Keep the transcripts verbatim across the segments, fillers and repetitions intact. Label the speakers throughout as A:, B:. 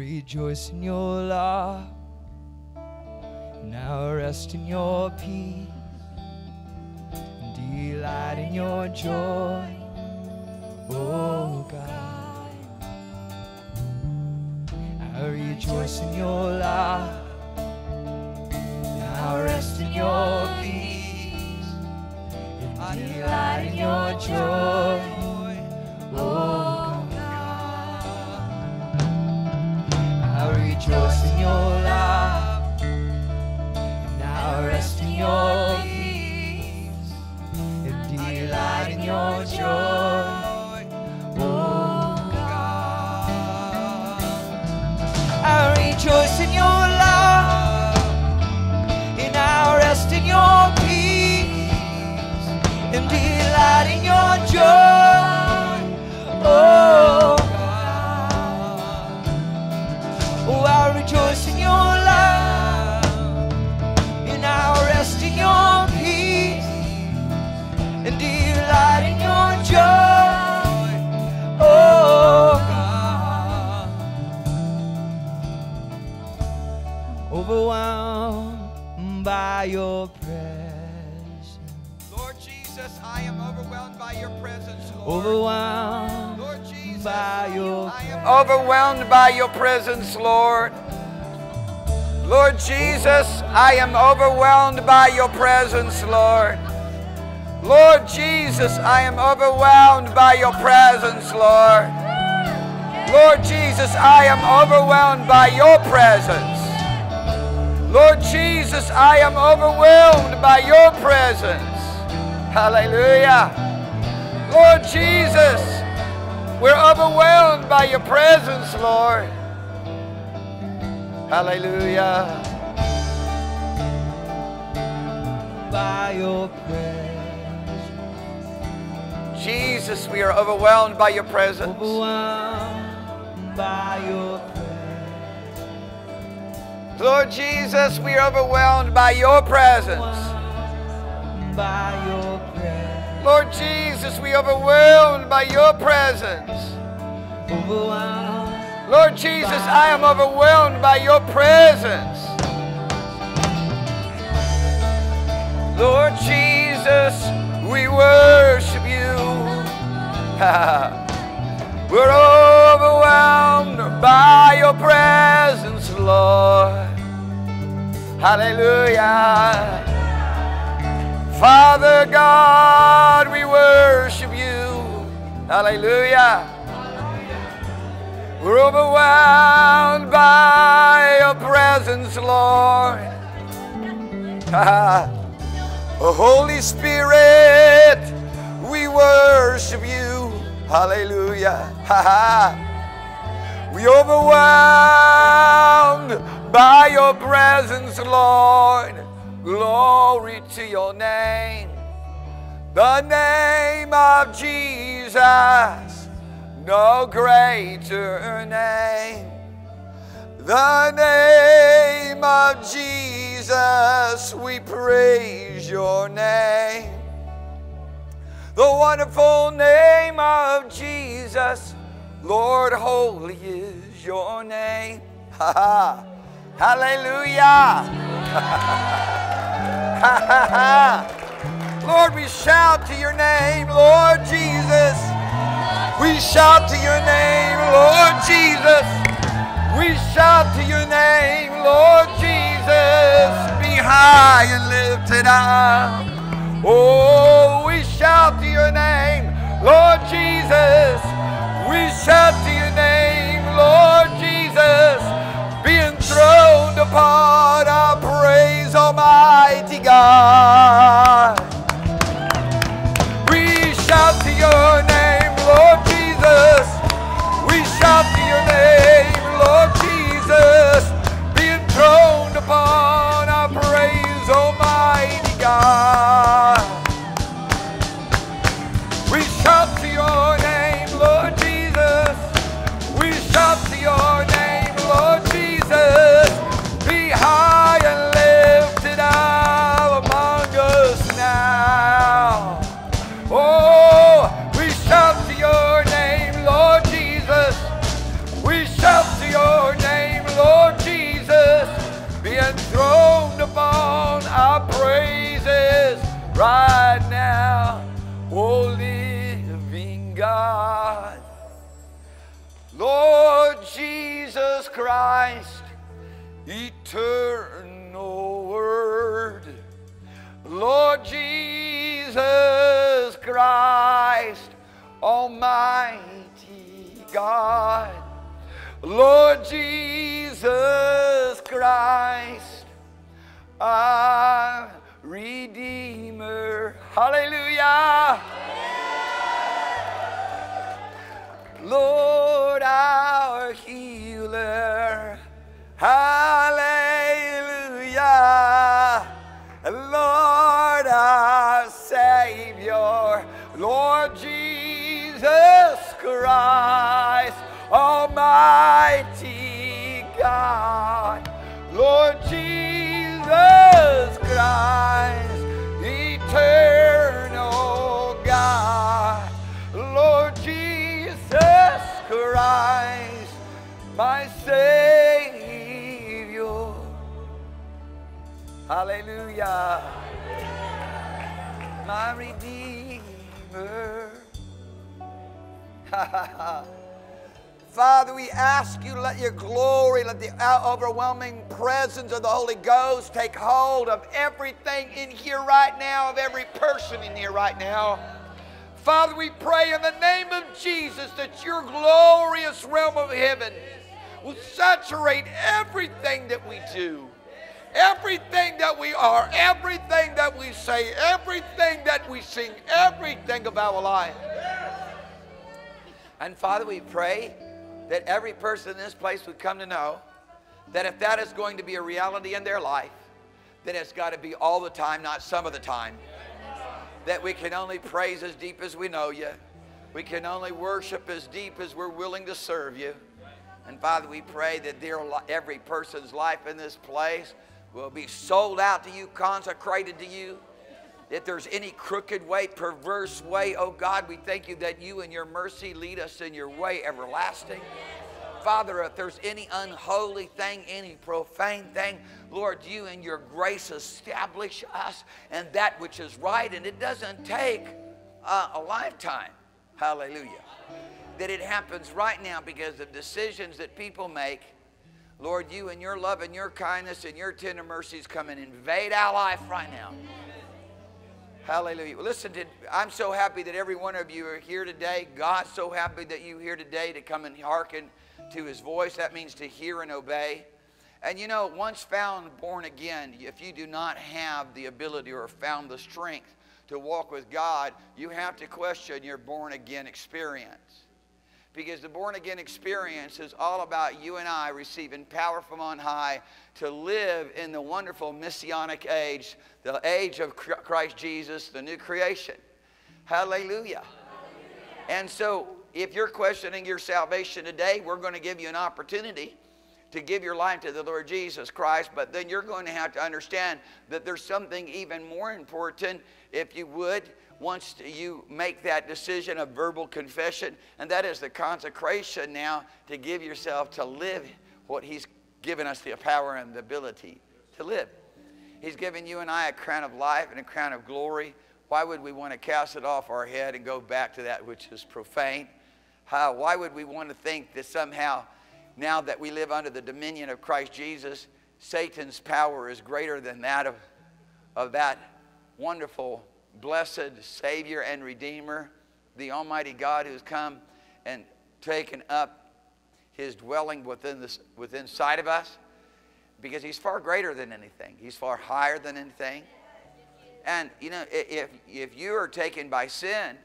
A: rejoice in your love, now rest in your peace, and delight in your joy, oh God. I rejoice in your love, now rest in your peace, and delight in your joy, oh God. I rejoice in your love, and now rest in your peace, and delight in your joy, oh God. I rejoice in your love, and now rest in your peace, and delight in your joy, oh God. Oh, I rejoice in your love, and now rest in your peace, and delight in your joy, oh God. Overwhelmed by your presence,
B: Lord Jesus, I am overwhelmed by your presence, Lord.
A: overwhelmed
B: Lord Jesus,
A: by your
B: I am overwhelmed by your presence, Lord. Lord Jesus, I am overwhelmed by your presence, Lord. Lord Jesus, I am overwhelmed by your presence, Lord. Lord Jesus, I am overwhelmed by your presence. Lord Jesus, I am overwhelmed by your presence. Hallelujah. Lord Jesus, we're overwhelmed by your presence, Lord. Hallelujah.
A: by your presence,
B: Jesus, we are overwhelmed by your presence.
A: overwhelmed by your presence.
B: Lord Jesus, we are overwhelmed by your presence.
A: By your presence,
B: Lord Jesus, we are overwhelmed by your presence.
A: overwhelmed.
B: Lord Jesus, I am overwhelmed by your presence. Lord Jesus, we worship you. We're overwhelmed by your presence, Lord. Hallelujah. Father God, we worship you. Hallelujah. We're overwhelmed by your presence, Lord. Oh, Holy Spirit, we worship you. Hallelujah. We overwhelmed by your presence, Lord. Glory to your name. The name of Jesus, no greater name. The name of Jesus, we praise your name. The wonderful name of Jesus, Lord, holy is your name. Hallelujah. Lord, we shout to your name, Lord Jesus. We shout to your name, Lord Jesus. We shout to your name, Lord Jesus. Be high and lifted up. Oh, we shout to your name, Lord Jesus. We shout to your name, Lord Jesus. Be enthroned upon our praise, Almighty God. We shout to your name, Lord Jesus. We shout to your name, Lord Jesus. Be enthroned upon our praise, Almighty God. We shout to your name, Lord Jesus. We shout to your name, Lord Jesus. Be high and lifted up, Christ, Almighty God. Lord Jesus Christ, our Redeemer. Hallelujah. Lord, our healer. Hallelujah. Lord, our Savior. Lord Jesus Christ, Almighty God. Lord Jesus Christ, eternal God. Lord Jesus Christ, my Savior. Hallelujah. My Redeemer. Father, we ask you to let your glory, let the overwhelming presence of the Holy Ghost take hold of everything in here right now, of every person in here right now. Father, we pray in the name of Jesus that your glorious realm of heaven will saturate everything that we do, everything that we are, everything that we say, everything that we sing, everything of our life. And Father, we pray that every person in this place would come to know that if that is going to be a reality in their life, then it's got to be all the time, not some of the time. That we can only praise as deep as we know you. We can only worship as deep as we're willing to serve you. And Father, we pray that dear, every person's life in this place will be sold out to you, consecrated to you. If there's any crooked way, perverse way, oh God, we thank you that you in your mercy lead us in your way everlasting. Father, if there's any unholy thing, any profane thing, Lord, you in your grace establish us and that which is right. And it doesn't take uh, a lifetime. Hallelujah. That it happens right now because of decisions that people make. Lord, you in your love and your kindness and your tender mercies come and invade our life right now. Hallelujah. Well, listen, to, I'm so happy that every one of you are here today. God's so happy that you're here today to come and hearken to his voice. That means to hear and obey. And you know, once found born again, if you do not have the ability or found the strength to walk with God, you have to question your born again experience. Because the born again experience is all about you and I receiving power from on high to live in the wonderful messianic age, the age of Christ Jesus, the new creation. Hallelujah. And so if you're questioning your salvation today, we're going to give you an opportunity to give your life to the Lord Jesus Christ, but then you're going to have to understand that there's something even more important, if you would, once you make that decision of verbal confession, and that is the consecration now to give yourself to live what he's given us the power and the ability to live. He's given you and I a crown of life and a crown of glory. Why would we want to cast it off our head and go back to that which is profane? How, why would we want to think that somehow, now that we live under the dominion of Christ Jesus, Satan's power is greater than that of, of that wonderful, blessed Savior and Redeemer, the Almighty God who's come and taken up his dwelling within this, within inside of us? Because he's far greater than anything. He's far higher than anything. And, you know, if, if you are taken by sin,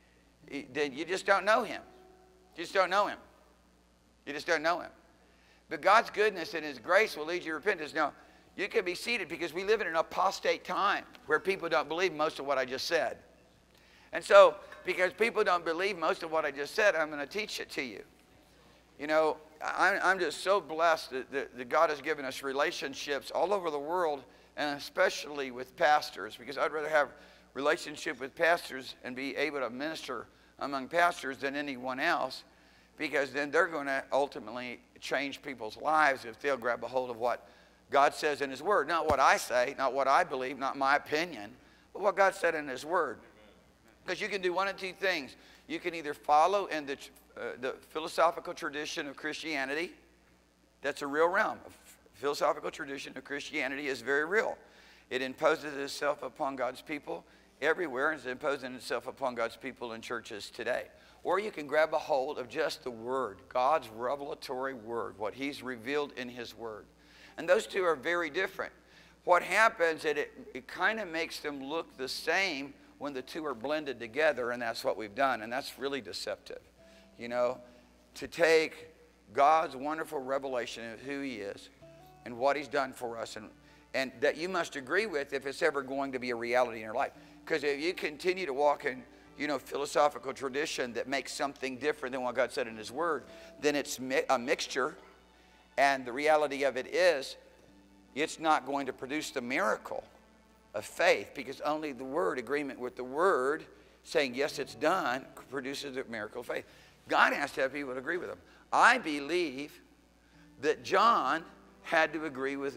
B: then you just don't know him. You just don't know him. You just don't know him. But God's goodness and his grace will lead you to repentance. Now, you can be seated because we live in an apostate time where people don't believe most of what I just said. And so, because people don't believe most of what I just said, I'm going to teach it to you. You know, I'm, I'm just so blessed that, that, that God has given us relationships all over the world, and especially with pastors, because I'd rather have relationship with pastors and be able to minister among pastors than anyone else, because then they're going to ultimately change people's lives if they'll grab a hold of what God says in his word. Not what I say, not what I believe, not my opinion, but what God said in his word. Because you can do one of two things. You can either follow in the, uh, the philosophical tradition of Christianity. That's a real realm. Philosophical tradition of Christianity is very real. It imposes itself upon God's people everywhere and is imposing itself upon God's people and churches today. Or you can grab a hold of just the Word, God's revelatory Word, what He's revealed in His Word. And those two are very different. What happens is it, it kind of makes them look the same when the two are blended together, and that's what we've done, and that's really deceptive. You know, to take God's wonderful revelation of who He is and what He's done for us, and, and that you must agree with if it's ever going to be a reality in your life. Because if you continue to walk in, you know, philosophical tradition that makes something different than what God said in His Word, then it's mi a mixture, and the reality of it is it's not going to produce the miracle of faith, because only the Word, agreement with the Word, saying yes, it's done, produces the miracle of faith. God has to have people to agree with Him. I believe that John had to agree with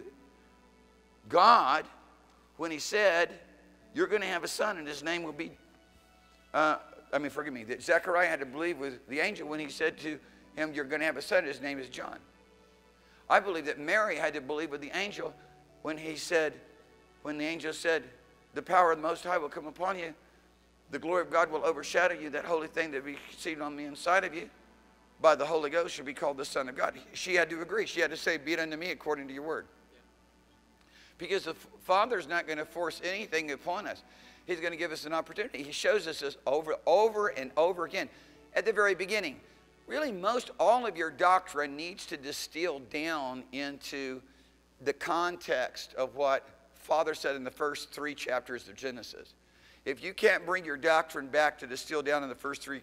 B: God when he said, you're going to have a son and his name will be, uh, I mean, forgive me, that Zechariah had to believe with the angel when he said to him, you're going to have a son, his name is John. I believe that Mary had to believe with the angel when he said, when the angel said, the power of the Most High will come upon you, the glory of God will overshadow you, that holy thing that be conceived on the inside of you by the Holy Ghost should be called the Son of God. She had to agree. She had to say, be it unto me according to your word. Because the Father's not going to force anything upon us. He's going to give us an opportunity. He shows us this over, over and over again. At the very beginning, really most all of your doctrine needs to distill down into the context of what Father said in the first three chapters of Genesis. If you can't bring your doctrine back to distill down in the first three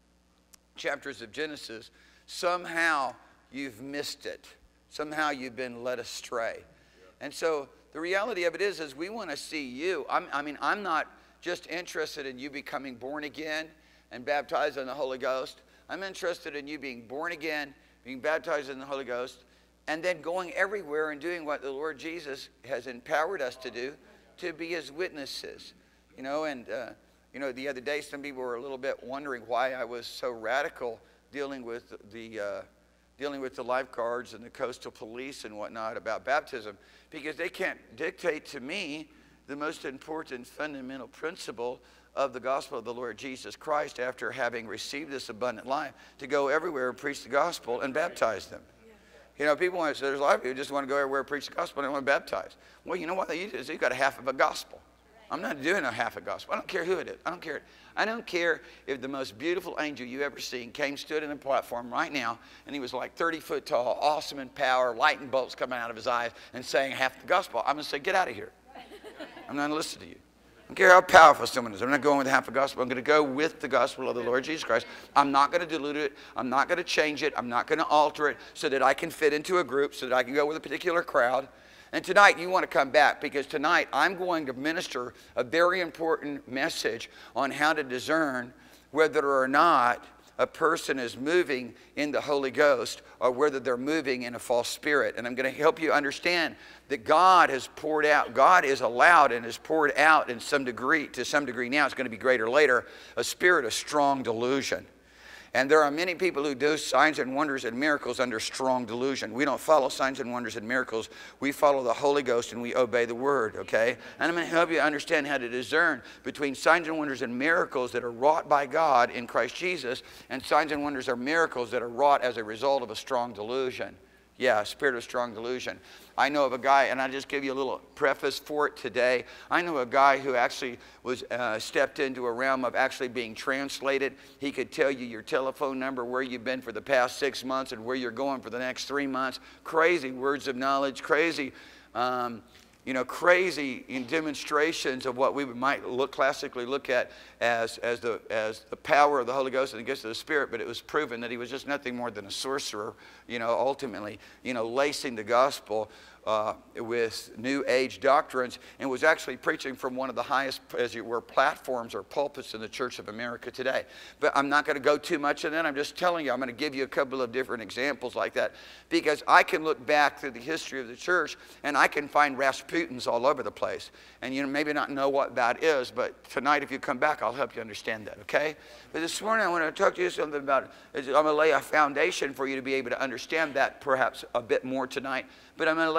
B: chapters of Genesis, somehow you've missed it. Somehow you've been led astray. And so the reality of it is, is we want to see you. I'm, I mean, I'm not just interested in you becoming born again and baptized in the Holy Ghost. I'm interested in you being born again, being baptized in the Holy Ghost, and then going everywhere and doing what the Lord Jesus has empowered us to do, to be His witnesses. You know, and, uh, you know, the other day some people were a little bit wondering why I was so radical dealing with the, uh, dealing with the lifeguards and the coastal police and whatnot about baptism, because they can't dictate to me the most important fundamental principle of the gospel of the Lord Jesus Christ after having received this abundant life, to go everywhere and preach the gospel and baptize them. You know, people want to say, there's a lot of people who just want to go everywhere and preach the gospel and they want to baptize. Well, you know what they do is they've got a half of a gospel. I'm not doing a half a gospel. I don't care who it is. I don't care. I don't care if the most beautiful angel you ever seen came, stood in a platform right now, and he was like thirty foot tall, awesome in power, lightning bolts coming out of his eyes, and saying half the gospel. I'm going to say, get out of here. I'm not going to listen to you. I don't care how powerful someone is. I'm not going with half a gospel. I'm going to go with the gospel of the Lord Jesus Christ. I'm not going to dilute it. I'm not going to change it. I'm not going to alter it so that I can fit into a group, so that I can go with a particular crowd. And tonight you want to come back, because tonight I'm going to minister a very important message on how to discern whether or not a person is moving in the Holy Ghost or whether they're moving in a false spirit. And I'm going to help you understand that God has poured out, God is allowed and has poured out in some degree, to some degree now, it's going to be greater later, a spirit of strong delusion. And there are many people who do signs and wonders and miracles under strong delusion. We don't follow signs and wonders and miracles. We follow the Holy Ghost and we obey the Word, okay? And I'm going to help you understand how to discern between signs and wonders and miracles that are wrought by God in Christ Jesus, and signs and wonders are miracles that are wrought as a result of a strong delusion. Yeah, a spirit of strong delusion. I know of a guy, and I'll just give you a little preface for it today. I know a guy who actually was uh, stepped into a realm of actually being translated. He could tell you your telephone number, where you've been for the past six months, and where you're going for the next three months. Crazy words of knowledge, crazy, um, you know, crazy in demonstrations of what we might look classically look at as, as, the, as the power of the Holy Ghost and the gifts of the Spirit, but it was proven that he was just nothing more than a sorcerer, you know, ultimately, you know, lacing the gospel uh, with New Age doctrines, and was actually preaching from one of the highest, as it were, platforms or pulpits in the Church of America today. But I'm not going to go too much in that. I'm just telling you, I'm going to give you a couple of different examples like that, because I can look back through the history of the church and I can find Rasputins all over the place. And you know, maybe not know what that is, but tonight if you come back, I'll help you understand that, okay? But this morning I want to talk to you something about, I'm going to lay a foundation for you to be able to understand that perhaps a bit more tonight. But I'm going to lay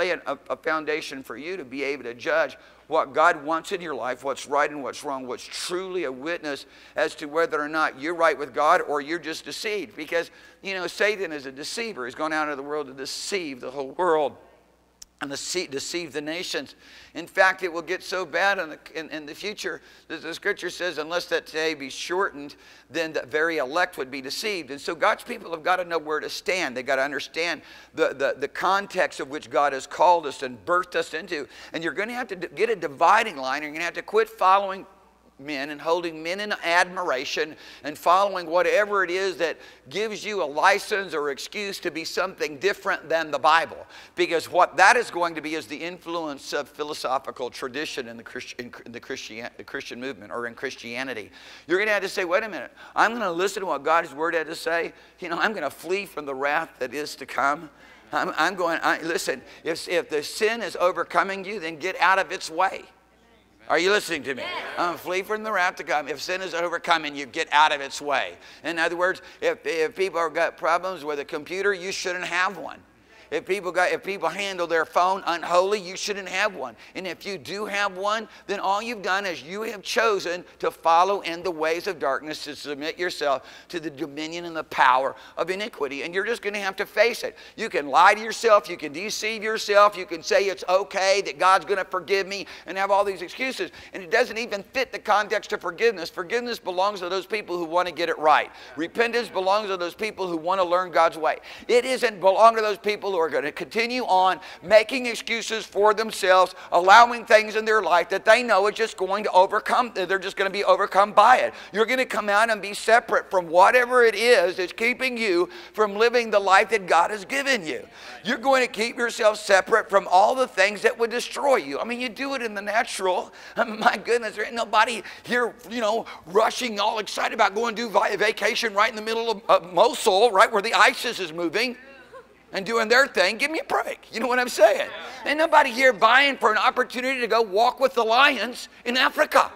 B: lay a, a foundation for you to be able to judge what God wants in your life, what's right and what's wrong, what's truly a witness as to whether or not you're right with God or you're just deceived. Because, you know, Satan is a deceiver. He's gone out into the world to deceive the whole world and deceive the nations. In fact, it will get so bad in the, in, in the future that the scripture says, unless that day be shortened, then the very elect would be deceived. And so God's people have got to know where to stand. They've got to understand the, the, the context of which God has called us and birthed us into. And you're going to have to get a dividing line. You're going to have to quit following men and holding men in admiration and following whatever it is that gives you a license or excuse to be something different than the Bible. Because what that is going to be is the influence of philosophical tradition in the Christian, in the Christian, the Christian movement or in Christianity. You're going to have to say, wait a minute, I'm going to listen to what God's word had to say. You know, I'm going to flee from the wrath that is to come. I'm, I'm going, I, listen, if, if the sin is overcoming you, then get out of its way. Are you listening to me? Um, flee from the wrath to come. If sin is overcoming you, get out of its way. In other words, if, if people have got problems with a computer, you shouldn't have one. If people, got, if people handle their phone unholy, you shouldn't have one. And if you do have one, then all you've done is you have chosen to follow in the ways of darkness, to submit yourself to the dominion and the power of iniquity. And you're just going to have to face it. You can lie to yourself. You can deceive yourself. You can say it's okay, that God's going to forgive me, and have all these excuses. And it doesn't even fit the context of forgiveness. Forgiveness belongs to those people who want to get it right. Repentance belongs to those people who want to learn God's way. It doesn't belong to those people who are going to continue on making excuses for themselves, allowing things in their life that they know are just going to overcome, they're just going to be overcome by it. You're going to come out and be separate from whatever it is that's keeping you from living the life that God has given you. You're going to keep yourself separate from all the things that would destroy you. I mean, you do it in the natural. I mean, my goodness, there ain't nobody here, you know, rushing all excited about going to do vacation right in the middle of, of Mosul, right where the ISIS is moving and doing their thing. Give me a break. You know what I'm saying? Ain't nobody here buying for an opportunity to go walk with the lions in Africa.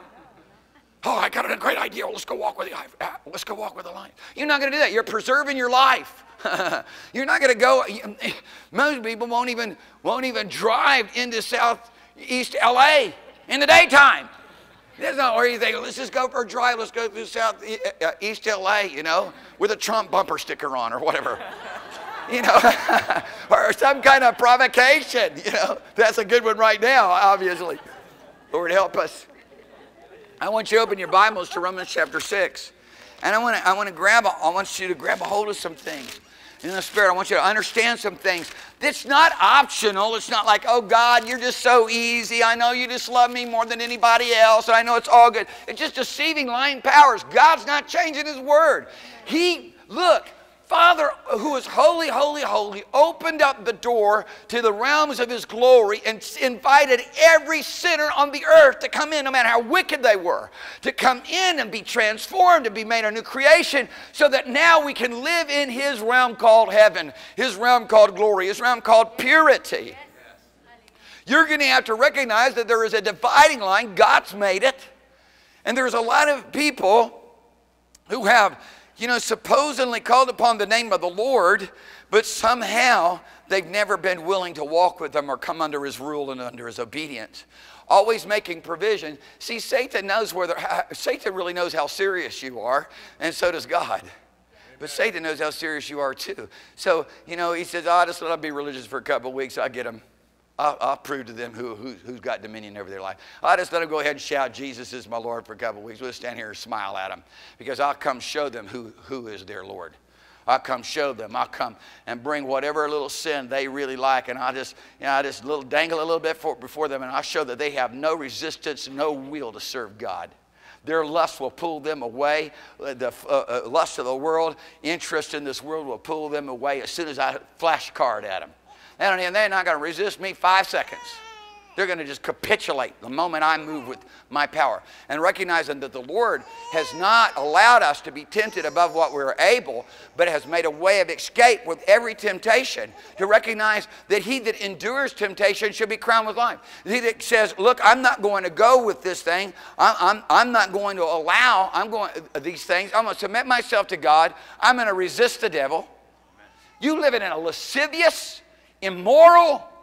B: Oh, I got a great idea. Let's go walk with the let's go walk with the lions. You're not going to do that. You're preserving your life. You're not going to go. Most people won't even won't even drive into Southeast L A in the daytime. That's not where you think, let's just go for a drive. Let's go through Southeast L A, you know, with a Trump bumper sticker on or whatever. You know, or some kind of provocation, you know. That's a good one right now, obviously. Lord, help us. I want you to open your Bibles to Romans chapter six. And I want to I want to grab, a, I want you to grab a hold of some things. In the Spirit, I want you to understand some things. It's not optional. It's not like, oh, God, you're just so easy. I know you just love me more than anybody else. I know it's all good. It's just deceiving, lying powers. God's not changing His word. He, look, Father, who is holy, holy, holy, opened up the door to the realms of His glory and invited every sinner on the earth to come in, no matter how wicked they were, to come in and be transformed, to be made a new creation, so that now we can live in His realm called heaven, His realm called glory, His realm called purity. You're going to have to recognize that there is a dividing line. God's made it. And there's a lot of people who have, you know, supposedly called upon the name of the Lord, but somehow they've never been willing to walk with Him or come under His rule and under His obedience. Always making provision. See, Satan knows whether, Satan really knows how serious you are, and so does God. But Satan knows how serious you are too. So, you know, he says, oh, just let them be religious for a couple of weeks. I'll get them. I'll, I'll prove to them who, who, who's got dominion over their life. I'll just let them go ahead and shout, Jesus is my Lord, for a couple of weeks. We'll stand here and smile at them, because I'll come show them who, who is their Lord. I'll come show them. I'll come and bring whatever little sin they really like, and I'll just, you know, I'll just little dangle a little bit for, before them, and I'll show that they have no resistance, no will to serve God. Their lust will pull them away. The uh, uh, lust of the world, interest in this world will pull them away as soon as I flash a card at them. And they're not going to resist me five seconds. They're going to just capitulate the moment I move with my power. And recognizing that the Lord has not allowed us to be tempted above what we're able, but has made a way of escape with every temptation. To recognize that he that endures temptation should be crowned with life. He that says, look, I'm not going to go with this thing. I'm, I'm, I'm not going to allow I'm going, these things. I'm going to submit myself to God. I'm going to resist the devil. You living in a lascivious, immoral,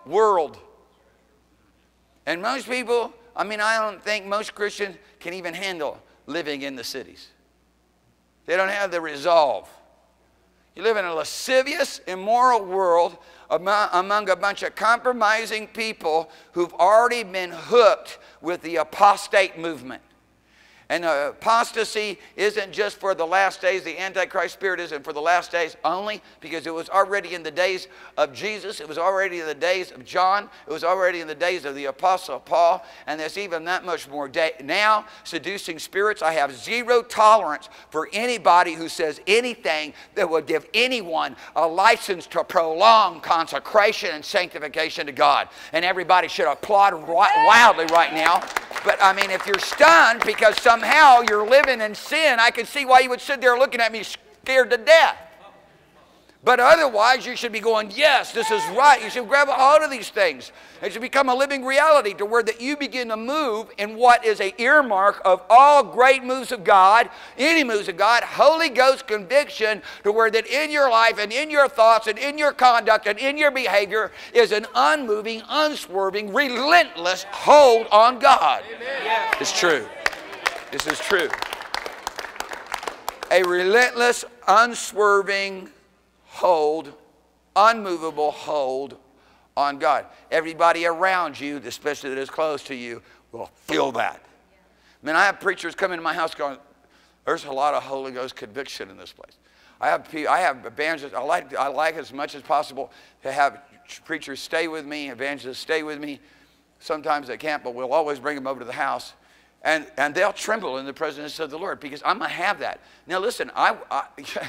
B: world. And most people, I mean, I don't think most Christians can even handle living in the cities. They don't have the resolve. You live in a lascivious, immoral world among, among a bunch of compromising people who've already been hooked with the apostate movement. And uh, apostasy isn't just for the last days. The Antichrist spirit isn't for the last days only, because it was already in the days of Jesus. It was already in the days of John. It was already in the days of the Apostle Paul. And there's even that much more day. Now, seducing spirits, I have zero tolerance for anybody who says anything that would give anyone a license to prolong consecration and sanctification to God. And everybody should applaud wildly right now. But I mean, if you're stunned because somehow you're living in sin, I can see why you would sit there looking at me scared to death. But otherwise, you should be going, yes, this is right. You should grab a hold of these things. It should become a living reality to where that you begin to move in what is an earmark of all great moves of God, any moves of God, Holy Ghost conviction, to where that in your life and in your thoughts and in your conduct and in your behavior is an unmoving, unswerving, relentless hold on God. Amen. It's true. This is true. A relentless, unswerving hold, unmovable hold on God. Everybody around you, especially that is close to you, will feel that. I mean, I have preachers come into my house going, there's a lot of Holy Ghost conviction in this place. I have, I have evangelists, I like, I like as much as possible to have preachers stay with me, evangelists stay with me. Sometimes they can't, but we'll always bring them over to the house. And, and they'll tremble in the presence of the Lord, because I'm going to have that. Now listen, I, I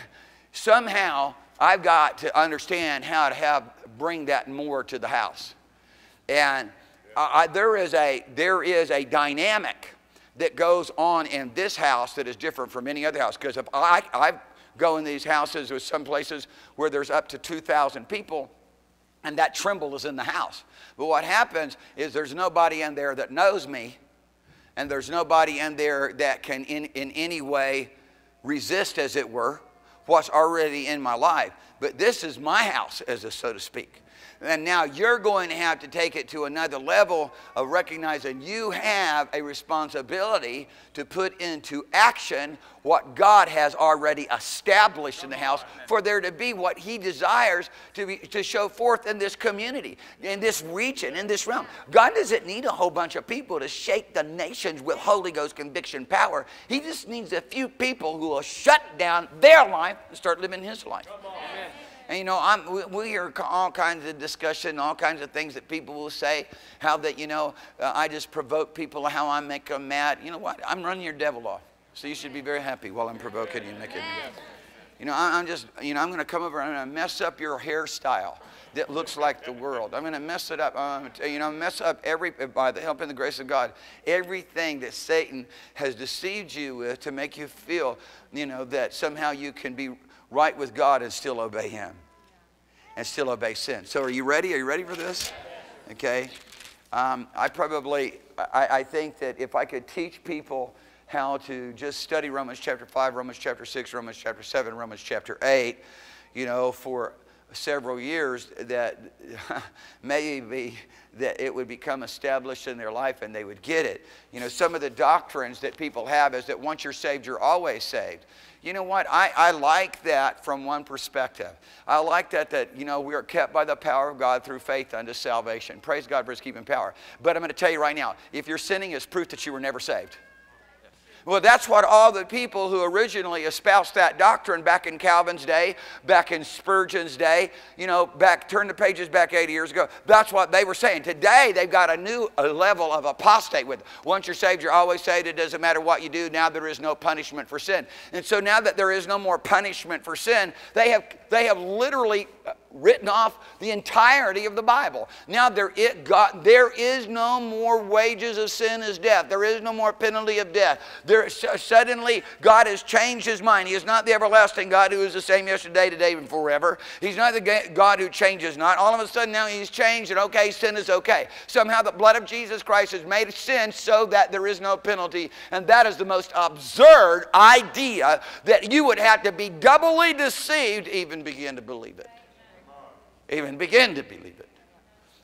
B: somehow I've got to understand how to have bring that more to the house. And I, there is a there is a dynamic that goes on in this house that is different from any other house. Because if I, I go in these houses with some places where there's up to two thousand people, and that tremble is in the house. But what happens is there's nobody in there that knows me, and there's nobody in there that can in, in any way resist, as it were, what's already in my life. But this is my house, as a, so to speak. And now you're going to have to take it to another level of recognizing you have a responsibility to put into action what God has already established in the house, for there to be what He desires to, be, to show forth in this community, in this region, in this realm. God doesn't need a whole bunch of people to shake the nations with Holy Ghost conviction power. He just needs a few people who will shut down their life and start living His life. Amen. And you know, I'm, we, we hear all kinds of discussion, all kinds of things that people will say, how that, you know, uh, I just provoke people, how I make them mad. You know what? I'm running your devil off. So you should be very happy while I'm provoking you and making you mad. You know, I, I'm just, you know, I'm going to come over and I'm going to mess up your hairstyle that looks like the world. I'm going to mess it up. Um, you know, mess up every, by the help and the grace of God, everything that Satan has deceived you with to make you feel, you know, that somehow you can be right with God and still obey Him and still obey sin. So are you ready? Are you ready for this? Okay. Um, I probably, I, I think that if I could teach people how to just study Romans chapter five, Romans chapter six, Romans chapter seven, Romans chapter eight, you know, for several years, that maybe that it would become established in their life and they would get it. You know, some of the doctrines that people have is that once you're saved, you're always saved. You know what? I, I like that from one perspective. I like that, that, you know, we are kept by the power of God through faith unto salvation. Praise God for His keeping power. But I'm going to tell you right now, if you're sinning, it's proof that you were never saved. Well, that's what all the people who originally espoused that doctrine back in Calvin's day, back in Spurgeon's day, you know, back, turn the pages back eighty years ago, that's what they were saying. Today, they've got a new a level of apostate with it. Once you're saved, you're always saved. It doesn't matter what you do. Now there is no punishment for sin. And so now that there is no more punishment for sin, they have, they have literally written off the entirety of the Bible. Now there, it got, there is no more wages of sin is death. There is no more penalty of death. There, suddenly God has changed His mind. He is not the everlasting God who is the same yesterday, today, and forever. He's not the God who changes not. All of a sudden now He's changed, and okay, sin is okay. Somehow the blood of Jesus Christ has made sin so that there is no penalty. And that is the most absurd idea, that you would have to be doubly deceived to even begin to believe it. Even begin to believe it.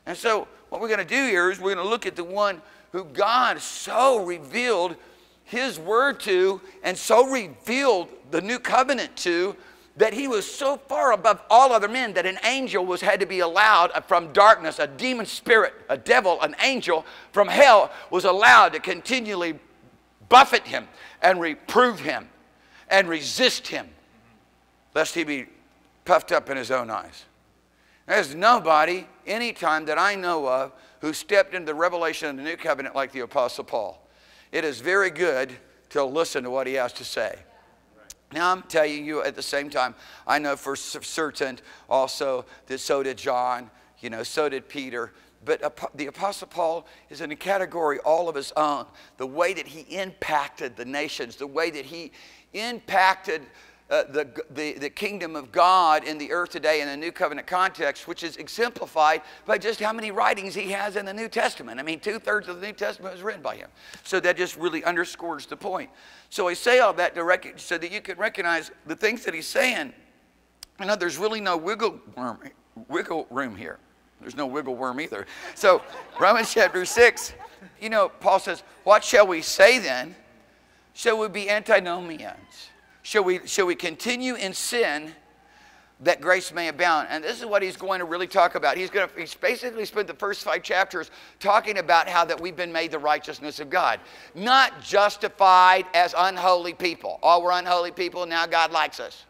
B: And so what we're going to do here is we're going to look at the one who God so revealed his word to and so revealed the new covenant to, that he was so far above all other men that an angel was had to be allowed from darkness, a demon spirit, a devil, an angel from hell was allowed to continually buffet him and reprove him and resist him, lest he be puffed up in his own eyes. There's nobody, any time that I know of, who stepped into the revelation of the new covenant like the Apostle Paul. It is very good to listen to what he has to say. Now I'm telling you at the same time, I know for certain also that so did John, you know, so did Peter. But the Apostle Paul is in a category all of his own. The way that he impacted the nations, the way that he impacted uh, the, the, the kingdom of God in the earth today in the New Covenant context, which is exemplified by just how many writings he has in the New Testament. I mean, two-thirds of the New Testament was written by him. So that just really underscores the point. So I say all that to rec so that you can recognize the things that he's saying. I know there's really no wiggle room, wiggle room here. There's no wiggle worm either. So Romans chapter six, you know, Paul says, what shall we say then? Shall we be antinomians? Shall we, shall we continue in sin that grace may abound? And this is what he's going to really talk about. He's, going to, he's basically spent the first five chapters talking about how that we've been made the righteousness of God. Not justified as unholy people. Oh, we're unholy people, now God likes us.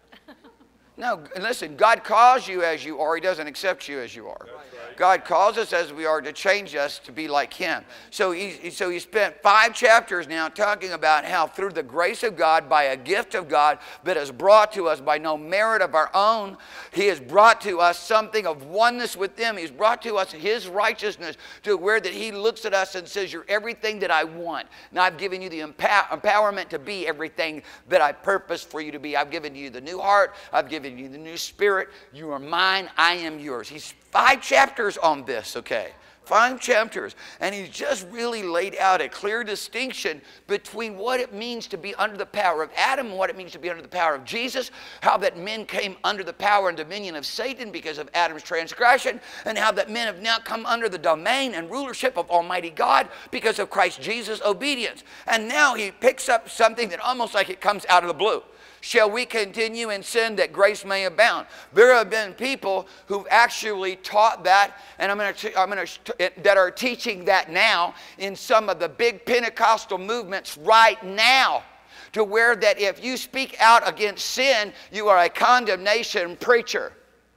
B: No, listen, God calls you as you are. He doesn't accept you as you are. God calls us as we are to change us to be like him. So he, so he spent five chapters now talking about how through the grace of God, by a gift of God that is brought to us by no merit of our own, he has brought to us something of oneness with him. He's brought to us his righteousness to where that he looks at us and says, you're everything that I want. Now I've given you the empower empowerment to be everything that I purpose for you to be. I've given you the new heart. I've given you the new spirit. You are mine. I am yours. He's five chapters on this, okay? Five chapters. And he's just really laid out a clear distinction between what it means to be under the power of Adam and what it means to be under the power of Jesus, how that men came under the power and dominion of Satan because of Adam's transgression, and how that men have now come under the domain and rulership of Almighty God because of Christ Jesus' obedience. And now he picks up something that almost like it comes out of the blue. Shall we continue in sin that grace may abound? There have been people who've actually taught that, and I'm going to, I'm going to, that are teaching that now in some of the big Pentecostal movements right now, to where that if you speak out against sin, you are a condemnation preacher.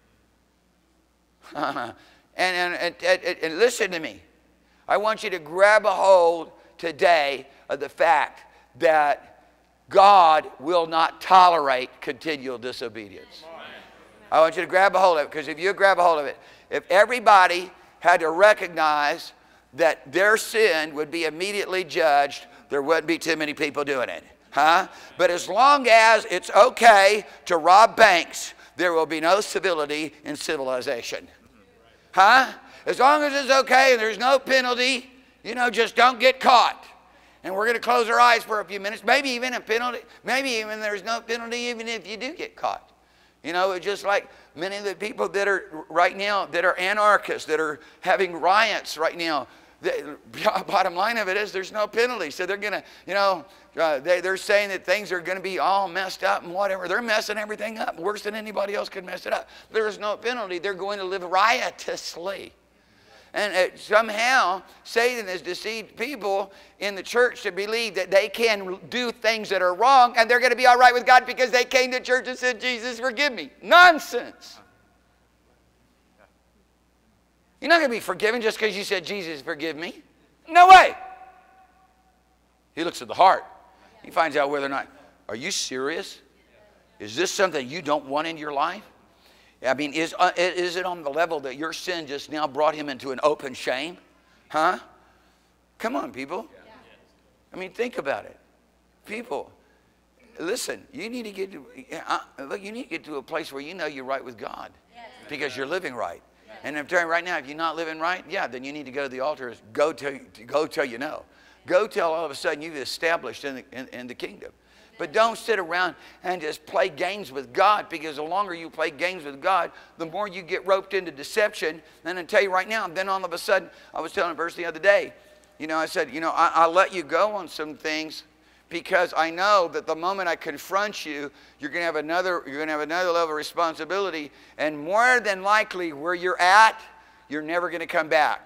B: and, and, and, and, and listen to me. I want you to grab a hold today of the fact that God will not tolerate continual disobedience. I want you to grab a hold of it, because if you grab a hold of it, if everybody had to recognize that their sin would be immediately judged, there wouldn't be too many people doing it. Huh? But as long as it's okay to rob banks, there will be no civility in civilization. Huh? As long as it's okay and there's no penalty, you know, just don't get caught. And we're going to close our eyes for a few minutes. Maybe even a penalty. Maybe even there's no penalty even if you do get caught. You know, it's just like many of the people that are right now, that are anarchists, that are having riots right now. The bottom line of it is there's no penalty. So they're going to, you know, uh, they, they're saying that things are going to be all messed up and whatever. They're messing everything up worse than anybody else could mess it up. There's no penalty. They're going to live riotously. And uh, somehow Satan has deceived people in the church to believe that they can do things that are wrong and they're going to be all right with God because they came to church and said, Jesus, forgive me. Nonsense. You're not going to be forgiven just because you said, Jesus, forgive me. No way. He looks at the heart. He finds out whether or not, are you serious? Is this something you don't want in your life? I mean, is, uh, is it on the level that your sin just now brought him into an open shame? Huh? Come on, people. I mean, think about it. People, listen, you need to get to, uh, look, you need to get to a place where you know you're right with God because you're living right. And I'm telling you right now, if you're not living right, yeah, then you need to go to the altar. Go till, go till you know. Go till all of a sudden you've established in the, in, in the kingdom. But don't sit around and just play games with God, because the longer you play games with God, the more you get roped into deception. And I tell you right now, then all of a sudden, I was telling a verse the other day, you know, I said, you know, I, I'll let you go on some things because I know that the moment I confront you, you're going to have another, you're going to have another level of responsibility. And more than likely, where you're at, you're never going to come back.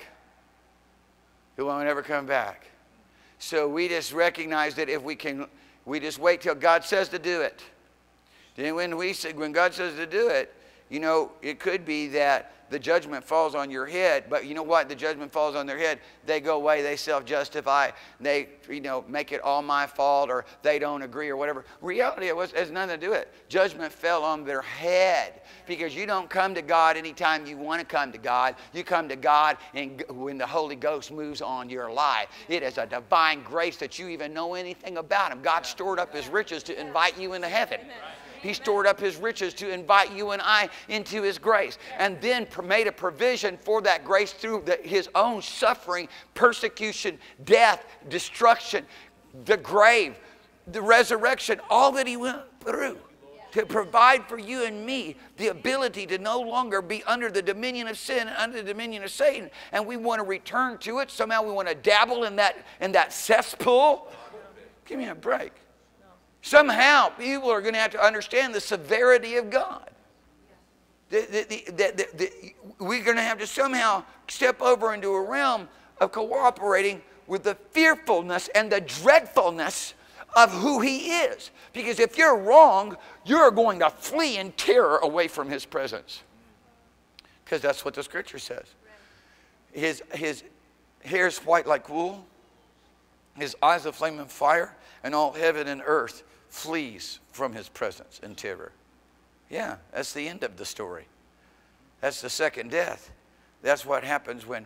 B: You won't ever come back. So we just recognize that if we can, we just wait till God says to do it. Then when we say, when God says to do it, you know, it could be that the judgment falls on your head, but you know what? The judgment falls on their head. They go away, they self-justify, they, you know, make it all my fault, or they don't agree, or whatever. Reality, it was, it has nothing to do with it. Judgment fell on their head, because you don't come to God anytime you want to come to God. You come to God and when the Holy Ghost moves on your life. It is a divine grace that you even know anything about Him. God stored up His riches to invite you into heaven. He stored up His riches to invite you and I into His grace, and then made a provision for that grace through the, His own suffering, persecution, death, destruction, the grave, the resurrection, all that He went through to provide for you and me the ability to no longer be under the dominion of sin, under the dominion of Satan. And we want to return to it. Somehow we want to dabble in that, in that cesspool. Give me a break. Somehow, people are going to have to understand the severity of God. The, the, the, the, the, we're going to have to somehow step over into a realm of cooperating with the fearfulness and the dreadfulness of who He is. Because if you're wrong, you're going to flee in terror away from His presence. Because that's what the Scripture says. His, his hair is white like wool. His eyes a flame of fire. And all heaven and earth flees from His presence in terror. Yeah, that's the end of the story. That's the second death. That's what happens when,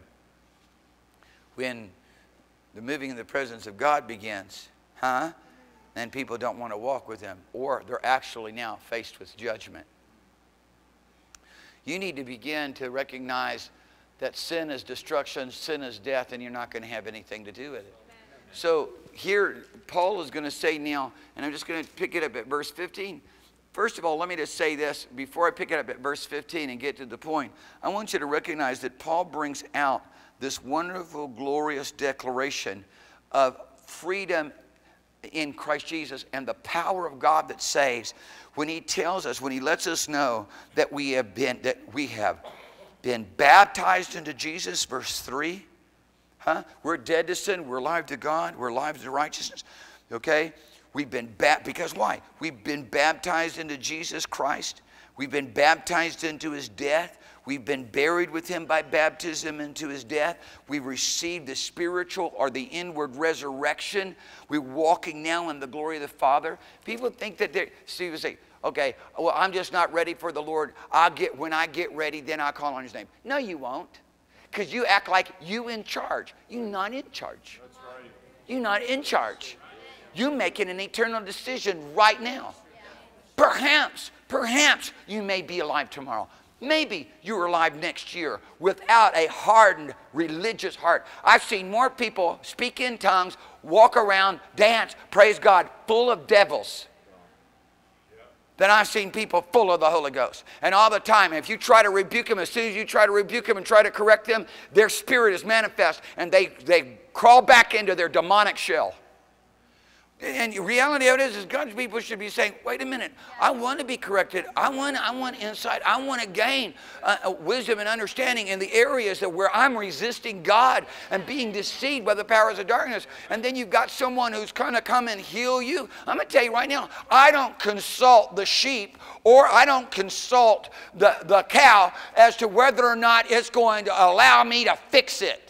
B: when the moving in the presence of God begins. Huh? And people don't want to walk with Him. Or they're actually now faced with judgment. You need to begin to recognize that sin is destruction, sin is death, and you're not going to have anything to do with it. So here, Paul is going to say now, and I'm just going to pick it up at verse fifteen. First of all, let me just say this before I pick it up at verse fifteen and get to the point. I want you to recognize that Paul brings out this wonderful, glorious declaration of freedom in Christ Jesus and the power of God that saves, when he tells us, when he lets us know that we have been, that we have been baptized into Jesus, verse three. Huh? We're dead to sin. We're alive to God. We're alive to righteousness. Okay? We've been baptized. Because why? We've been baptized into Jesus Christ. We've been baptized into His death. We've been buried with Him by baptism into His death. We've received the spiritual or the inward resurrection. We're walking now in the glory of the Father. People think that they're, Steve will say, okay, well, I'm just not ready for the Lord. I'll get, when I get ready, then I'll call on His name. No, you won't. Because you act like you in charge. You're not in charge. That's right. You're not in charge. You're making an eternal decision right now. Perhaps, perhaps you may be alive tomorrow. Maybe you're alive next year without a hardened religious heart. I've seen more people speak in tongues, walk around, dance, praise God, full of devils, then I've seen people full of the Holy Ghost. And all the time, if you try to rebuke them, as soon as you try to rebuke them and try to correct them, their spirit is manifest, and they, they crawl back into their demonic shell. And the reality of it is, is God's people should be saying, wait a minute, I want to be corrected. I want, I want insight. I want to gain uh, wisdom and understanding in the areas that where I'm resisting God and being deceived by the powers of darkness. And then you've got someone who's going to come and heal you. I'm going to tell you right now, I don't consult the sheep or I don't consult the, the cow as to whether or not it's going to allow me to fix it.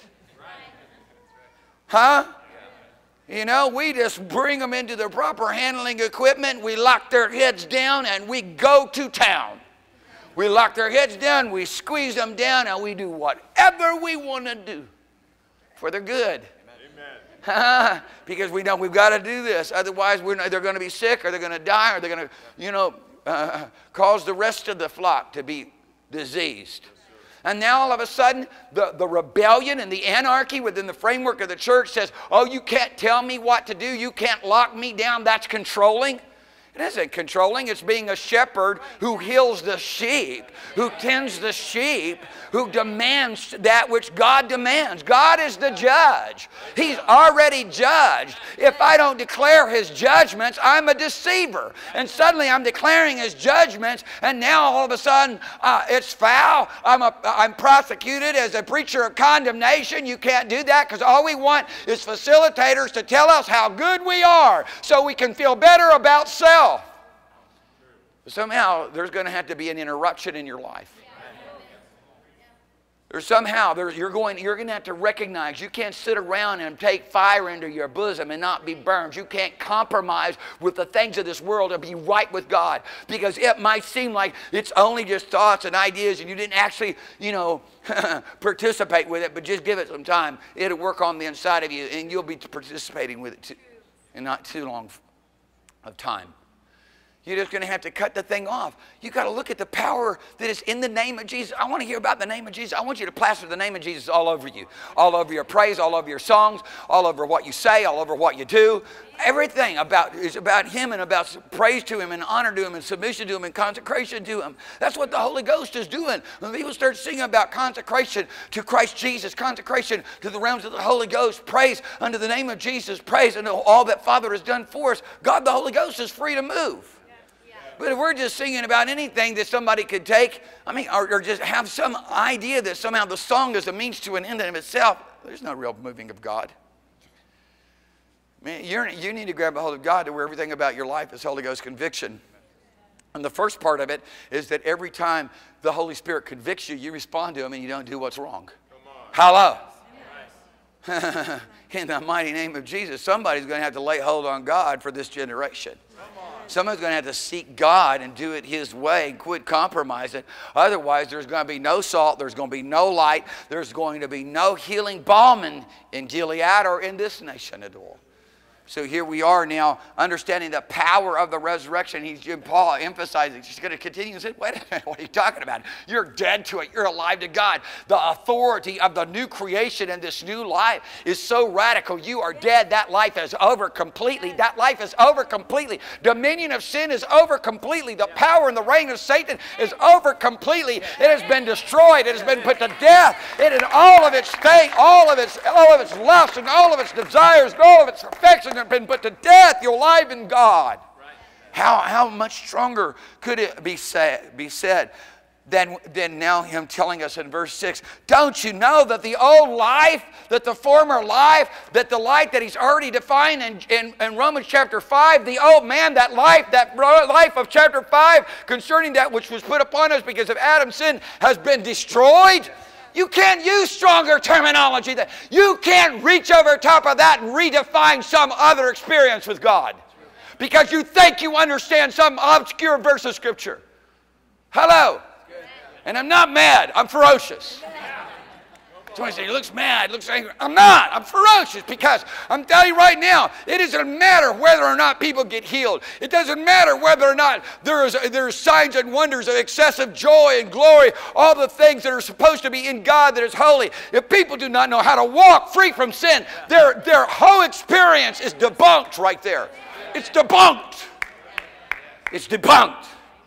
B: Huh? You know, we just bring them into the proper handling equipment. We lock their heads down and we go to town. We lock their heads down, we squeeze them down, and we do whatever we want to do for their good. Amen. Because we know we've got to do this. Otherwise, we're not, they're going to be sick, or they're going to die, or they're going to, you know, uh, cause the rest of the flock to be diseased. And now all of a sudden, the, the rebellion and the anarchy within the framework of the church says, oh, you can't tell me what to do. You can't lock me down. That's controlling. It isn't controlling. It's being a shepherd who heals the sheep, who tends the sheep, who demands that which God demands. God is the judge. He's already judged. If I don't declare His judgments, I'm a deceiver. And suddenly I'm declaring His judgments, and now all of a sudden uh, it's foul. I'm, a, I'm prosecuted as a preacher of condemnation. You can't do that, because all we want is facilitators to tell us how good we are so we can feel better about self. Somehow there's going to have to be an interruption in your life. There's somehow there's, you're going you're going to have to recognize you can't sit around and take fire into your bosom and not be burned. You can't compromise with the things of this world and be right with God, because it might seem like it's only just thoughts and ideas and you didn't actually, you know, participate with it, but just give it some time. It'll work on the inside of you and you'll be participating with it too, in not too long of time. You're just going to have to cut the thing off. You've got to look at the power that is in the name of Jesus. I want to hear about the name of Jesus. I want you to plaster the name of Jesus all over you. All over your praise, all over your songs, all over what you say, all over what you do. Everything about is about Him and about praise to Him and honor to Him and submission to Him and consecration to Him. That's what the Holy Ghost is doing. When people start singing about consecration to Christ Jesus, consecration to the realms of the Holy Ghost, praise unto the name of Jesus, praise unto all that Father has done for us, God the Holy Ghost is free to move. But if we're just singing about anything that somebody could take, I mean, or, or just have some idea that somehow the song is a means to an end in itself, there's no real moving of God. Man, you're, you need to grab a hold of God to where everything about your life is Holy Ghost conviction. And the first part of it is that every time the Holy Spirit convicts you, you respond to Him and you don't do what's wrong. Hello. In the mighty name of Jesus, somebody's going to have to lay hold on God for this generation. Somebody's going to have to seek God and do it His way and quit compromising. Otherwise, there's going to be no salt. There's going to be no light. There's going to be no healing balm in, in Gilead or in this nation at all. So here we are now understanding the power of the resurrection. He's, Paul emphasizing, he's going to continue and say, wait a minute, what are you talking about? You're dead to it. You're alive to God. The authority of the new creation and this new life is so radical. You are dead. That life is over completely. That life is over completely. Dominion of sin is over completely. The power and the reign of Satan is over completely. It has been destroyed. It has been put to death. It and all of its thing, all of its, all of its lusts and all of its desires and all of its affections have been put to death. You're alive in God. How, how much stronger could it be said, be said than, than now Him telling us in verse six, don't you know that the old life, that the former life, that the life that He's already defined in, in, in Romans chapter five, the old man, that life, that life of chapter five concerning that which was put upon us because of Adam's sin has been destroyed? You can't use stronger terminology. You can't reach over top of that and redefine some other experience with God because you think you understand some obscure verse of Scripture. Hello. And I'm not mad. I'm ferocious. Somebody says, he looks mad, looks angry. I'm not. I'm ferocious because I'm telling you right now, it doesn't matter whether or not people get healed. It doesn't matter whether or not there is, there are signs and wonders of excessive joy and glory, all the things that are supposed to be in God that is holy. If people do not know how to walk free from sin, their, their whole experience is debunked right there. It's debunked. It's debunked.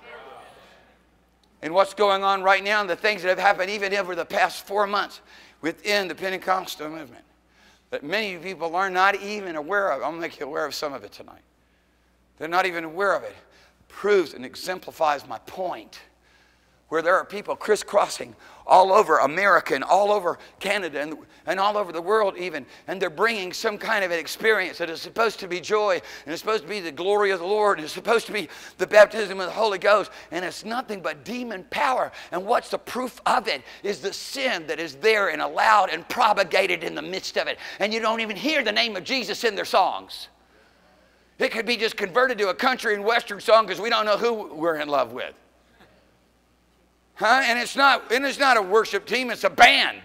B: And what's going on right now and the things that have happened even over the past four months within the Pentecostal movement that many people are not even aware of. I'm going to make you aware of some of it tonight. They're not even aware of it. Proves and exemplifies my point. Where there are people crisscrossing all over America and all over Canada and, and all over the world even. And they're bringing some kind of an experience that is supposed to be joy and it's supposed to be the glory of the Lord and it's supposed to be the baptism of the Holy Ghost. And it's nothing but demon power. And what's the proof of it is the sin that is there and allowed and propagated in the midst of it. And you don't even hear the name of Jesus in their songs. It could be just converted to a country and western song because we don't know who we're in love with. Huh? And it's not, and it's not a worship team, it's a band.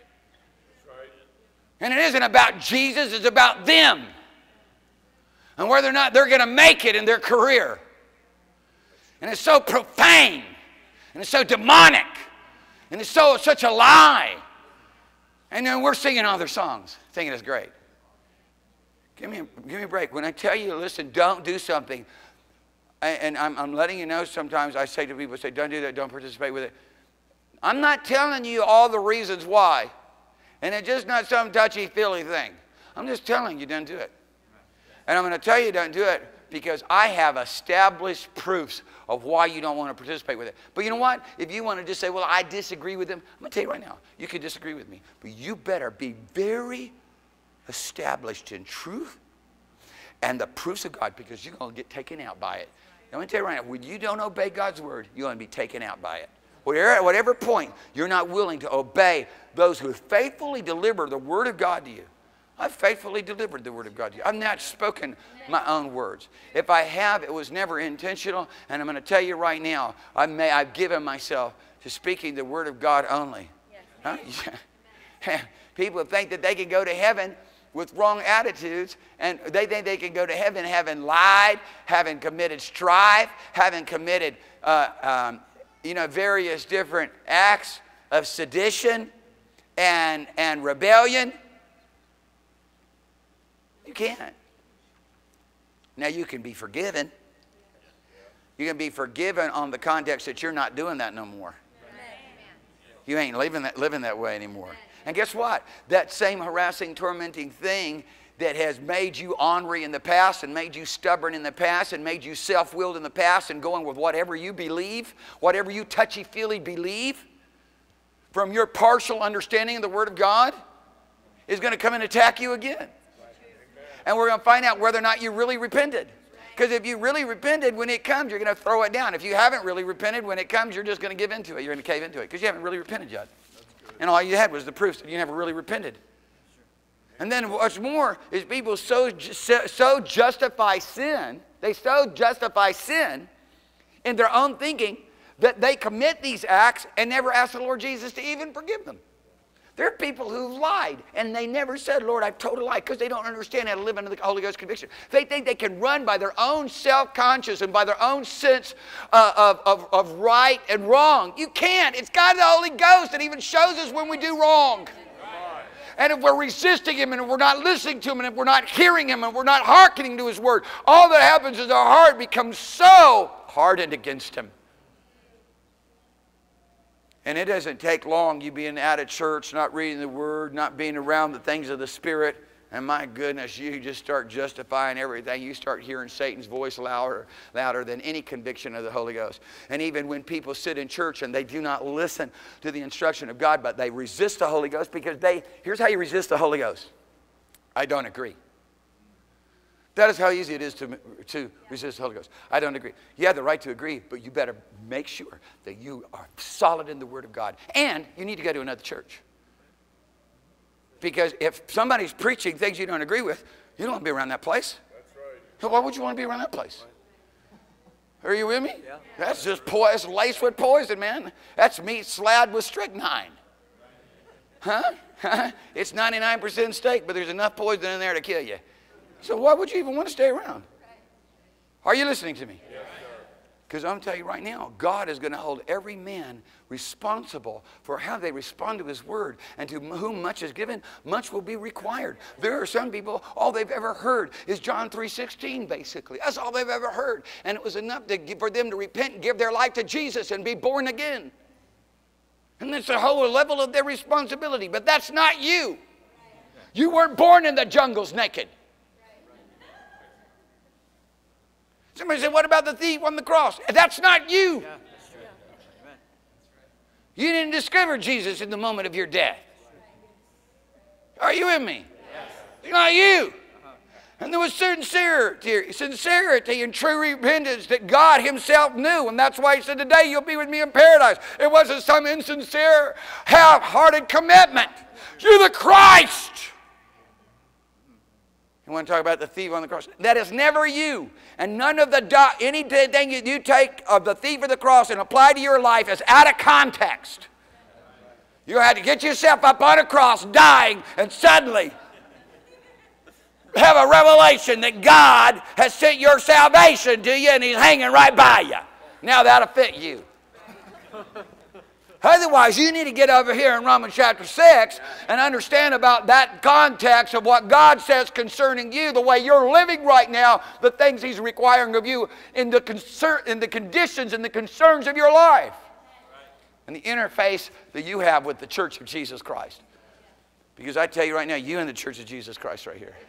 B: And it isn't about Jesus, it's about them. And whether or not they're going to make it in their career. And it's so profane. And it's so demonic. And it's so such a lie. And then we're singing other songs, thinking it's great. Give me, a, give me a break. When I tell you, listen, don't do something, and I'm, I'm letting you know sometimes I say to people, say, don't do that, don't participate with it. I'm not telling you all the reasons why. And it's just not some touchy-feely thing. I'm just telling you, don't do it. And I'm going to tell you don't do it because I have established proofs of why you don't want to participate with it. But you know what? If you want to just say, well, I disagree with them, I'm going to tell you right now, you can disagree with me. But you better be very established in truth and the proofs of God, because you're going to get taken out by it. I'm going to tell you right now, when you don't obey God's word, you're going to be taken out by it. Whatever, at whatever point you're not willing to obey those who faithfully deliver the word of God to you. I've faithfully delivered the word of God to you. I've not spoken my own words. If I have, it was never intentional. And I'm going to tell you right now, I may, I've given myself to speaking the word of God only. Yes. Huh? People think that they can go to heaven with wrong attitudes, and they think they can go to heaven having lied, having committed strife, having committed uh, um, you know, various different acts of sedition and, and rebellion. You can't. Now, you can be forgiven. You can be forgiven on the context that you're not doing that no more. You ain't living that, living that way anymore. And guess what? That same harassing, tormenting thing that has made you ornery in the past and made you stubborn in the past and made you self-willed in the past and going with whatever you believe, whatever you touchy-feely believe, from your partial understanding of the Word of God, is going to come and attack you again. And we're going to find out whether or not you really repented. Because if you really repented, when it comes, you're going to throw it down. If you haven't really repented, when it comes, you're just going to give into it. You're going to cave into it because you haven't really repented yet. And all you had was the proof that you never really repented. And then what's more is people so, so justify sin, they so justify sin in their own thinking that they commit these acts and never ask the Lord Jesus to even forgive them. There are people who've lied and they never said, Lord, I've told a lie, because they don't understand how to live under the Holy Ghost conviction. They think they can run by their own self-conscious and by their own sense uh, of, of, of right and wrong. You can't. It's God the Holy Ghost that even shows us when we do wrong. And if we're resisting Him and if we're not listening to Him and if we're not hearing Him and we're not hearkening to His Word, all that happens is our heart becomes so hardened against Him. And it doesn't take long, you being out of church, not reading the Word, not being around the things of the Spirit, and my goodness, you just start justifying everything. You start hearing Satan's voice louder, louder than any conviction of the Holy Ghost. And even when people sit in church and they do not listen to the instruction of God, but they resist the Holy Ghost, because they, here's how you resist the Holy Ghost. I don't agree. That is how easy it is to, to resist the Holy Ghost. I don't agree. You have the right to agree, but you better make sure that you are solid in the Word of God. And you need to go to another church. Because if somebody's preaching things you don't agree with, you don't want to be around that place. That's right. So why would you want to be around that place? Are you with me? Yeah. That's just poison, laced with poison, man. That's meat slad with strychnine. Huh? It's ninety-nine percent steak, but there's enough poison in there to kill you. So why would you even want to stay around? Are you listening to me? Yes, sir. Because I'm telling you right now, God is going to hold every man responsible for how they respond to His Word. And to whom much is given, much will be required. There are some people, all they've ever heard is John three sixteen, basically. That's all they've ever heard. And it was enough to give, for them to repent and give their life to Jesus and be born again. And that's the whole level of their responsibility. But that's not you. You weren't born in the jungles naked. Somebody said, what about the thief on the cross? That's not you. Yeah, that's true. You didn't discover Jesus in the moment of your death. Are you with me? Yes. It's not you. Uh-huh. And there was sincerity, sincerity and true repentance that God Himself knew. And that's why He said, today you'll be with me in paradise. It wasn't some insincere, half-hearted commitment. You're the Christ. You want to talk about the thief on the cross? That is never you. And none of the, anything you take of the thief of the cross and apply to your life is out of context. You had to get yourself up on a cross dying and suddenly have a revelation that God has sent your salvation to you and He's hanging right by you. Now that'll fit you. Otherwise, you need to get over here in Romans chapter six and understand about that context of what God says concerning you, the way you're living right now, the things He's requiring of you in the, concern, in the conditions and the concerns of your life. And the interface that you have with the church of Jesus Christ. Because I tell you right now, you in the church of Jesus Christ right here.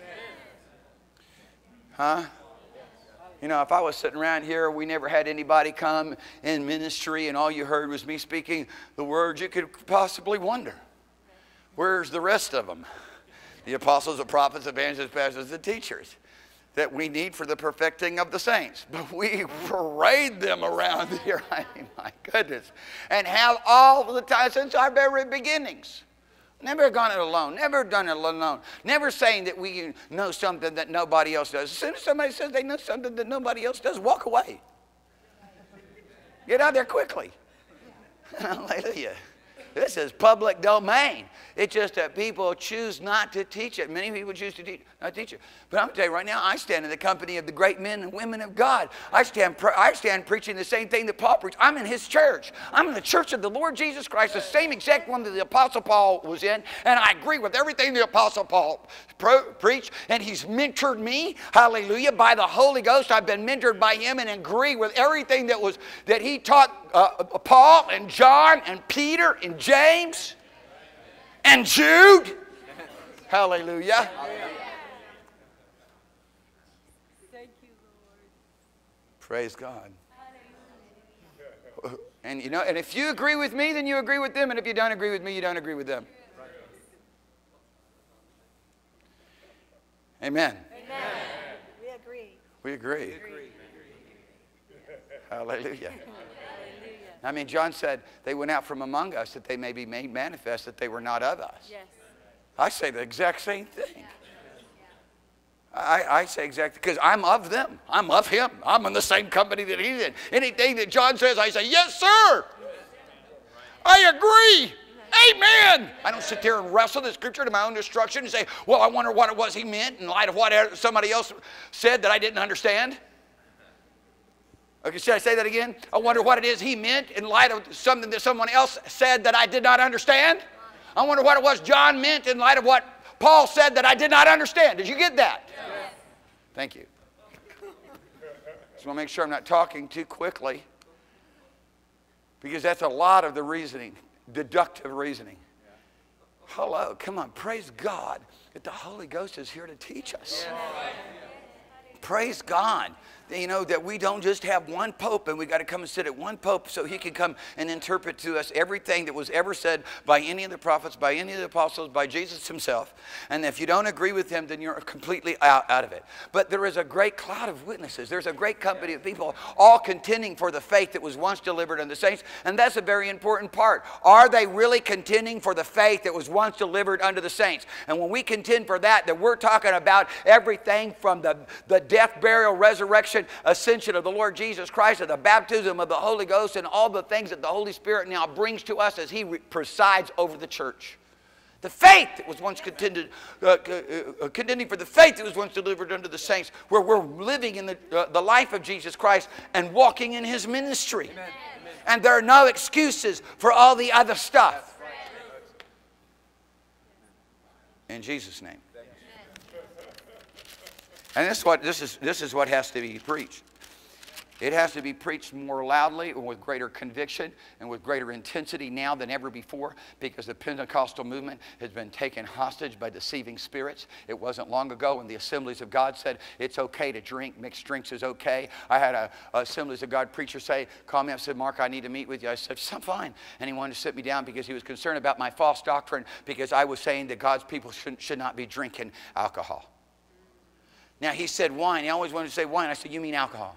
B: Huh? You know, if I was sitting around here, we never had anybody come in ministry and all you heard was me speaking the words, you could possibly wonder, where's the rest of them? The apostles, the prophets, evangelists, pastors, the teachers that we need for the perfecting of the saints. But we parade them around here, I mean, my goodness, and have all the time since our very beginnings. Never gone it alone. Never done it alone. Never saying that we know something that nobody else does. As soon as somebody says they know something that nobody else does, walk away. Get out there quickly. Hallelujah. This is public domain. It's just that people choose not to teach it. Many people choose to teach, not teach it. But I'm telling you right now, I stand in the company of the great men and women of God. I stand, I stand preaching the same thing that Paul preached. I'm in his church. I'm in the church of the Lord Jesus Christ, the same exact one that the Apostle Paul was in. And I agree with everything the Apostle Paul pro preached. And he's mentored me, hallelujah, by the Holy Ghost. I've been mentored by him and agree with everything that, was, that he taught uh, Paul and John and Peter and James. And Jude. Hallelujah.
C: Thank you, Lord.
B: Praise God. And you know, and if you agree with me, then you agree with them. And if you don't agree with me, you don't agree with them. Amen.
C: Amen. We agree.
B: We agree.
C: We agree.
B: Hallelujah. I mean, John said, they went out from among us that they may be made manifest that they were not of us.
C: Yes.
B: I say the exact same thing. I, I say exactly, because I'm of them. I'm of him. I'm in the same company that he's in. Anything that John says, I say, yes, sir. I agree. Amen. I don't sit there and wrestle the scripture to my own destruction and say, well, I wonder what it was he meant in light of what somebody else said that I didn't understand. Okay, should I say that again? I wonder what it is he meant in light of something that someone else said that I did not understand. I wonder what it was John meant in light of what Paul said that I did not understand. Did you get that? Yes. Thank you. Just want to make sure I'm not talking too quickly, because that's a lot of the reasoning, deductive reasoning. Hello, come on, praise God that the Holy Ghost is here to teach us. Praise God. You know, that we don't just have one pope and we got to come and sit at one pope so he can come and interpret to us everything that was ever said by any of the prophets, by any of the apostles, by Jesus himself. And if you don't agree with him, then you're completely out, out of it. But there is a great cloud of witnesses. There's a great company of people all contending for the faith that was once delivered unto the saints. And that's a very important part. Are they really contending for the faith that was once delivered unto the saints? And when we contend for that, then we're talking about everything from the, the death, burial, resurrection, ascension of the Lord Jesus Christ, of the baptism of the Holy Ghost, and all the things that the Holy Spirit now brings to us as he presides over the church. The faith that was once contended, uh, uh, contending for the faith that was once delivered unto the saints, where we're living in the, uh, the life of Jesus Christ and walking in his ministry. Amen. And there are no excuses for all the other stuff. In Jesus' name. And this is what this is this is what has to be preached. It has to be preached more loudly and with greater conviction and with greater intensity now than ever before, because the Pentecostal movement has been taken hostage by deceiving spirits. It wasn't long ago when the Assemblies of God said it's okay to drink, mixed drinks is okay. I had a, a Assemblies of God preacher say, call me up and said, Mark, I need to meet with you. I said, I'm fine. And he wanted to sit me down because he was concerned about my false doctrine, because I was saying that God's people should, should not be drinking alcohol. Now, he said wine. He always wanted to say wine. I said, you mean alcohol?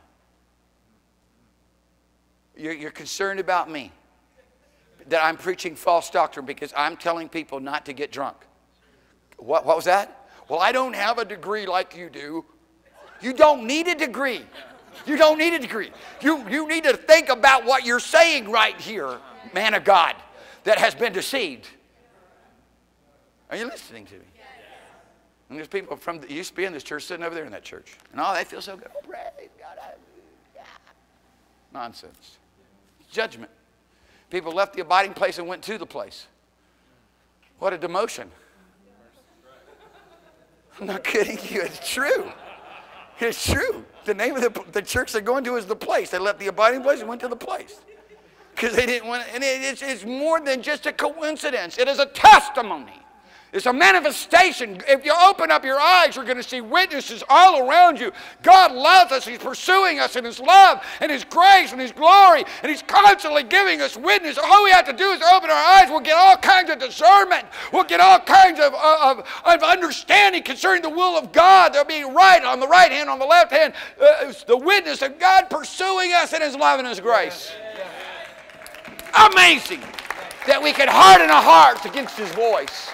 B: You're, you're concerned about me, that I'm preaching false doctrine because I'm telling people not to get drunk. What, what was that? Well, I don't have a degree like you do. You don't need a degree. You don't need a degree. You, you need to think about what you're saying right here, man of God, that has been deceived. Are you listening to me? And there's people from the, used to be in this church sitting over there in that church. And oh, they feel so good. Oh, praise God. Yeah. Nonsense. Judgment. People left the abiding place and went to the place. What a demotion. I'm not kidding you. It's true. It's true. The name of the, the church they're going to is the place. They left the abiding place and went to the place. Because they didn't want to. And it, it's, it's more than just a coincidence. It is a testimony. It's a manifestation. If you open up your eyes, you're going to see witnesses all around you. God loves us. He's pursuing us in His love and His grace and His glory. And He's constantly giving us witness. All we have to do is open our eyes. We'll get all kinds of discernment. We'll get all kinds of, of, of understanding concerning the will of God. There'll be right on the right hand, on the left hand. Uh, it's the witness of God pursuing us in His love and His grace. Amazing that we can harden our hearts against His voice.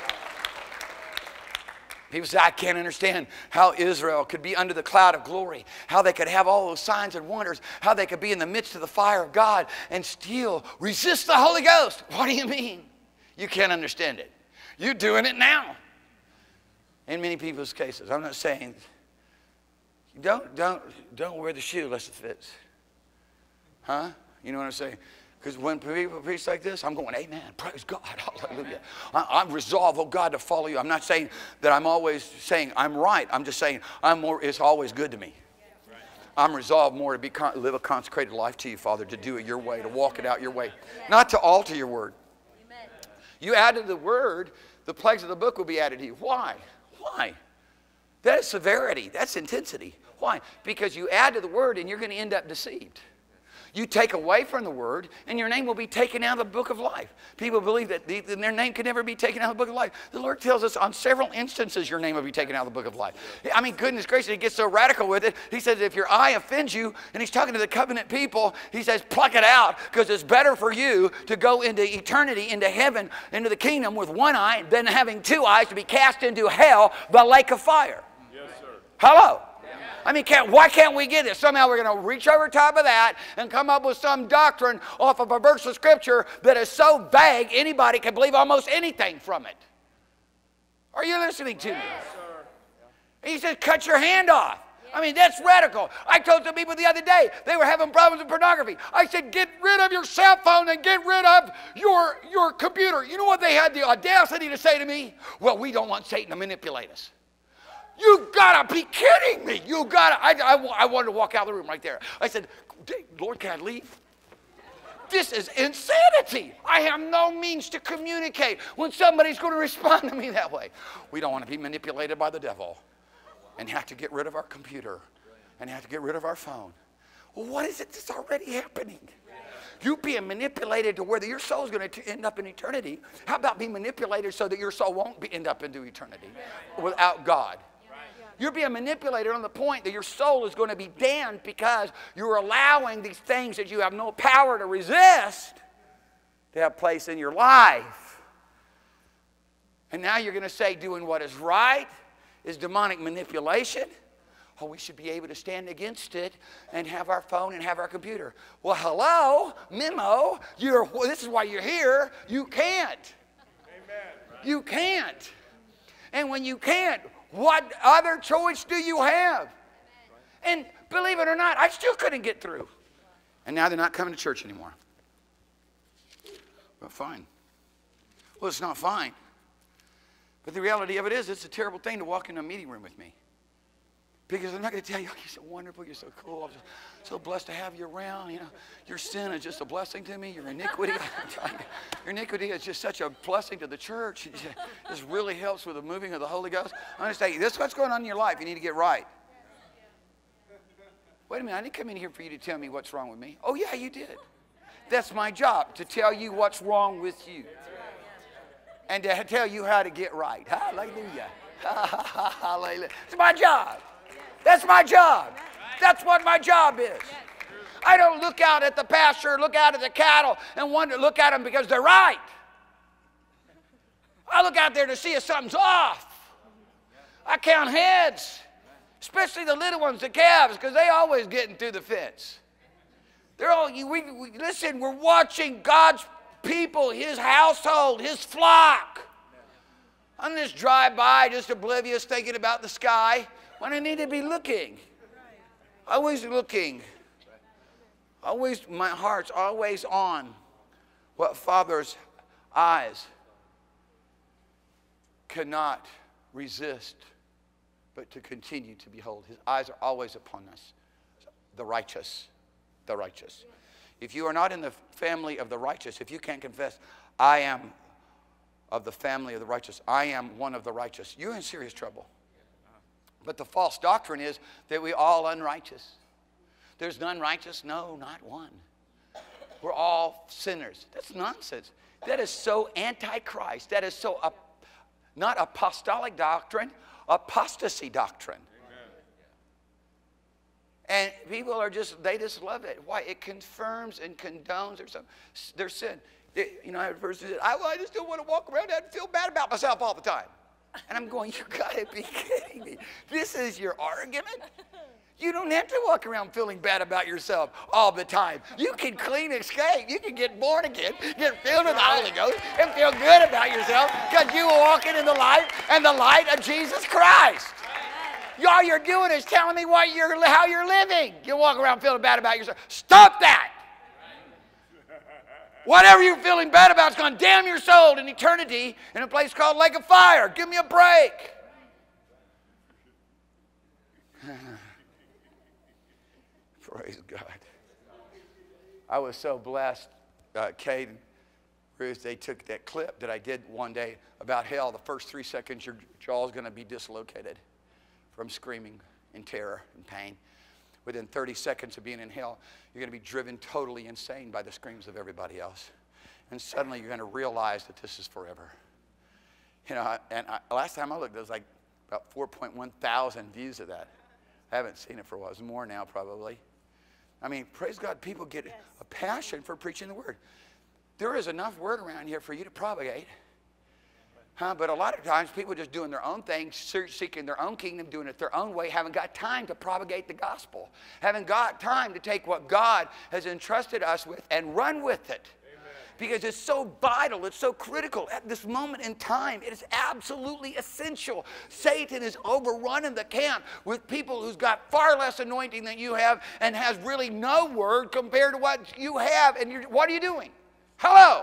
B: People say, I can't understand how Israel could be under the cloud of glory, how they could have all those signs and wonders, how they could be in the midst of the fire of God and still resist the Holy Ghost. What do you mean? You can't understand it. You're doing it now. In many people's cases. I'm not saying, don't, don't, don't wear the shoe unless it fits. Huh? You know what I'm saying? Because when people preach like this, I'm going, amen, praise God, hallelujah. I, I'm resolved, oh God, to follow you. I'm not saying that I'm always saying I'm right. I'm just saying I'm more, it's always good to me. I'm resolved more to be con live a consecrated life to you, Father, to do it your way, to walk it out your way. Not to alter your word. You added the word, the plagues of the book will be added to you. Why? Why? That is severity. That's intensity. Why? Because you add to the word and you're going to end up deceived. You take away from the word, and your name will be taken out of the book of life. People believe that the, their name can never be taken out of the book of life. The Lord tells us on several instances your name will be taken out of the book of life. I mean, goodness gracious, He gets so radical with it. He says if your eye offends you, and He's talking to the covenant people, He says pluck it out, because it's better for you to go into eternity, into heaven, into the kingdom with one eye than having two eyes to be cast into hell, the lake of fire. Yes, sir. Hello. I mean, can't, why can't we get it? Somehow we're going to reach over top of that and come up with some doctrine off of a verse of Scripture that is so vague, anybody can believe almost anything from it. Are you listening to me? Yes, sir. He says, cut your hand off. I mean, that's radical. I told some people the other day, they were having problems with pornography. I said, get rid of your cell phone and get rid of your, your computer. You know what they had the audacity to say to me? Well, we don't want Satan to manipulate us. You gotta be kidding me. You gotta, I, I, I wanted to walk out of the room right there. I said, Lord, can I leave? This is insanity. I have no means to communicate when somebody's going to respond to me that way. We don't want to be manipulated by the devil and have to get rid of our computer and have to get rid of our phone. Well, what is it that's already happening? You being manipulated to where your soul is going to end up in eternity. How about being manipulated so that your soul won't be, end up into eternity without God? You're being manipulated on the point that your soul is going to be damned because you're allowing these things that you have no power to resist to have place in your life. And now you're going to say doing what is right is demonic manipulation. Oh, we should be able to stand against it and have our phone and have our computer. Well, hello, memo. You're, well, this is why you're here. You can't. Amen. You can't. And when you can't, what other choice do you have? And believe it or not, I still couldn't get through. And now they're not coming to church anymore. Well, fine. Well, it's not fine. But the reality of it is, it's a terrible thing to walk in a meeting room with me. Because I'm not going to tell you, oh, you're so wonderful, you're so cool, I'm so, so blessed to have you around. You know, your sin is just a blessing to me. Your iniquity, your iniquity is just such a blessing to the church. This really helps with the moving of the Holy Ghost. I'm going to say, this is what's going on in your life. You need to get right. Wait a minute, I didn't come in here for you to tell me what's wrong with me. Oh, yeah, you did. That's my job, to tell you what's wrong with you. And to tell you how to get right. Hallelujah. Hallelujah. It's my job. That's my job. That's what my job is. I don't look out at the pasture, look out at the cattle, and wonder, look at them because they're right. I look out there to see if something's off. I count heads, especially the little ones, the calves, because they always getting through the fence. They're all, we, we, listen, we're watching God's people, His household, His flock. I'm just drive by, just oblivious, thinking about the sky, when I need to be looking. Always looking. Always, my heart's always on What Father's eyes cannot resist but to continue to behold. His eyes are always upon us. The righteous. The righteous. If you are not in the family of the righteous, if you can't confess, I am of the family of the righteous, I am one of the righteous, you're in serious trouble. But the false doctrine is that we're all unrighteous. There's none righteous? No, not one. We're all sinners. That's nonsense. That is so anti-Christ. That is so, uh, not apostolic doctrine, apostasy doctrine. And people are just, they just love it. Why? It confirms and condones their, their sin. It, you know, I heard a person say, I, I just don't want to walk around and feel bad about myself all the time. And I'm going, you got to be kidding me. This is your argument? You don't have to walk around feeling bad about yourself all the time. You can clean escape. You can get born again, get filled with the Holy Ghost, and feel good about yourself because you are walking in the light and the light of Jesus Christ. All you're doing is telling me what you're, how you're living. You walk around feeling bad about yourself. Stop that. Whatever you're feeling bad about is going to damn your soul in eternity in a place called Lake of Fire. Give me a break. Praise God. I was so blessed. Uh, Kate and Ruth, they took that clip that I did one day about hell. The first three seconds, your jaw is going to be dislocated from screaming in terror and pain. Within thirty seconds of being in hell, you're going to be driven totally insane by the screams of everybody else. And suddenly you're going to realize that this is forever. You know, and I, last time I looked, there was like about four point one thousand views of that. I haven't seen it for a while. It's more now probably. I mean, praise God, people get yes. a passion for preaching the word. There is enough word around here for you to propagate. Huh? But a lot of times people just doing their own thing, seeking their own kingdom, doing it their own way, haven't got time to propagate the gospel. Haven't got time to take what God has entrusted us with and run with it. Amen. Because it's so vital, it's so critical at this moment in time. It is absolutely essential. Satan is overrunning the camp with people who's got far less anointing than you have and has really no word compared to what you have. And you're, what are you doing? Hello?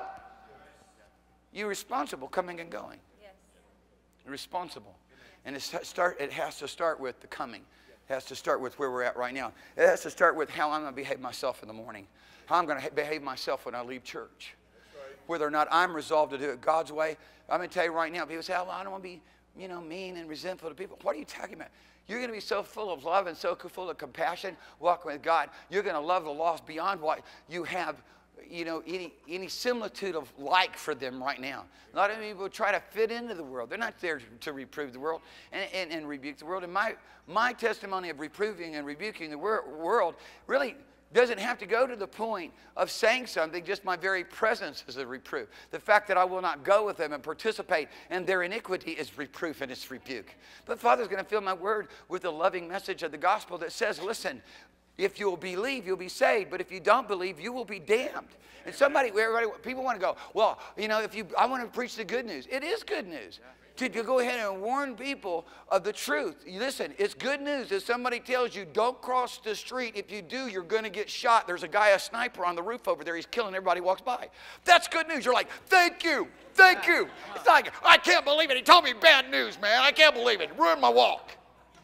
B: You're responsible coming and going. Yes. You're responsible. And it's start, it has to start with the coming. It has to start with where we're at right now. It has to start with how I'm going to behave myself in the morning. How I'm going to behave myself when I leave church. Right. Whether or not I'm resolved to do it God's way. I'm going to tell you right now, people say, oh, I don't want to be you know, mean and resentful to people. What are you talking about? You're going to be so full of love and so full of compassion walking with God. You're going to love the lost beyond what you have you know, any, any similitude of like for them right now. A lot of people try to fit into the world. They're not there to, to reprove the world and, and, and rebuke the world. And my, my testimony of reproving and rebuking the wor world really doesn't have to go to the point of saying something. Just my very presence is a reproof. The fact that I will not go with them and participate in their iniquity is reproof and it's rebuke. But Father's going to fill my word with the loving message of the gospel that says, listen, if you'll believe, you'll be saved. But if you don't believe, you will be damned. And somebody, everybody, people want to go, well, you know, if you, I want to preach the good news. It is good news. To, to go ahead and warn people of the truth. Listen, it's good news if somebody tells you, don't cross the street. If you do, you're going to get shot. There's a guy, a sniper on the roof over there. He's killing everybody who walks by. That's good news. You're like, thank you. Thank you. It's like, I can't believe it. He told me bad news, man. I can't believe it. It ruined my walk.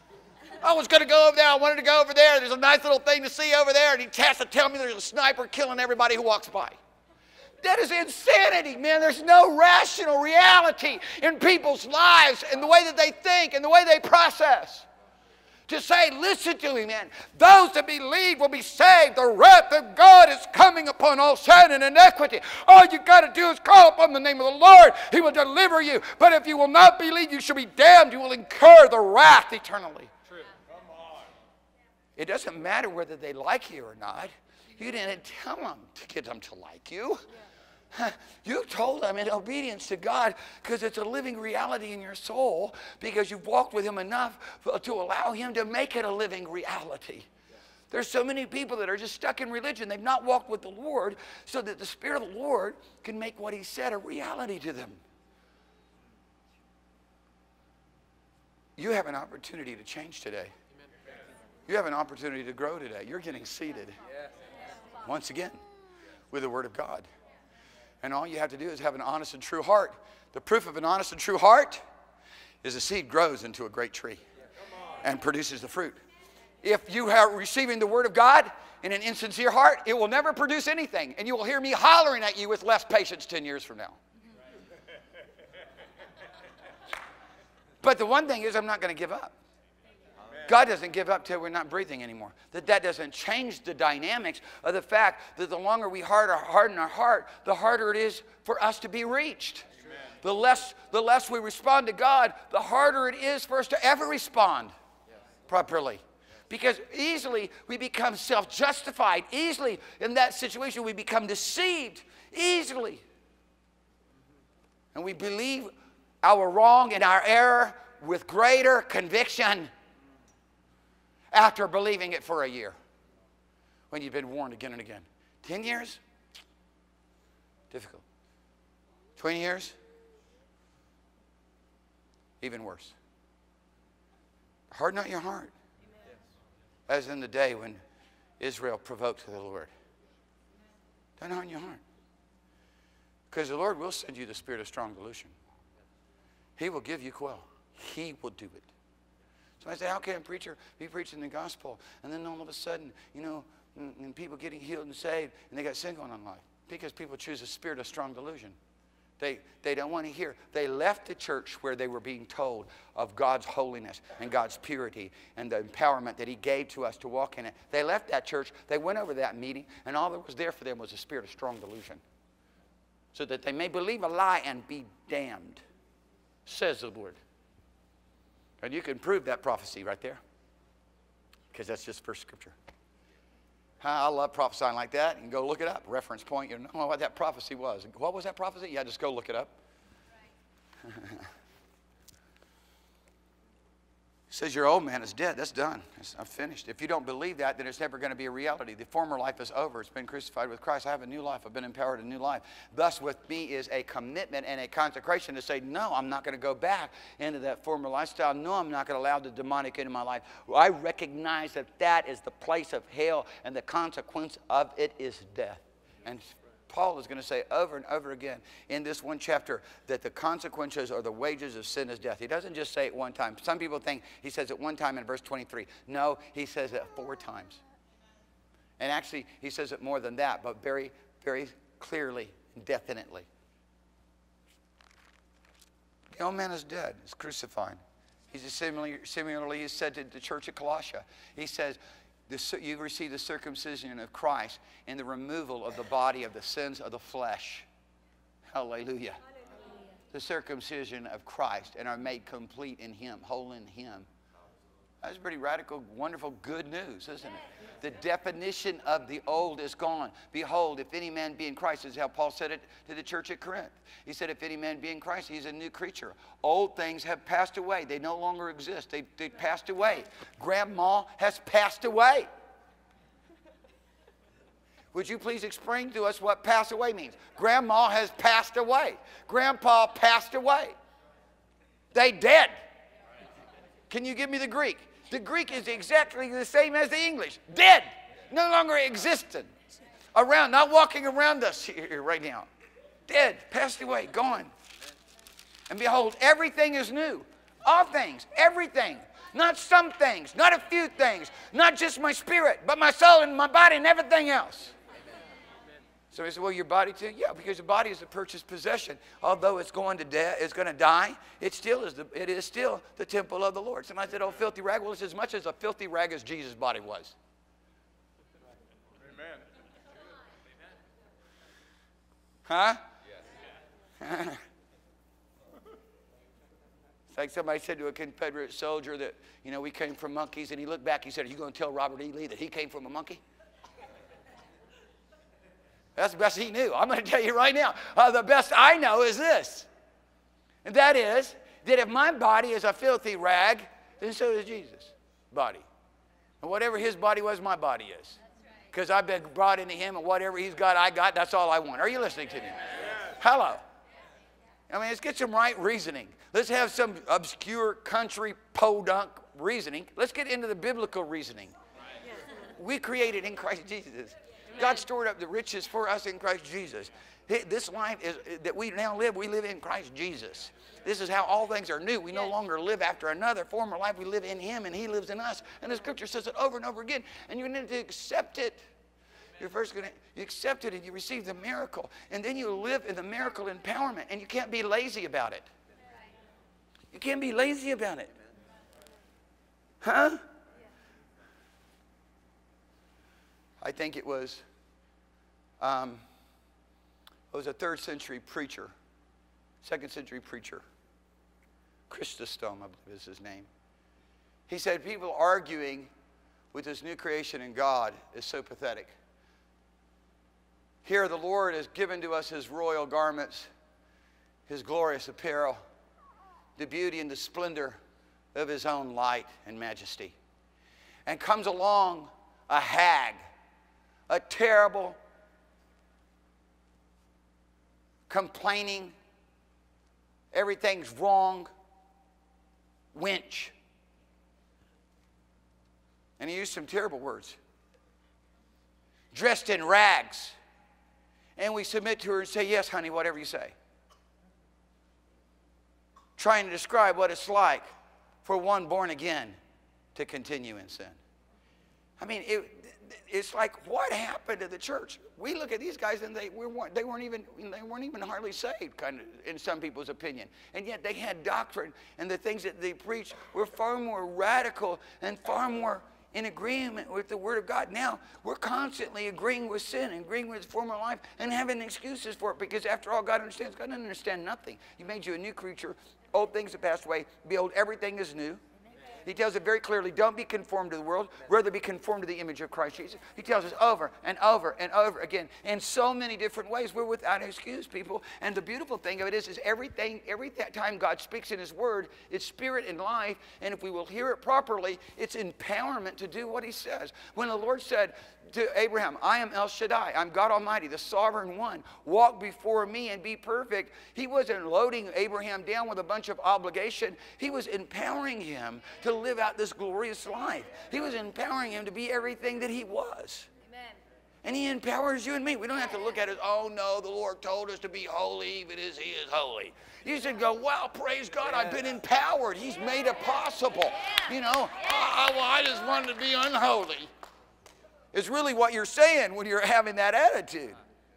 B: I was going to go over there. I wanted to go over there. There's a nice little thing to see over there. And he has to tell me there's a sniper killing everybody who walks by. That is insanity, man. There's no rational reality in people's lives and the way that they think and the way they process. To say, listen to me, man. Those that believe will be saved. The wrath of God is coming upon all sin and iniquity. All you got to do is call upon the name of the Lord. He will deliver you. But if you will not believe, you shall be damned. You will incur the wrath eternally. It doesn't matter whether they like you or not. You didn't tell them to get them to like you. Yeah. You told them in obedience to God because it's a living reality in your soul because you've walked with Him enough to allow Him to make it a living reality. Yeah. There's so many people that are just stuck in religion. They've not walked with the Lord so that the Spirit of the Lord can make what He said a reality to them. You have an opportunity to change today. You have an opportunity to grow today. You're getting seated once again with the Word of God. And all you have to do is have an honest and true heart. The proof of an honest and true heart is the seed grows into a great tree and produces the fruit. If you are receiving the word of God in an insincere heart, it will never produce anything. And you will hear me hollering at you with less patience ten years from now. But the one thing is, I'm not going to give up. God doesn't give up till we're not breathing anymore. That that doesn't change the dynamics of the fact that the longer we harden our heart, the harder it is for us to be reached. Amen. The less, the less we respond to God, the harder it is for us to ever respond yes. properly. Because easily we become self-justified. Easily in that situation we become deceived. Easily. And we believe our wrong and our error with greater conviction after believing it for a year when you've been warned again and again. Ten years? Difficult. Twenty years? Even worse. Harden not your heart. As in the day when Israel provoked the Lord. Don't harden your heart. Because the Lord will send you the spirit of strong delusion. He will give you quell. He will do it. So I say, how can a preacher be preaching the gospel and then all of a sudden, you know, and, and people getting healed and saved and they got sin going on in life? Because people choose a spirit of strong delusion. They, they don't want to hear. They left the church where they were being told of God's holiness and God's purity and the empowerment that he gave to us to walk in it. They left that church. They went over to that meeting, and all that was there for them was a spirit of strong delusion. So that they may believe a lie and be damned, says the Lord. And you can prove that prophecy right there. Because that's just first scripture. I love prophesying like that. You can go look it up. Reference point. You know what that prophecy was. What was that prophecy? Yeah, just go look it up. Right. It says your old man is dead. That's done. I'm finished. If you don't believe that, then it's never going to be a reality. The former life is over. It's been crucified with Christ. I have a new life. I've been empowered in a new life. Thus, with me is a commitment and a consecration to say, no, I'm not going to go back into that former lifestyle. No, I'm not going to allow the demonic into my life. I recognize that that is the place of hell, and the consequence of it is death. And Paul is going to say over and over again in this one chapter that the consequences or the wages of sin is death. He doesn't just say it one time. Some people think he says it one time in verse twenty-three. No, he says it four times. And actually, he says it more than that, but very, very clearly and definitely. The old man is dead. He's crucified. He's similarly, similarly he said to the church at Colossia. He says, you receive the circumcision of Christ and the removal of the body of the sins of the flesh. Hallelujah. Hallelujah. The circumcision of Christ and are made complete in him, whole in him. That's pretty radical, wonderful, good news, isn't it? The definition of the old is gone. Behold, if any man be in Christ, this is how Paul said it to the church at Corinth. He said, if any man be in Christ, he's a new creature. Old things have passed away. They no longer exist. They, they passed away. Grandma has passed away. Would you please explain to us what pass away means? Grandma has passed away. Grandpa passed away. They dead. Can you give me the Greek? The Greek is exactly the same as the English. Dead. No longer existent. Around, not walking around us here right now. Dead, passed away, gone. And behold, everything is new. All things, everything. Not some things, not a few things. Not just my spirit, but my soul and my body and everything else. So he said, well, your body too? Yeah, because the body is a purchased possession. Although it's going to die, it's going to die, it still is the, it is still the temple of the Lord. Somebody said, oh, filthy rag. Well, it's as much as a filthy rag as Jesus' body was. Amen. Huh? Yes. It's like somebody said to a Confederate soldier that, you know, we came from monkeys, and he looked back, he said, are you going to tell Robert E. Lee that he came from a monkey? That's the best he knew. I'm going to tell you right now. Uh, the best I know is this. And that is that if my body is a filthy rag, then so is Jesus' body. And whatever his body was, my body is. Because I've been brought into him, and whatever he's got, I got. That's all I want. Are you listening to me? Hello. I mean, let's get some right reasoning. Let's have some obscure country podunk reasoning. Let's get into the biblical reasoning. We created in Christ Jesus. God stored up the riches for us in Christ Jesus. This life is, that we now live, we live in Christ Jesus. This is how all things are new. We no longer live after another former life. We live in Him and He lives in us. And the Scripture says it over and over again. And you need to accept it. You're first going to you accept it and you receive the miracle. And then you live in the miracle empowerment. And you can't be lazy about it. You can't be lazy about it. Huh? I think it was, um, it was a third century preacher, second century preacher, Chrysostom, I believe is his name. He said, people arguing with this new creation in God is so pathetic. Here the Lord has given to us His royal garments, His glorious apparel, the beauty and the splendor of His own light and majesty. And comes along a hag, a terrible, complaining, everything's wrong wench. And he used some terrible words. Dressed in rags. And we submit to her and say, yes, honey, whatever you say. Trying to describe what it's like for one born again to continue in sin. I mean, it, it's like, what happened to the church? We look at these guys and they, we weren't, they, weren't even, they weren't even hardly saved, kind of, in some people's opinion. And yet they had doctrine, and the things that they preached were far more radical and far more in agreement with the Word of God. Now, we're constantly agreeing with sin, agreeing with former life, and having excuses for it, because after all, God understands. God doesn't understand nothing. He made you a new creature. Old things have passed away. Behold, everything is new. He tells it very clearly, don't be conformed to the world, rather be conformed to the image of Christ Jesus. He tells us over and over and over again in so many different ways. We're without excuse, people. And the beautiful thing of it is, is everything, every time God speaks in His Word, it's spirit and life. And if we will hear it properly, it's empowerment to do what He says. When the Lord said to Abraham, I am El Shaddai, I'm God Almighty, the sovereign one, walk before me and be perfect. He wasn't loading Abraham down with a bunch of obligation. He was empowering him to live out this glorious life. He was empowering him to be everything that he was. Amen. And He empowers you and me. We don't have to look at it, oh no, the Lord told us to be holy even as He is holy. You should go, wow, praise God, I've been empowered. He's made it possible. You know, I, well, I just wanted to be unholy. It's really what you're saying when you're having that attitude.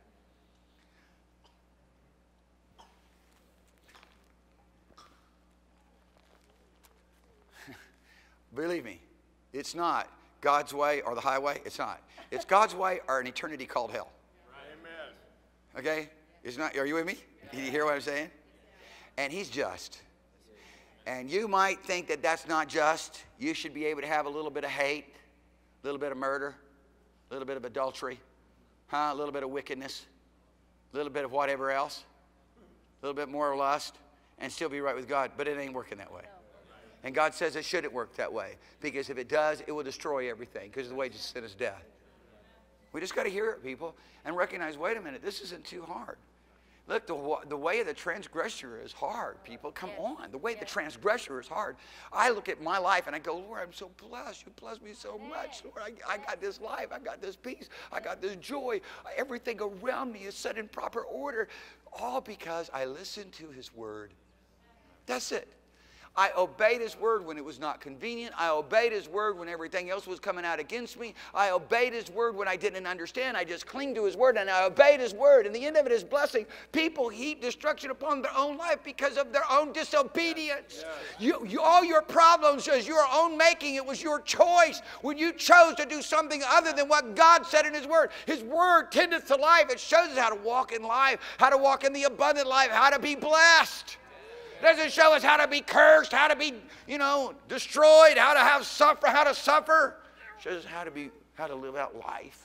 B: Believe me, it's not God's way or the highway. It's not. It's God's way or an eternity called hell. Amen. Okay? It's not. Are you with me? Did you hear what I'm saying? And He's just. And you might think that that's not just. You should be able to have a little bit of hate, a little bit of murder, a little bit of adultery, huh? A little bit of wickedness, a little bit of whatever else, a little bit more lust, and still be right with God. But it ain't working that way. And God says it shouldn't work that way, because if it does, it will destroy everything, because the wages of sin is death. We just got to hear it, people, and recognize, wait a minute, this isn't too hard. Look, the, the way of the transgressor is hard, people. Come on. The way of the transgressor is hard. I look at my life and I go, Lord, I'm so blessed. You bless me so much. Lord, I, I got this life. I got this peace. I got this joy. Everything around me is set in proper order. All because I listened to His Word. That's it. I obeyed His Word when it was not convenient. I obeyed His Word when everything else was coming out against me. I obeyed His Word when I didn't understand. I just clinged to His Word and I obeyed His Word. And the end of it is blessing. People heap destruction upon their own life because of their own disobedience. Yes. You, you, all your problems is your own making. It was your choice when you chose to do something other than what God said in His Word. His Word tendeth to life. It shows us how to walk in life, how to walk in the abundant life, how to be blessed. Doesn't show us how to be cursed, how to be, you know, destroyed, how to have suffer, how to suffer. It shows us how to be, how to live out life.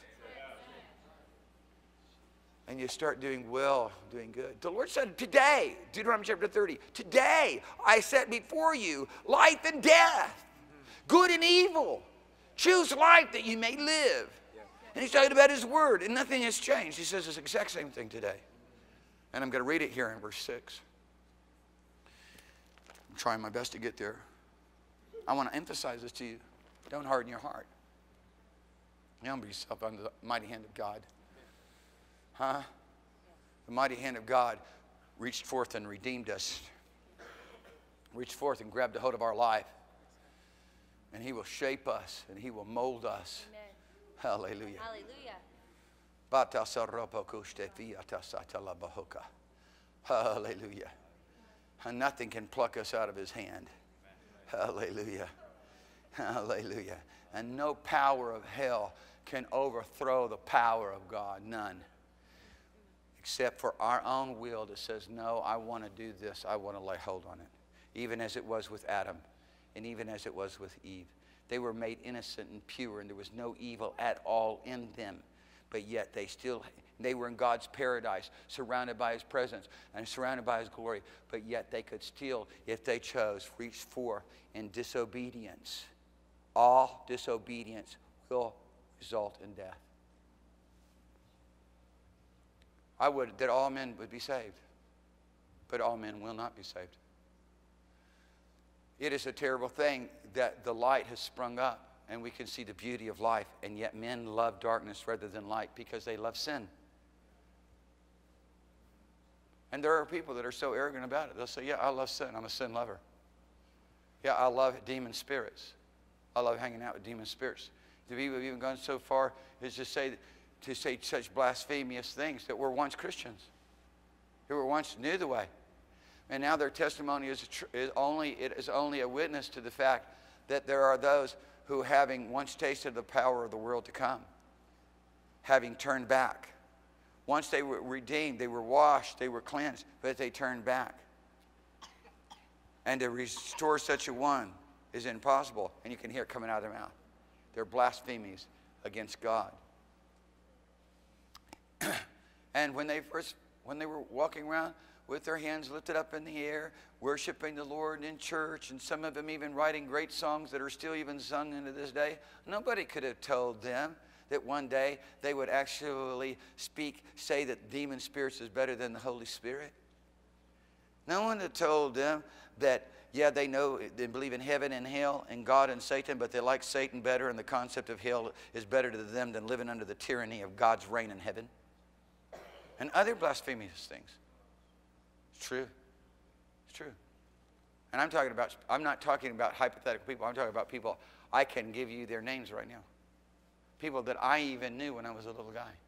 B: And you start doing well, doing good. The Lord said, today, Deuteronomy chapter thirty, today I set before you life and death, good and evil. Choose life that you may live. And He's talking about His Word, and nothing has changed. He says the exact same thing today. And I'm going to read it here in verse six. I'm trying my best to get there. I want to emphasize this to you. Don't harden your heart. Humble yourself under the mighty hand of God. Huh? The mighty hand of God reached forth and redeemed us. Reached forth and grabbed a hold of our life. And He will shape us and He will mold us. Amen. Hallelujah. Hallelujah. Hallelujah. And nothing can pluck us out of His hand. Hallelujah. Hallelujah. And no power of hell can overthrow the power of God. None. Except for our own will that says, no, I want to do this. I want to lay hold on it. Even as it was with Adam. And even as it was with Eve. They were made innocent and pure. And there was no evil at all in them. But yet they still, they were in God's paradise. Surrounded by His presence. And surrounded by His glory. But yet they could still, if they chose, reach forth in disobedience. All disobedience will result in death. I would that all men would be saved, but all men will not be saved. It is a terrible thing that the light has sprung up and we can see the beauty of life, and yet men love darkness rather than light because they love sin. And there are people that are so arrogant about it. They'll say, yeah, I love sin. I'm a sin lover. Yeah, I love demon spirits. I love hanging out with demon spirits. The people have even gone so far as to say, to say such blasphemous things that were once Christians, who were once knew the way. And now their testimony is, is, only, it is only a witness to the fact that there are those who, having once tasted the power of the world to come, having turned back. Once they were redeemed, they were washed, they were cleansed, but they turned back. And to restore such a one is impossible. And you can hear it coming out of their mouth. They're blasphemies against God. And when they first, when they were walking around with their hands lifted up in the air, worshiping the Lord in church, and some of them even writing great songs that are still even sung into this day, nobody could have told them that one day they would actually speak, say that demon spirits is better than the Holy Spirit. No one had told them that, yeah, they know, they believe in heaven and hell and God and Satan, but they like Satan better, and the concept of hell is better to them than living under the tyranny of God's reign in heaven. And other blasphemous things. It's true. It's true. And I'm talking about, I'm not talking about hypothetical people. I'm talking about people, I can give you their names right now. People that I even knew when I was a little guy.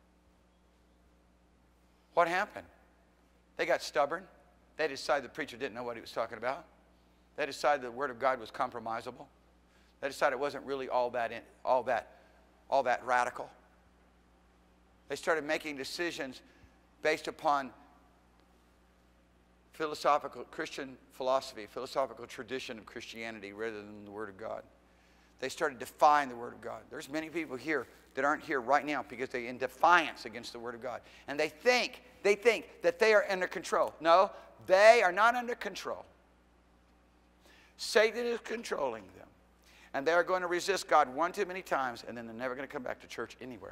B: What happened? They got stubborn. They decided the preacher didn't know what he was talking about. They decided the Word of God was compromisable. They decided it wasn't really all that, in, all that, all that radical. They started making decisions based upon philosophical Christian philosophy, philosophical tradition of Christianity rather than the Word of God. They started defying the Word of God. There's many people here that aren't here right now because they're in defiance against the Word of God. And they think, they think that they are under control. No, they are not under control. Satan is controlling them. And they are going to resist God one too many times, and then they're never going to come back to church anywhere.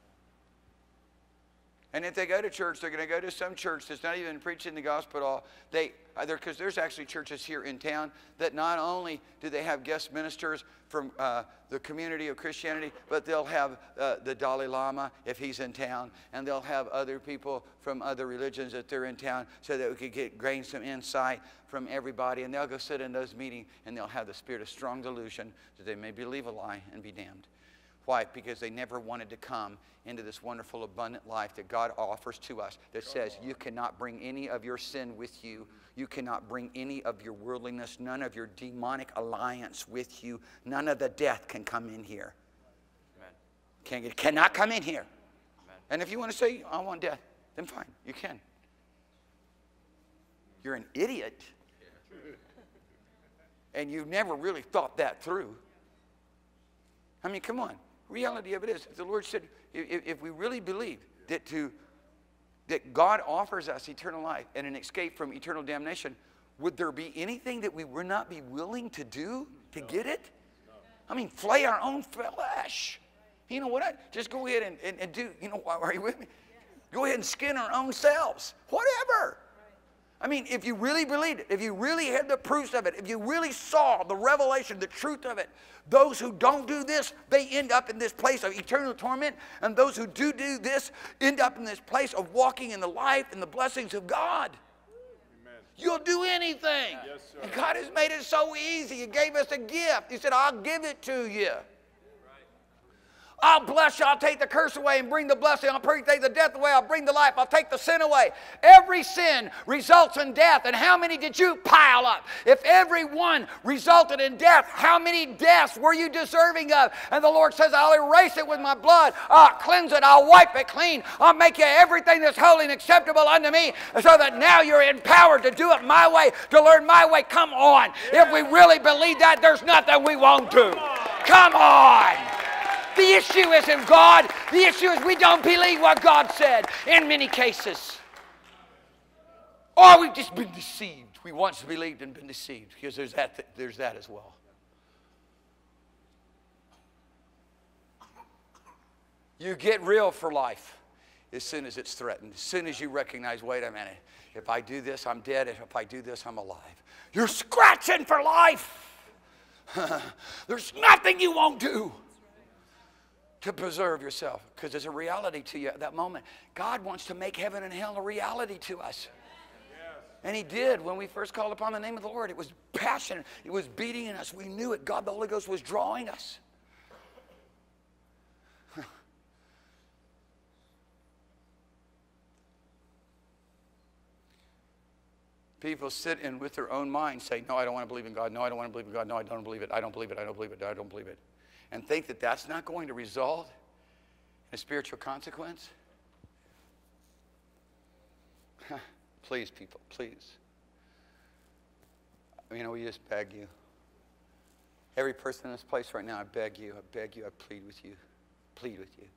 B: And if they go to church, they're going to go to some church that's not even preaching the gospel at all. They, because there's actually churches here in town that not only do they have guest ministers from uh, the community of Christianity, but they'll have uh, the Dalai Lama if he's in town, and they'll have other people from other religions that they're in town so that we could get gain some insight from everybody. And they'll go sit in those meetings, and they'll have the spirit of strong delusion that they may believe a lie and be damned. Why? Because they never wanted to come into this wonderful, abundant life that God offers to us that says you cannot bring any of your sin with you. You cannot bring any of your worldliness, none of your demonic alliance with you. None of the death can come in here. Amen. Can, it cannot come in here. Amen. And if you want to say, I want death, then fine, you can. You're an idiot. And you've never really thought that through. I mean, come on. Reality of it is, the Lord said, if, if we really believe that to that God offers us eternal life and an escape from eternal damnation, would there be anything that we would not be willing to do to no. get it? No. I mean, flay our own flesh. You know what? I, just go ahead and, and, and do, you know, are you with me? Go ahead and skin our own selves. Whatever. I mean, if you really believed it, if you really had the proofs of it, if you really saw the revelation, the truth of it, those who don't do this, they end up in this place of eternal torment. And those who do do this end up in this place of walking in the life and the blessings of God. Amen. You'll do anything. Yes, sir. And God has made it so easy. He gave us a gift. He said, I'll give it to you. I'll bless you, I'll take the curse away and bring the blessing. I'll take the death away, I'll bring the life. I'll take the sin away. Every sin results in death. And how many did you pile up? If every one resulted in death, how many deaths were you deserving of? And the Lord says, I'll erase it with my blood. I'll cleanse it. I'll wipe it clean. I'll make you everything that's holy and acceptable unto me, so that now you're empowered to do it my way, to learn my way. Come on. If we really believe that, there's nothing we won't do. Come on. The issue isn't God. The issue is we don't believe what God said in many cases. Or we've just been deceived. We once believed and been deceived. Because there's that, th there's that as well. You get real for life as soon as it's threatened. As soon as you recognize, wait a minute, if I do this, I'm dead. If I do this, I'm alive. You're scratching for life. There's nothing you won't do to preserve yourself, because there's a reality to you at that moment. God wants to make heaven and hell a reality to us. Yes. And he did when we first called upon the name of the Lord. It was passionate. It was beating in us. We knew it. God, the Holy Ghost, was drawing us. People sit in with their own mind, say, no, I don't want to believe in God. No, I don't want to believe in God. No, I don't believe it. I don't believe it. I don't believe it. I don't believe it. And think that that's not going to result in a spiritual consequence? Please, people, please. You know, we just beg you. Every person in this place right now, I beg you, I beg you, I plead with you. Plead with you.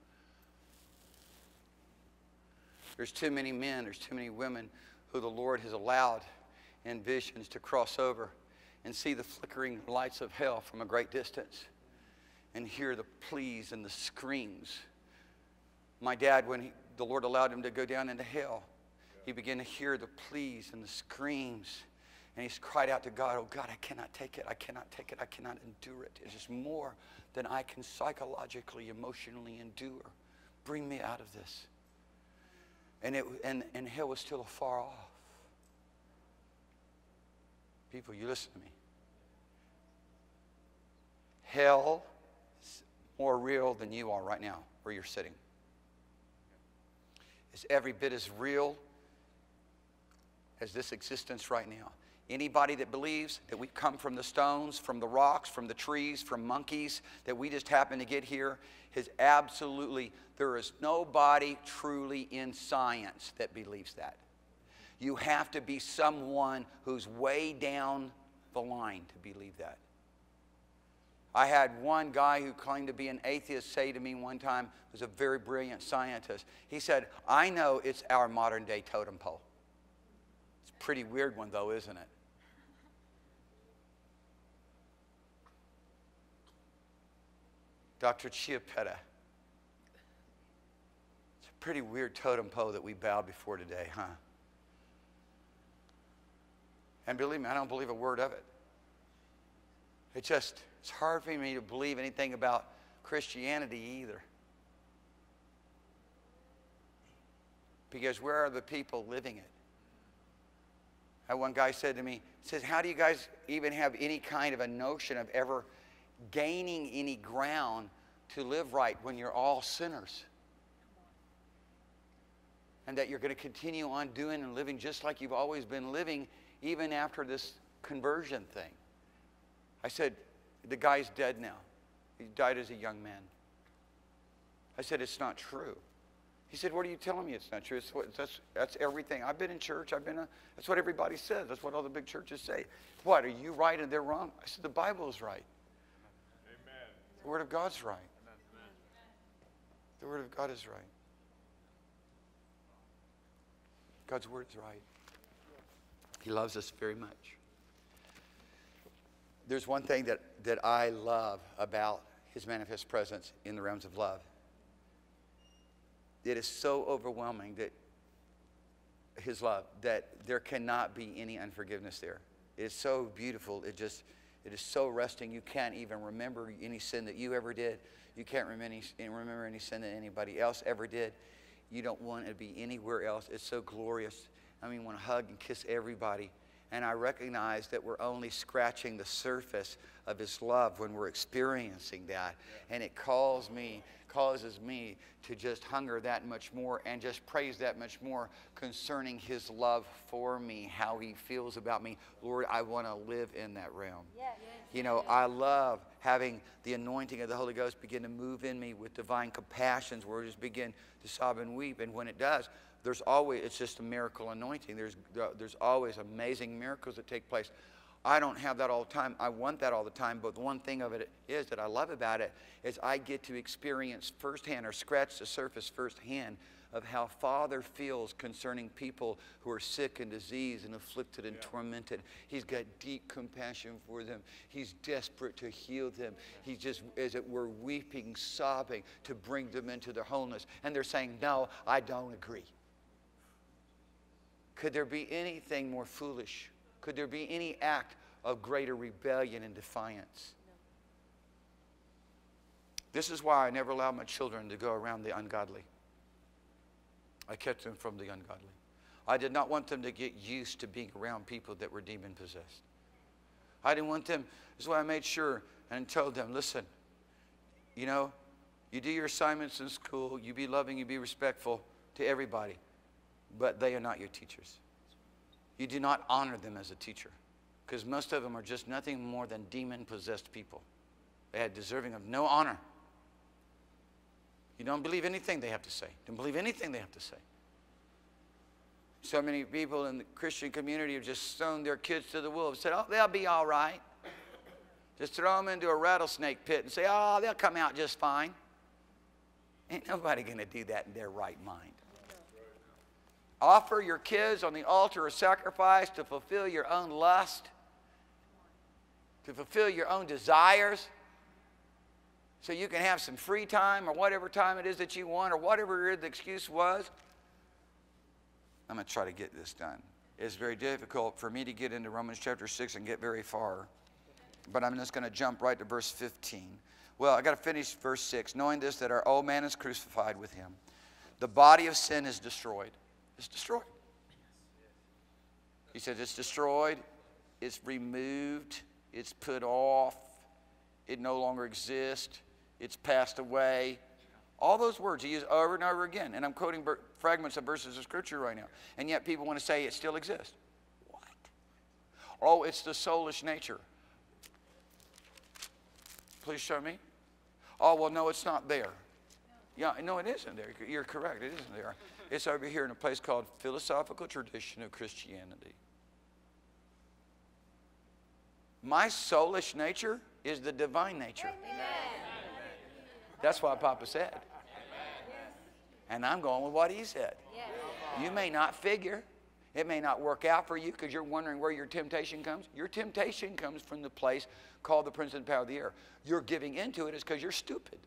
B: There's too many men, there's too many women who the Lord has allowed in visions to cross over and see the flickering lights of hell from a great distance, and hear the pleas and the screams. My dad, when he, the Lord allowed him to go down into hell, he began to hear the pleas and the screams. And he cried out to God, oh God, I cannot take it. I cannot take it. I cannot endure it. It is more than I can psychologically, emotionally endure. Bring me out of this. And, it, and, and hell was still afar off. People, you listen to me. Hell more real than you are right now where you're sitting. It's every bit as real as this existence right now. Anybody that believes that we come from the stones, from the rocks, from the trees, from monkeys, that we just happen to get here, is absolutely, there is nobody truly in science that believes that. You have to be someone who's way down the line to believe that. I had one guy who claimed to be an atheist say to me one time, who's a very brilliant scientist. He said, I know it's our modern day totem pole. It's a pretty weird one though, isn't it? Doctor Chiappetta. It's a pretty weird totem pole that we bow before today, huh? And believe me, I don't believe a word of it. It just, it's hard for me to believe anything about Christianity either. Because where are the people living it? And one guy said to me, he says, how do you guys even have any kind of a notion of ever gaining any ground to live right when you're all sinners? And that you're going to continue on doing and living just like you've always been living, even after this conversion thing. I said, the guy's dead now. He died as a young man. I said, it's not true. He said, what are you telling me it's not true? It's what, that's, that's everything. I've been in church. I've been a, that's what everybody says. That's what all the big churches say. What, are you right and they're wrong? I said, the Bible is right. Amen. The Word of God's right. Amen. The Word of God is right. God's Word is right. He loves us very much. There's one thing that, that I love about His manifest presence in the realms of love. It is so overwhelming that his love, that there cannot be any unforgiveness there. It's so beautiful. It just, it is so resting. You can't even remember any sin that you ever did. You can't remember any, remember any sin that anybody else ever did. You don't want to be anywhere else. It's so glorious. I mean, want to hug and kiss everybody. And I recognize that we're only scratching the surface of his love when we're experiencing that. And it calls me, causes me to just hunger that much more and just praise that much more concerning his love for me, how he feels about me. Lord, I want to live in that realm. Yes. You know, I love having the anointing of the Holy Ghost begin to move in me with divine compassions where I just begin to sob and weep. And when it does, there's always, it's just a miracle anointing. There's, there's always amazing miracles that take place. I don't have that all the time. I want that all the time. But the one thing of it is that I love about it is I get to experience firsthand or scratch the surface firsthand of how Father feels concerning people who are sick and diseased and afflicted and yeah. tormented. He's got deep compassion for them. He's desperate to heal them. He's just, as it were, weeping, sobbing to bring them into their wholeness. And they're saying, no, I don't agree. Could there be anything more foolish? Could there be any act of greater rebellion and defiance? No. This is why I never allow my children to go around the ungodly. I kept them from the ungodly. I did not want them to get used to being around people that were demon-possessed. I didn't want them, this is why I made sure and told them, listen, you know, you do your assignments in school, you be loving, you be respectful to everybody, but they are not your teachers. You do not honor them as a teacher, because most of them are just nothing more than demon-possessed people. They are deserving of no honor. You don't believe anything they have to say. Don't believe anything they have to say. So many people in the Christian community have just thrown their kids to the wolves. Said, oh, they'll be all right. Just throw them into a rattlesnake pit and say, oh, they'll come out just fine. Ain't nobody going to do that in their right mind. Offer your kids on the altar of sacrifice to fulfill your own lust, to fulfill your own desires, so you can have some free time or whatever time it is that you want or whatever the excuse was. I'm going to try to get this done. It's very difficult for me to get into Romans chapter six and get very far. But I'm just going to jump right to verse fifteen. Well, I got to finish verse six. Knowing this, that our old man is crucified with him. The body of sin is destroyed. It's destroyed. He says it's destroyed. It's removed. It's put off. It no longer exists. It's passed away. All those words he used over and over again. And I'm quoting fragments of verses of Scripture right now. And yet people want to say it still exists. What? Oh, it's the soulish nature. Please show me. Oh, well, no, it's not there. Yeah, no, it isn't there. You're correct. It isn't there. It's over here in a place called Philosophical Tradition of Christianity. My soulish nature is the divine nature. Amen. That's what Papa said. And I'm going with what he said. You may not figure. It may not work out for you because you're wondering where your temptation comes. Your temptation comes from the place called the prince and power of the air. You're giving into it is because you're stupid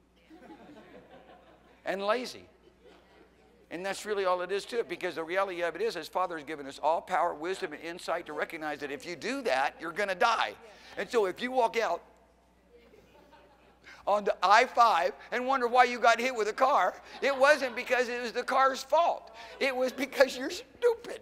B: and lazy. And that's really all it is to it, because the reality of it is his Father has given us all power, wisdom, and insight to recognize that if you do that, you're going to die. And so if you walk out onto I five and wonder why you got hit with a car, it wasn't because it was the car's fault. It was because you're stupid.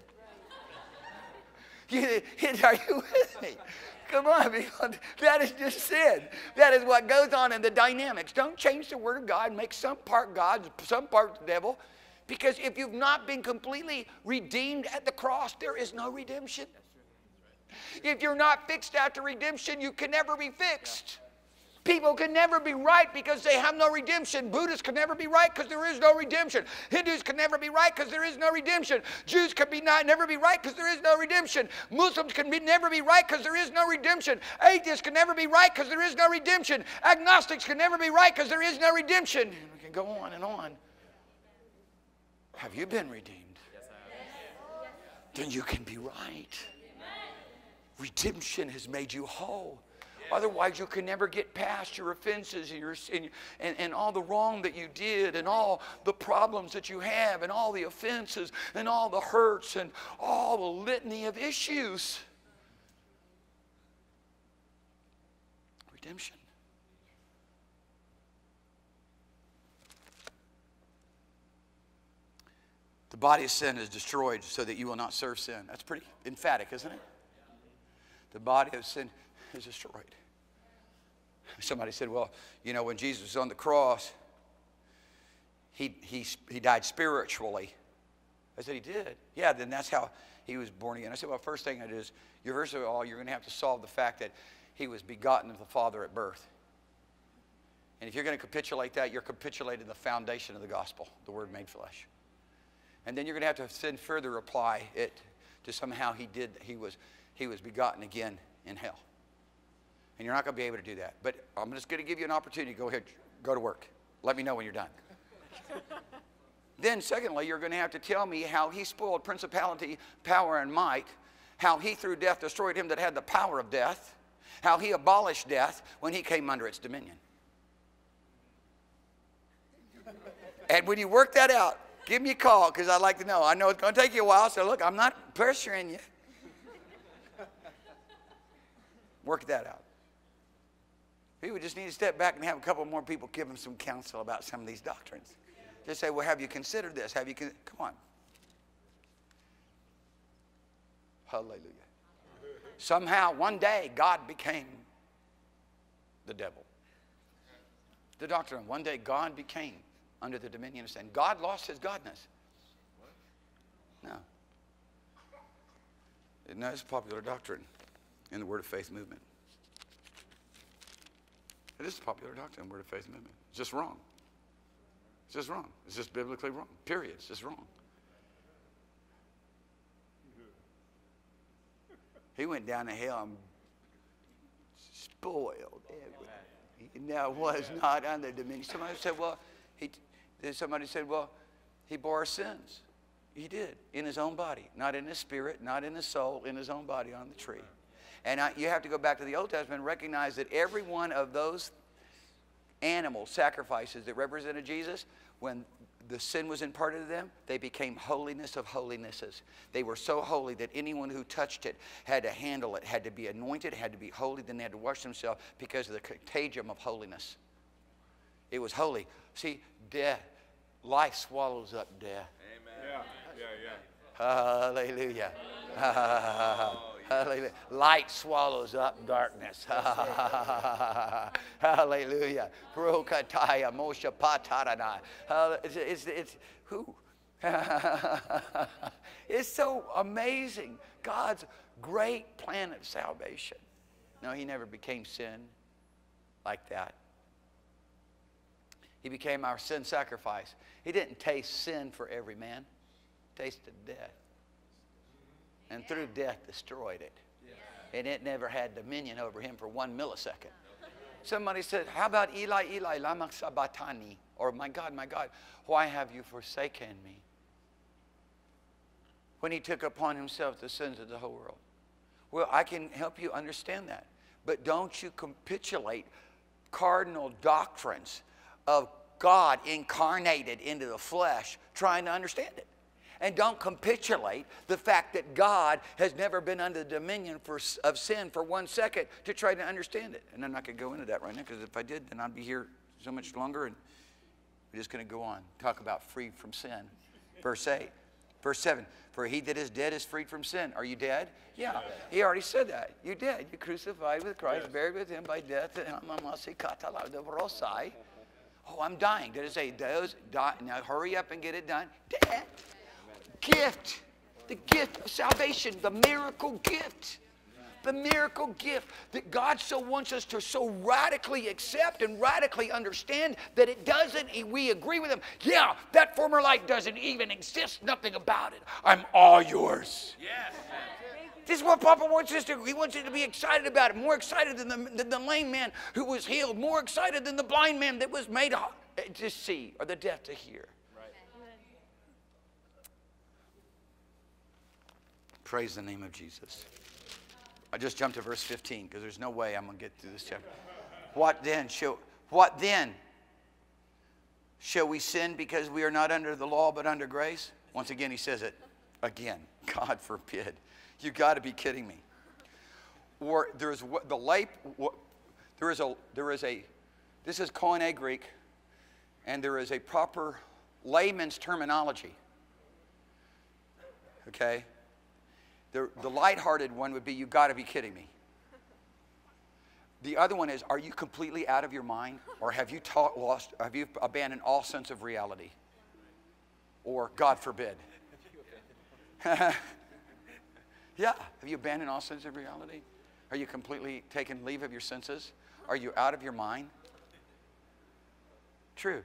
B: You, are you with me? Come on, because that is just sin. That is what goes on in the dynamics. Don't change the Word of God, make some part God, some part the devil. Because if you've not been completely redeemed at the cross, there is no redemption. If you're not fixed after redemption, you can never be fixed. People can never be right because they have no redemption. Buddhists can never be right because there is no redemption. Hindus can never be right because there is no redemption. Jews can be not, never be right because there is no redemption. Muslims can be, never be right because there is no redemption. Atheists can never be right because there is no redemption. Agnostics can never be right because there is no redemption. And we can go on and on. Have you been redeemed? Yes, I have. Then you can be right. Redemption has made you whole. Otherwise, you can never get past your offenses and, your, and, and, and all the wrong that you did and all the problems that you have and all the offenses and all the hurts and all the litany of issues. Redemption. The body of sin is destroyed so that you will not serve sin. That's pretty emphatic, isn't it? The body of sin is destroyed. Somebody said, well, you know, when Jesus was on the cross, he, he, he died spiritually. I said, he did? Yeah, then that's how he was born again. I said, well, first thing it is, you're, first of all, you're going to have to solve the fact that he was begotten of the Father at birth. And if you're going to capitulate that, you're capitulating the foundation of the gospel, the Word made flesh. And then you're going to have to then further apply it to somehow he did, he was, he was begotten again in hell. And you're not going to be able to do that. But I'm just going to give you an opportunity to go ahead, go to work. Let me know when you're done. Then secondly, you're going to have to tell me how he spoiled principality, power, and might, how he through death destroyed him that had the power of death, how he abolished death when he came under its dominion. And when you work that out, give me a call because I'd like to know. I know it's going to take you a while, so look, I'm not pressuring you. Work that out. He would just need to step back and have a couple more people give him some counsel about some of these doctrines. Just say, well, have you considered this? Have you con come on. Hallelujah. Somehow, one day, God became the devil. The doctrine, one day, God became under the dominion of sin. God lost his godness. No. No, it's a popular doctrine in the Word of Faith movement. It is a popular doctrine in the Word of Faith movement. It's just wrong. It's just wrong. It's just biblically wrong. Period. It's just wrong. He went down to hell and spoiled everything. He now was not under dominion. Somebody said, well, he, somebody said, well, he bore our sins. He did, in his own body. Not in his spirit, not in his soul, in his own body on the tree. And I, you have to go back to the Old Testament and recognize that every one of those animal sacrifices that represented Jesus, when the sin was imparted to them, they became holiness of holinesses. They were so holy that anyone who touched it had to handle it, had to be anointed, had to be holy, then they had to wash themselves because of the contagion of holiness. It was holy. See, death, life swallows up death.
D: Amen. Yeah, yeah, yeah.
B: Hallelujah. Oh, hallelujah. Light swallows up darkness. Hallelujah. Prokataya Moshe Patarana. It's, it's, it's who? It's so amazing. God's great plan of salvation. No, he never became sin like that. He became our sin sacrifice. He didn't taste sin for every man. He tasted death. And through death destroyed it. And it never had dominion over him for one millisecond. Somebody said, how about Eli, Eli, lama sabachthani? Or, my God, my God, why have you forsaken me? When he took upon himself the sins of the whole world. Well, I can help you understand that. But don't you capitulate cardinal doctrines of God incarnated into the flesh trying to understand it. And don't capitulate the fact that God has never been under the dominion for, of sin for one second to try to understand it. And I'm not going to go into that right now, because if I did, then I'd be here so much longer. And we're just going to go on. Talk about free from sin. Verse eight. Verse seven. For he that is dead is freed from sin. Are you dead? Yeah. He already said that. You're dead. You're crucified with Christ, yes. Buried with him by death. Oh, I'm dying. Did it say, die? Now hurry up and get it done. Dead. Gift, the gift of salvation, the miracle gift, the miracle gift that God so wants us to so radically accept and radically understand that it doesn't, we agree with him. Yeah, that former life doesn't even exist, nothing about it. I'm all yours. Yes. This is what Papa wants us to, he wants you to be excited about it, more excited than the, than the lame man who was healed, more excited than the blind man that was made to see, or the deaf to hear. Praise the name of Jesus. I just jumped to verse fifteen because there's no way I'm going to get through this chapter. What then shall, what then? Shall we sin because we are not under the law but under grace? Once again, he says it again. God forbid. You got to be kidding me. Or there's the lay, there is a, there is a, this is Koine Greek, and there is a proper layman's terminology. Okay? The, the lighthearted one would be, you got to be kidding me. The other one is, are you completely out of your mind? Or have you taught, lost, have you abandoned all sense of reality? Or, God forbid. Yeah, have you abandoned all sense of reality? Are you completely taken leave of your senses? Are you out of your mind? True.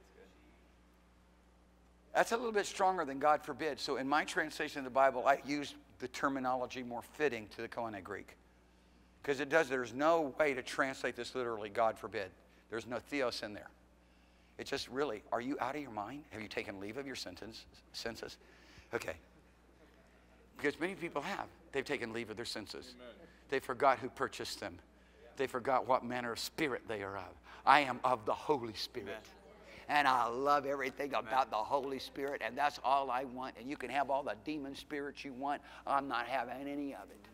B: That's a little bit stronger than God forbid. So in my translation of the Bible, I used the terminology more fitting to the Koine Greek. Because it does, there's no way to translate this literally, God forbid. There's no theos in there. It's just really, are you out of your mind? Have you taken leave of your sentence, senses? Okay. Because many people have. They've taken leave of their senses. Amen. They forgot who purchased them. They forgot what manner of spirit they are of. I am of the Holy Spirit. Amen. And I love everything Amen. About the Holy Spirit, and that's all I want. And you can have all the demon spirits you want. I'm not having any of it.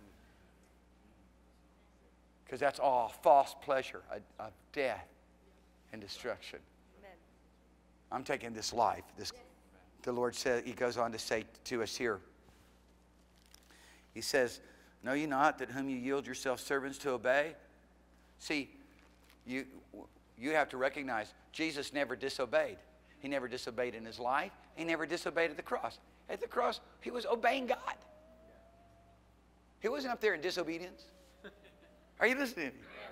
B: Because that's all false pleasure of death and destruction. Amen. I'm taking this life. This, the Lord said, he goes on to say to us here, he says, know ye not that whom you yield yourself servants to obey? See, you, you have to recognize Jesus never disobeyed. He never disobeyed in his life. He never disobeyed at the cross. At the cross, he was obeying God. He wasn't up there in disobedience. Are you listening?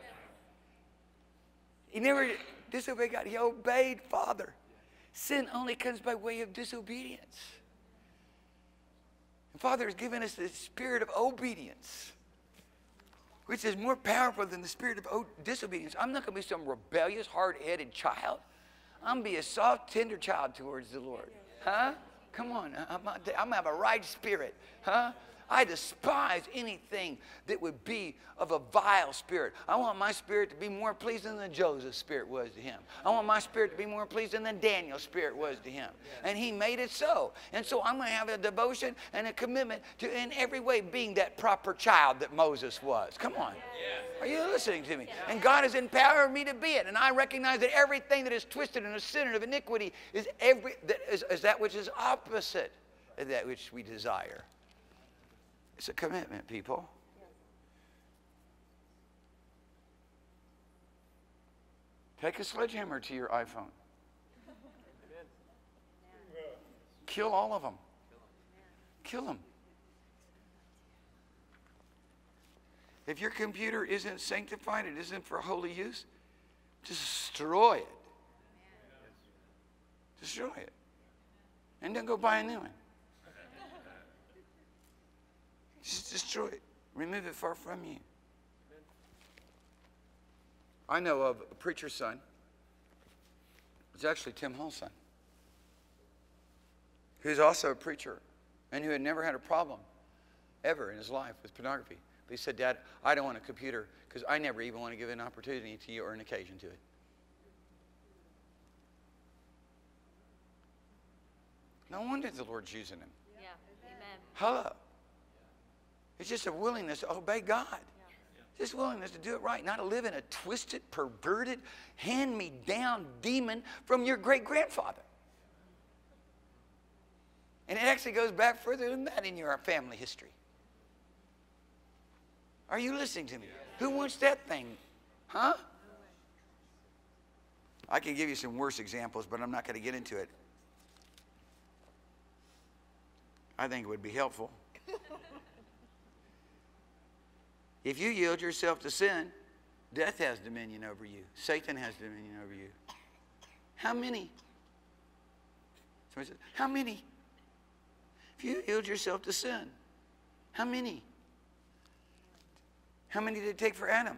B: He never disobeyed God. He obeyed Father. Sin only comes by way of disobedience. And Father has given us the spirit of obedience, which is more powerful than the spirit of disobedience. I'm not going to be some rebellious, hard-headed child. I'm going to be a soft, tender child towards the Lord. Huh? Come on. I'm going to have a right spirit. Huh? I despise anything that would be of a vile spirit. I want my spirit to be more pleasing than Joseph's spirit was to him. I want my spirit to be more pleasing than Daniel's spirit was to him. And he made it so. And so I'm going to have a devotion and a commitment to in every way being that proper child that Moses was. Come on. Are you listening to me? And God has empowered me to be it. And I recognize that everything that is twisted and a sin and of iniquity is, every, that is, is that which is opposite of that which we desire. It's a commitment, people. Take a sledgehammer to your iPhone. Kill all of them. Kill them. If your computer isn't sanctified, it isn't for holy use, destroy it. Destroy it. And then go buy a new one. Just destroy it. Remove it far from you. I know of a preacher's son. It's actually Tim Hall's son. Who's also a preacher and who had never had a problem ever in his life with pornography. But he said, Dad, I don't want a computer because I never even want to give an opportunity to you or an occasion to it. No wonder the Lord's using him.
C: Yeah. Amen.
B: Hello. It's just a willingness to obey God. Just willingness to do it right, not to live in a twisted, perverted, hand-me-down demon from your great-grandfather. And it actually goes back further than that in your family history. Are you listening to me? Who wants that thing? Huh? I can give you some worse examples, but I'm not going to get into it. I think it would be helpful. If you yield yourself to sin, death has dominion over you. Satan has dominion over you. How many? Somebody says, how many? If you yield yourself to sin, how many? How many did it take for Adam?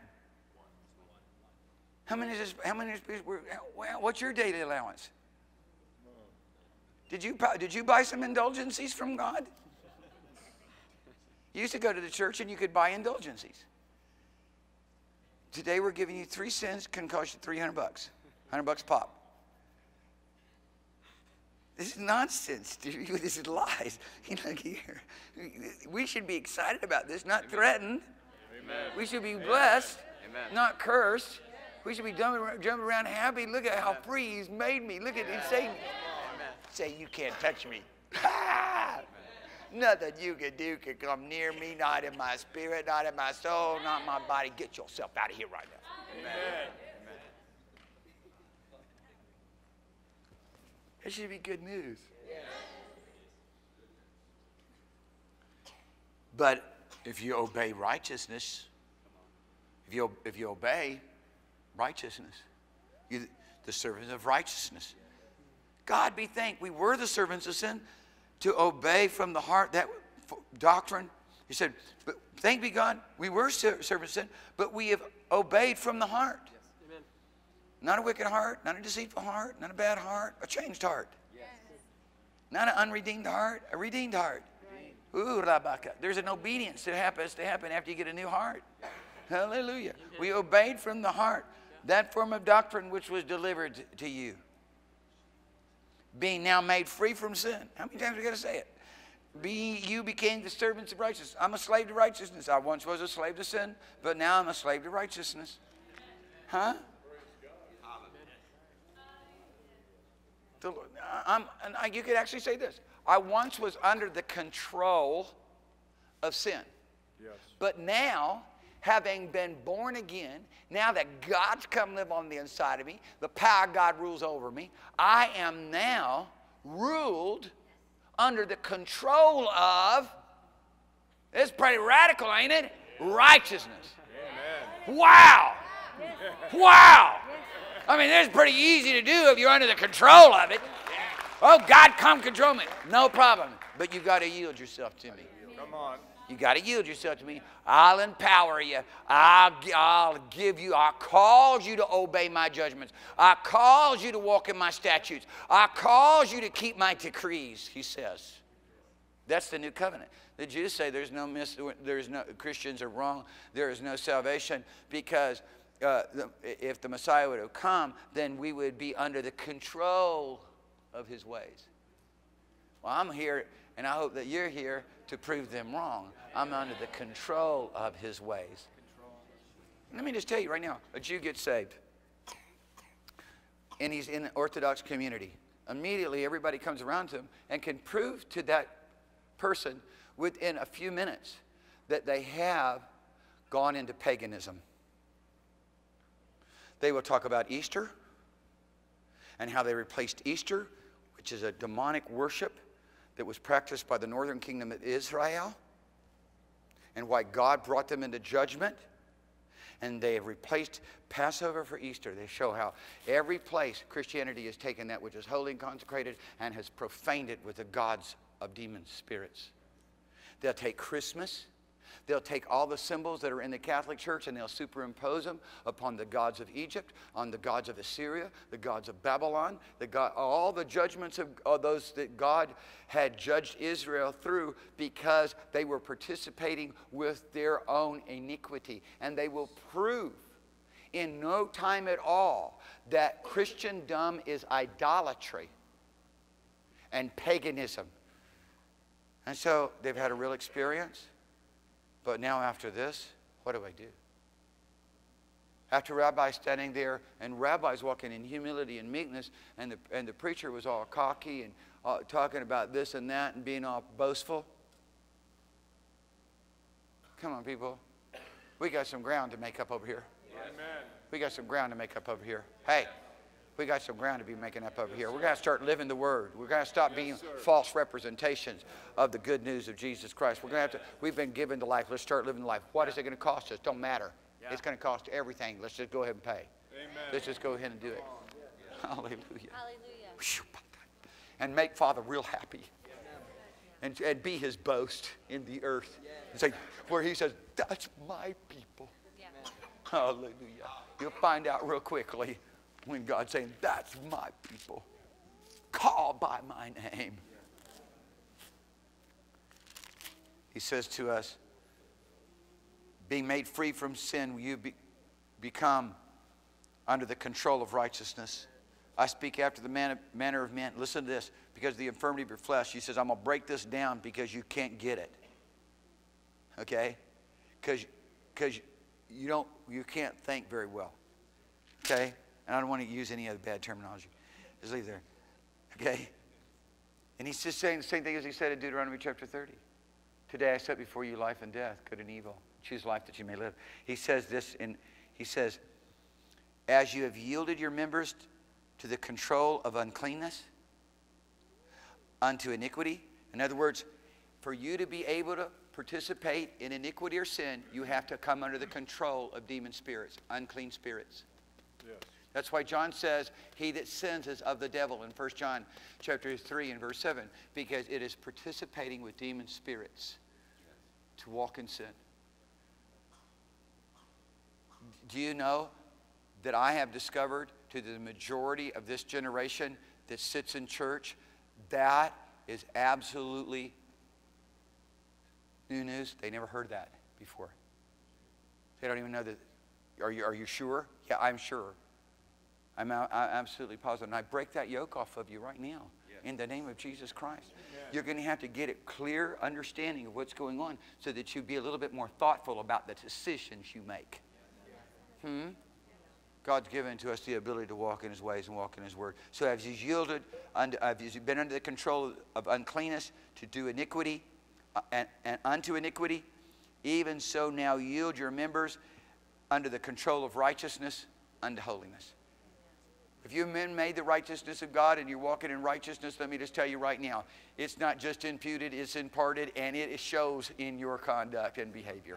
B: How many? Is, how many? Is, what's your daily allowance? Did you did you buy some indulgences from God? You used to go to the church and you could buy indulgences. Today we're giving you three cents can cost you three hundred bucks. one hundred bucks pop. This is nonsense, dude. This is lies. You look here. We should be excited about this, not threatened. Amen. We should be blessed, Amen. Not cursed. We should be jumping, jumping around happy. Look at how free he's made me. Look at him say, say, you can't touch me. Nothing you can do can come near me, not in my spirit, not in my soul, not in my body. Get yourself out of here right now. Amen. Amen. It should be good news. But if you obey righteousness, if you, if you obey righteousness, you the servants of righteousness. God be thanked. We were the servants of sin to obey from the heart that doctrine. He said, but thank be God, we were servants of sin, but we have obeyed from the heart. Yes. Amen. Not a wicked heart, not a deceitful heart, not a bad heart, a changed heart. Yes. Not an unredeemed heart, a redeemed heart. Right. Ooh, rabaka. There's an obedience that happens to happen after you get a new heart. Hallelujah. Amen. We obeyed from the heart that form of doctrine which was delivered to you. Being now made free from sin. How many times we got to say it? Be, you became the servants of righteousness. I'm a slave to righteousness. I once was a slave to sin, but now I'm a slave to righteousness. Huh? The, I'm, and I, you could actually say this. I once was under the control of sin. Yes. But now, having been born again, now that God's come live on the inside of me, the power of God rules over me, I am now ruled under the control of, it's pretty radical, ain't it? Righteousness. Amen. Wow. Wow. I mean, it's pretty easy to do if you're under the control of it. Oh, God, come control me. No problem. But you've got to yield yourself to me. Come on. You got to yield yourself to me. I'll empower you. I'll, I'll give you. I'll cause you to obey my judgments. I'll cause you to walk in my statutes. I'll cause you to keep my decrees, he says. That's the new covenant. The Jews say there's no, mis there's no Christians are wrong. There is no salvation because uh, the, if the Messiah would have come, then we would be under the control of his ways. Well, I'm here, and I hope that you're here to prove them wrong. I'm under the control of his ways. Let me just tell you right now, a Jew gets saved, and he's in an Orthodox community. Immediately, everybody comes around to him and can prove to that person within a few minutes that they have gone into paganism. They will talk about Easter and how they replaced Easter, which is a demonic worship that was practiced by the northern kingdom of Israel, and why God brought them into judgment. And they have replaced Passover for Easter. They show how every place Christianity has taken that which is holy and consecrated and has profaned it with the gods of demon spirits. They'll take Christmas. They'll take all the symbols that are in the Catholic Church and they'll superimpose them upon the gods of Egypt, on the gods of Assyria, the gods of Babylon, the God, all the judgments of, of those that God had judged Israel through because they were participating with their own iniquity. And they will prove in no time at all that Christendom is idolatry and paganism. And so they've had a real experience. But now after this, what do I do? After Rabbi standing there, and Rabbi's walking in humility and meekness, and the, and the preacher was all cocky and uh, talking about this and that and being all boastful. Come on, people. We got some ground to make up over here. Amen. We got some ground to make up over here. Hey, we got some ground to be making up over here. We're going to start living the Word. We're going to stop being false representations of the good news of Jesus Christ. We're going to have to, we've been given the life. Let's start living the life. What is it going to cost us? Don't matter. Yeah. It's going to cost everything. Let's just go ahead and pay. Amen. Let's just go ahead and do it. Yeah. Hallelujah. Hallelujah. And make Father real happy. And, and be his boast in the earth. And say, where he says, that's my people. Yeah. Hallelujah. You'll find out real quickly when God's saying, that's my people, called by my name. He says to us, Being made free from sin, you be, become under the control of righteousness. I speak after the man, manner of men. Listen to this. Because of the infirmity of your flesh, he says, I'm going to break this down because you can't get it. Okay? Because because you don't, you can't think very well. Okay? And I don't want to use any other bad terminology. Just leave there. Okay? And he's just saying the same thing as he said in Deuteronomy chapter thirty. Today I set before you life and death, good and evil. Choose life that you may live. He says this in, he says, as you have yielded your members to the control of uncleanness, unto iniquity. In other words, for you to be able to participate in iniquity or sin, you have to come under the control of demon spirits, unclean spirits. Yes. That's why John says, he that sins is of the devil in First John chapter three and verse seven, because it is participating with demon spirits to walk in sin. Do you know that I have discovered to the majority of this generation that sits in church, that is absolutely new news? They never heard that before. They don't even know that. Are you, are you sure? Yeah, I'm sure. I'm, I'm absolutely positive. And I break that yoke off of you right now. Yes. In the name of Jesus Christ. Yes. You're going to have to get a clear understanding of what's going on so that you be a little bit more thoughtful about the decisions you make. Yes. Hmm? God's given to us the ability to walk in His ways and walk in His word. So as you've yielded, unto, as you've been under the control of uncleanness to do iniquity, uh, and, and unto iniquity, even so now yield your members under the control of righteousness unto holiness. If you've been made the righteousness of God and you're walking in righteousness, let me just tell you right now, it's not just imputed, it's imparted, and it shows in your conduct and behavior.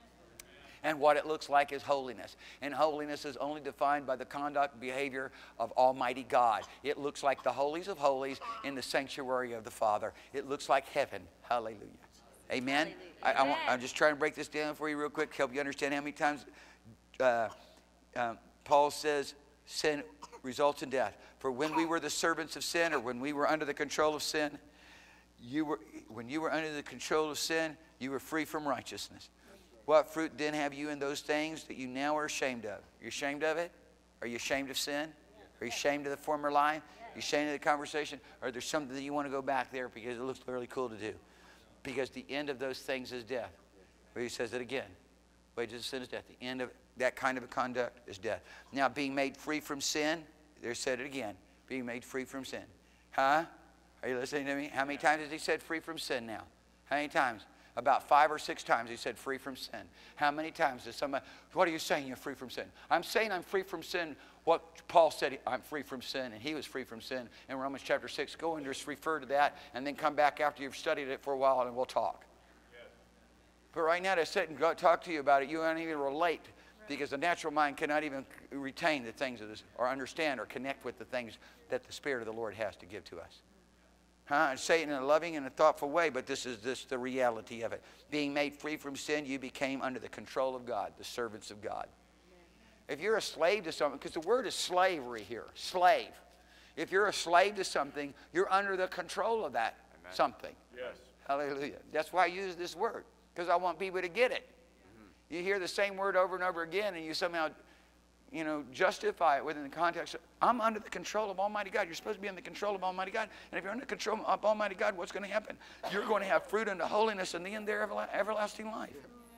B: And what it looks like is holiness. And holiness is only defined by the conduct and behavior of Almighty God. It looks like the holies of holies in the sanctuary of the Father. It looks like heaven. Hallelujah. Amen? Hallelujah. I, I want, I'm just trying to break this down for you real quick, help you understand how many times uh, uh, Paul says sin results in death. For when we were the servants of sin, or when we were under the control of sin, you were, when you were under the control of sin, you were free from righteousness. What fruit then have you in those things that you now are ashamed of? Are you ashamed of it? Are you ashamed of sin? Are you ashamed of the former life? Are you ashamed of the conversation? Or is there something that you want to go back there because it looks really cool to do? Because the end of those things is death. Where he says it again. Wages of sin is death. The end of that kind of a conduct is death. Now, being made free from sin, there said it again. Being made free from sin. Huh? Are you listening to me? How many times has he said free from sin now? How many times? About five or six times he said free from sin. How many times does somebody, what are you saying you're free from sin? I'm saying I'm free from sin. What Paul said, I'm free from sin, and he was free from sin in Romans chapter six. Go and just refer to that, and then come back after you've studied it for a while, and we'll talk. Yes. But right now to sit and go talk to you about it, you don't even relate, because the natural mind cannot even retain the things of this, or understand or connect with the things that the Spirit of the Lord has to give to us. Huh? And say it in a loving and a thoughtful way, but this is this the reality of it. Being made free from sin, you became under the control of God, the servants of God. If you're a slave to something, because the word is slavery here, slave. If you're a slave to something, you're under the control of that Amen. Something. Yes. Hallelujah. That's why I use this word, because I want people to get it. Mm-hmm. You hear the same word over and over again, and you somehow, you know, justify it within the context of, I'm under the control of Almighty God. You're supposed to be under the control of Almighty God. And if you're under the control of Almighty God, what's going to happen? You're going to have fruit unto holiness, and the end there, everlasting life.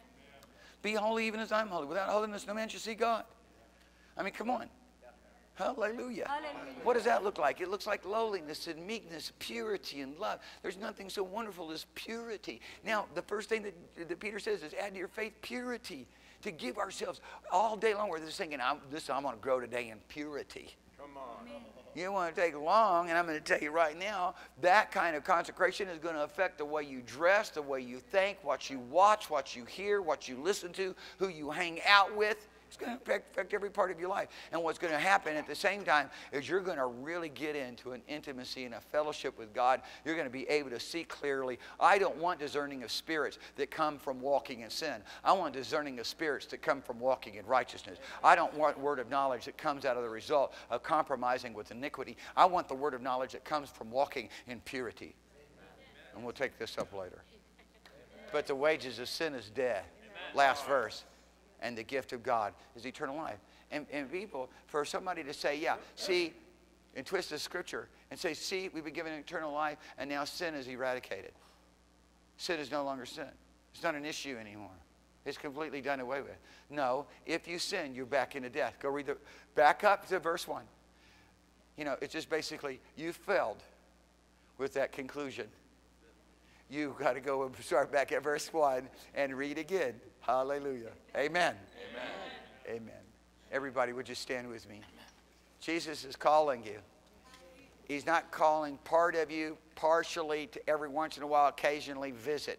B: Be holy even as I'm holy. Without holiness, no man shall see God. I mean, come on. Hallelujah. Hallelujah. What does that look like? It looks like lowliness and meekness, purity and love. There's nothing so wonderful as purity. Now, the first thing that, that Peter says is add to your faith purity. To give ourselves all day long. We're just thinking, I'm, this, I'm going to grow today in purity. Come on. You don't want to take long, and I'm going to tell you right now, that kind of consecration is going to affect the way you dress, the way you think, what you watch, what you hear, what you listen to, who you hang out with. It's going to affect, affect every part of your life. And what's going to happen at the same time is you're going to really get into an intimacy and a fellowship with God. You're going to be able to see clearly. I don't want discerning of spirits that come from walking in sin. I want discerning of spirits that come from walking in righteousness. I don't want word of knowledge that comes out of the result of compromising with iniquity. I want the word of knowledge that comes from walking in purity. And we'll take this up later. But the wages of sin is death. last verse. And the gift of God is eternal life. And, and people, for somebody to say, yeah, see, and twist the scripture and say, see, we've been given eternal life, and now sin is eradicated. Sin is no longer sin. It's not an issue anymore. It's completely done away with. No, if you sin, you're back into death. Go read the, back up to verse one. You know, it's just basically, you failed with that conclusion. You've got to go and start back at verse one and read again. Hallelujah. Amen. Amen. Amen. Everybody, would you stand with me? Jesus is calling you. He's not calling part of you partially to every once in a while, occasionally visit.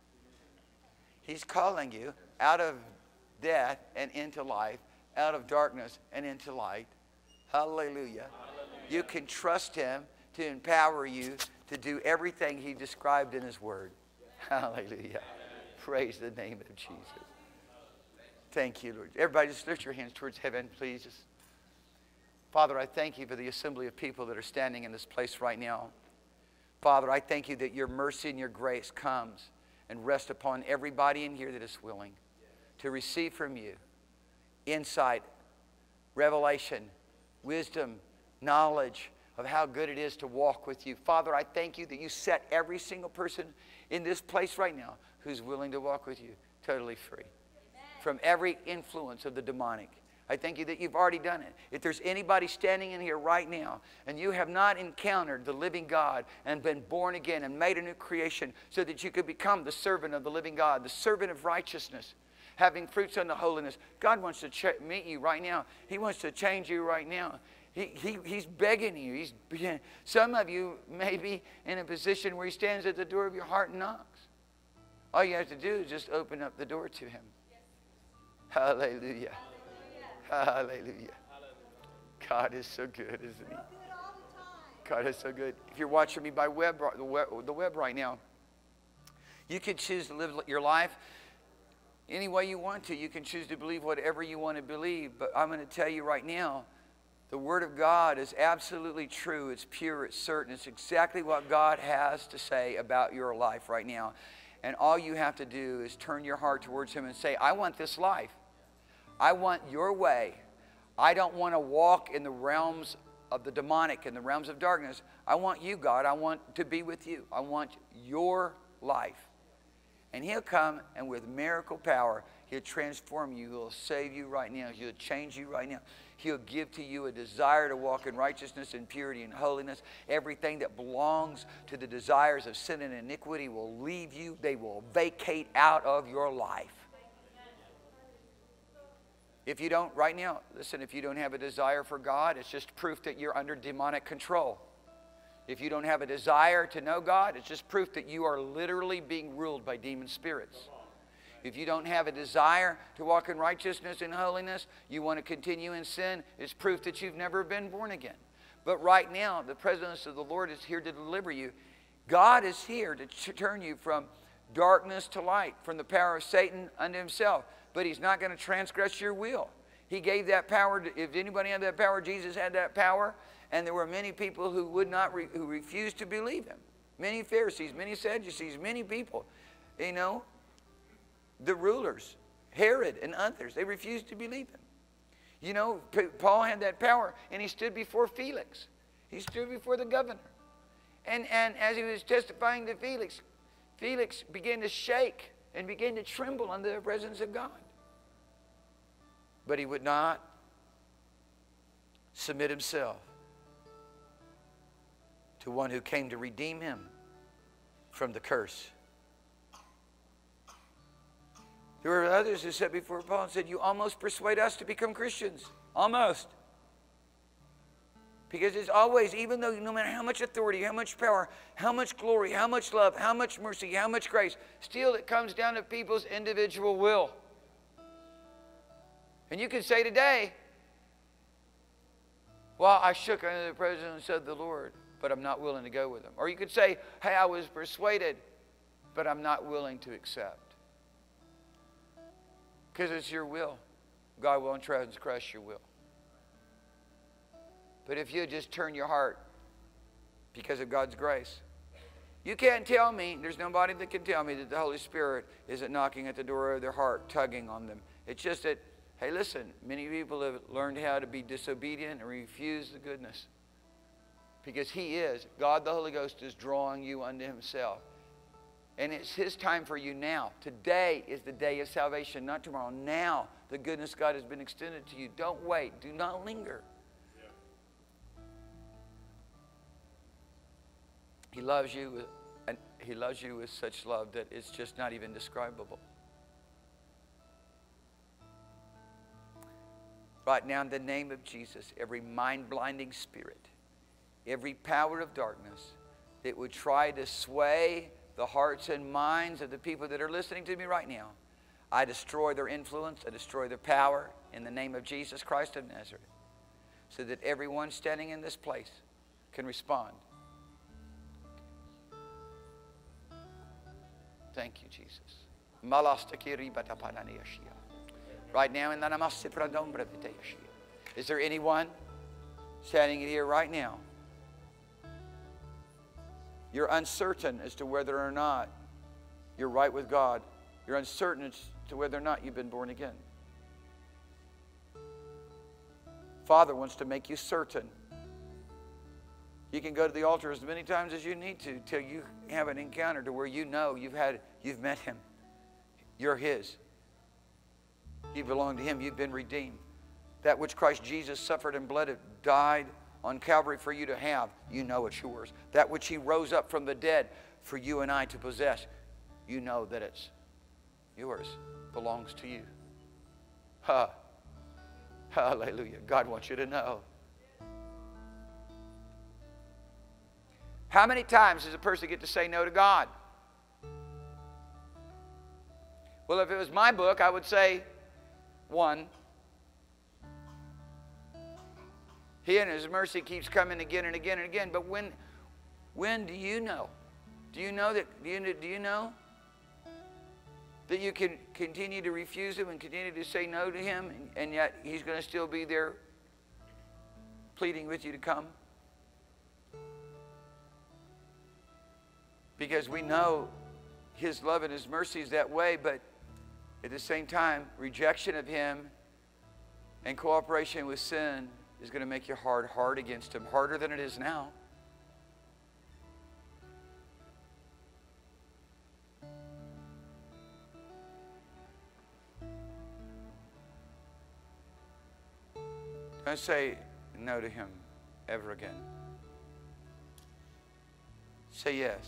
B: He's calling you out of death and into life, out of darkness and into light. Hallelujah. Hallelujah. You can trust Him to empower you to do everything He described in His Word. Hallelujah. Praise the name of Jesus. Thank you, Lord. Everybody just lift your hands towards heaven, please. Father, I thank you for the assembly of people that are standing in this place right now. Father, I thank you that your mercy and your grace comes and rests upon everybody in here that is willing to receive from you insight, revelation, wisdom, knowledge of how good it is to walk with you. Father, I thank you that you set every single person in this place right now who's willing to walk with you totally free from every influence of the demonic. I thank you that you've already done it. If there's anybody standing in here right now and you have not encountered the living God and been born again and made a new creation so that you could become the servant of the living God, the servant of righteousness, having fruits unto holiness, God wants to meet you right now. He wants to change you right now. He, he, he's begging you. He's, some of you may be in a position where He stands at the door of your heart and knocks. All you have to do is just open up the door to Him. Hallelujah. Hallelujah. God is so good, isn't He? God is so good. If you're watching me by web, the web, the web right now, you can choose to live your life any way you want to. You can choose to believe whatever you want to believe. But I'm going to tell you right now, the Word of God is absolutely true. It's pure. It's certain. It's exactly what God has to say about your life right now. And all you have to do is turn your heart towards Him and say, I want this life. I want your way. I don't want to walk in the realms of the demonic, in the realms of darkness. I want you, God. I want to be with you. I want your life. And He'll come, and with miracle power, He'll transform you. He'll save you right now. He'll change you right now. He'll give to you a desire to walk in righteousness and purity and holiness. Everything that belongs to the desires of sin and iniquity will leave you. They will vacate out of your life. If you don't, right now, listen, if you don't have a desire for God, it's just proof that you're under demonic control. If you don't have a desire to know God, it's just proof that you are literally being ruled by demon spirits. If you don't have a desire to walk in righteousness and holiness, you want to continue in sin, it's proof that you've never been born again. But right now, the presence of the Lord is here to deliver you. God is here to turn you from darkness to light, from the power of Satan unto himself. But He's not going to transgress your will. He gave that power. To, if anybody had that power, Jesus had that power. And there were many people who would not, re, who refused to believe Him. Many Pharisees, many Sadducees, many people. You know, the rulers, Herod and others, they refused to believe Him. You know, Paul had that power, and he stood before Felix. He stood before the governor. And, and as he was testifying to Felix, Felix began to shake and began to tremble under the presence of God. But he would not submit himself to one who came to redeem him from the curse. There were others who sat before Paul and said, you almost persuade us to become Christians. Almost. Because it's always, even though no matter how much authority, how much power, how much glory, how much love, how much mercy, how much grace, still it comes down to people's individual will. And you can say today, well, I shook under the presence of the Lord, but I'm not willing to go with Him. Or you could say, hey, I was persuaded, but I'm not willing to accept. Because it's your will. God won't transgress your will. But if you just turn your heart because of God's grace, You can't tell me, there's nobody that can tell me that the Holy Spirit isn't knocking at the door of their heart, tugging on them. It's just that, hey, listen, many people have learned how to be disobedient and refuse the goodness. Because He is, God the Holy Ghost is drawing you unto Himself. And it's His time for you now. Today is the day of salvation, not tomorrow. Now, the goodness of God has been extended to you. Don't wait. Do not linger. He loves you, with, and He loves you with such love that it's just not even describable. Right now, in the name of Jesus, every mind-blinding spirit, every power of darkness that would try to sway the hearts and minds of the people that are listening to me right now, I destroy their influence, I destroy their power in the name of Jesus Christ of Nazareth, so that everyone standing in this place can respond. Thank you, Jesus. Right now, in the name, is there anyone standing here right now? You're uncertain as to whether or not you're right with God. You're uncertain as to whether or not you've been born again. Father wants to make you certain. You can go to the altar as many times as you need to till you have an encounter to where you know you've had, you've met Him. You're His. You belong to Him. You've been redeemed. That which Christ Jesus suffered and bled, died on Calvary for you to have, you know it's yours. That which He rose up from the dead for you and I to possess, you know that it's yours, belongs to you. Ha. Hallelujah. God wants you to know. How many times does a person get to say no to God? Well, if it was my book, I would say one. He in His mercy keeps coming again and again and again. But when, when do you know? Do you know that? Do you, do you know that you can continue to refuse Him and continue to say no to Him, and, and yet He's going to still be there, pleading with you to come? Because we know His love and His mercy is that way, but at the same time, rejection of Him and cooperation with sin is going to make your heart hard against Him, harder than it is now. Don't say no to Him ever again. Say yes.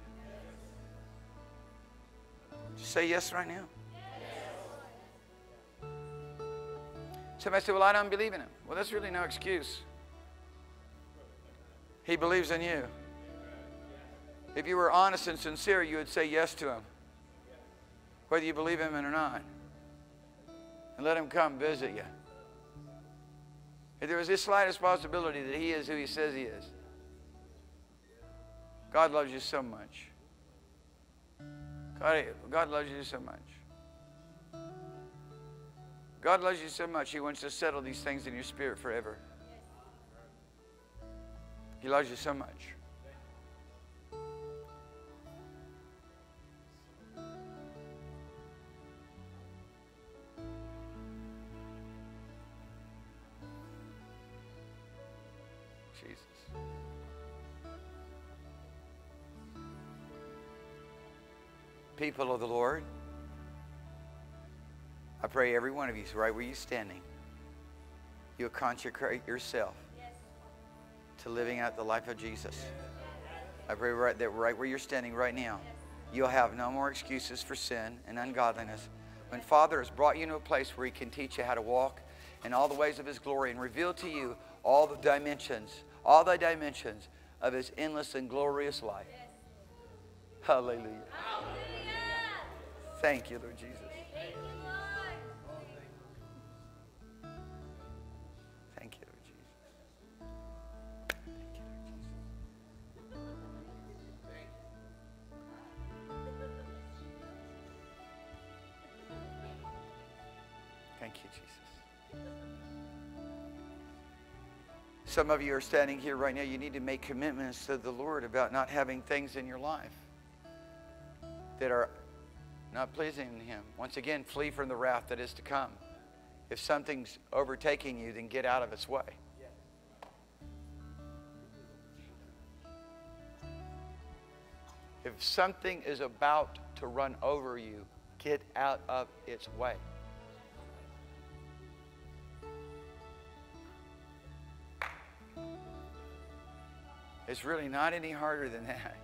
B: Just say yes right now. Somebody said, well, I don't believe in Him. Well, that's really no excuse. He believes in you. If you were honest and sincere, you would say yes to Him, whether you believe Him or not. And let Him come visit you. If there was the slightest possibility that He is who He says He is, God loves you so much. God, God loves you so much. God loves you so much, He wants to settle these things in your spirit forever. He loves you so much. Jesus. People of the Lord, I pray every one of you, right where you're standing, you'll consecrate yourself to living out the life of Jesus. I pray right that right where you're standing right now, you'll have no more excuses for sin and ungodliness. When Father has brought you to a place where He can teach you how to walk in all the ways of His glory and reveal to you all the dimensions, all the dimensions of His endless and glorious life. Hallelujah. Hallelujah. Thank you, Lord Jesus. Thank you, Jesus. Some of you are standing here right now. You need to make commitments to the Lord about not having things in your life that are not pleasing to Him. Once again, flee from the wrath that is to come. If something's overtaking you, then get out of its way. If something is about to run over you, get out of its way. It's really not any harder than that.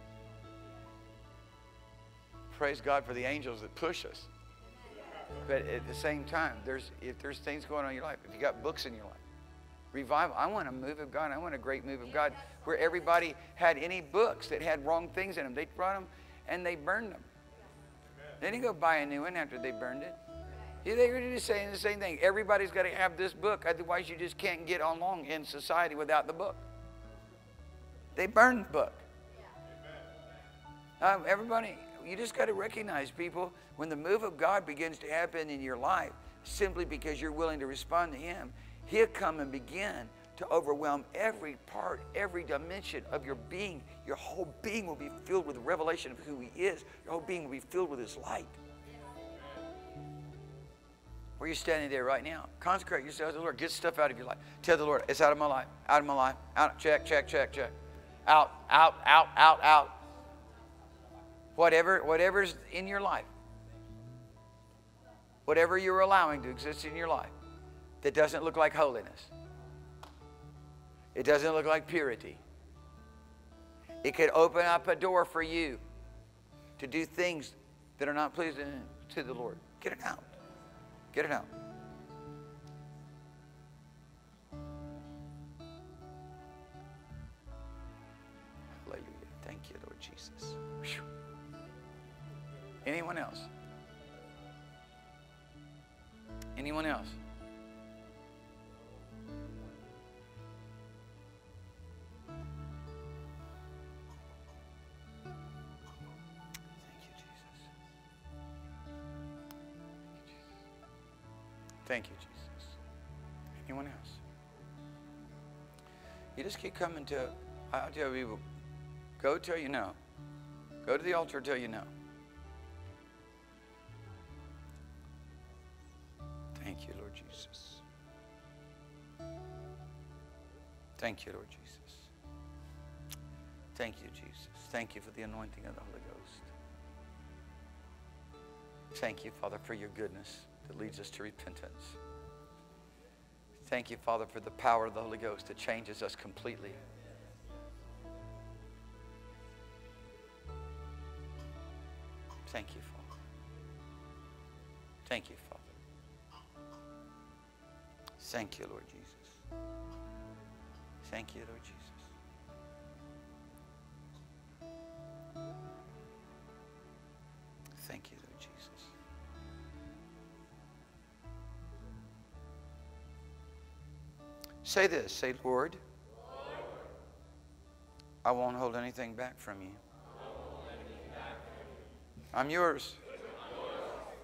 B: Praise God for the angels that push us. But at the same time, there's if there's things going on in your life, if you got books in your life, revival. I want a move of God. I want a great move of God where everybody had any books that had wrong things in them. They brought them and they burned them. They didn't go buy a new one after they burned it. Yeah, they were just saying the same thing. Everybody's got to have this book. Otherwise, you just can't get along in society without the book. They burned the book. Um, everybody, you just got to recognize, people, when the move of God begins to happen in your life, simply because you're willing to respond to Him, He'll come and begin to overwhelm every part, every dimension of your being. Your whole being will be filled with the revelation of who He is. Your whole being will be filled with His light. Where you're standing there right now, consecrate yourself to the Lord. Get stuff out of your life. Tell the Lord, it's out of my life, out of my life, out, check, check, check, check. Out, out, out, out, out. Whatever, whatever's in your life, whatever you're allowing to exist in your life that doesn't look like holiness, it doesn't look like purity, it could open up a door for you to do things that are not pleasing to the Lord. Get it out. Get it out. Hallelujah. Thank you, Lord Jesus. Whew. Anyone else? Anyone else? Thank you, Jesus. Anyone else? You just keep coming to, I'll tell people, go till you know. Go to the altar till you know. Thank you, Lord Jesus. Thank you, Lord Jesus. Thank you, Jesus. Thank you for the anointing of the Holy Ghost. Thank you, Father, for your goodness that leads us to repentance. Thank you, Father, for the power of the Holy Ghost that changes us completely. Thank you, Father. Thank you, Father. Thank you, Lord Jesus. Thank you, Lord Jesus. Thank you, Lord Jesus. Say this. Say, Lord, Lord, I won't hold anything back from you.
D: Anything back from you.
B: I'm yours.
D: I'm yours.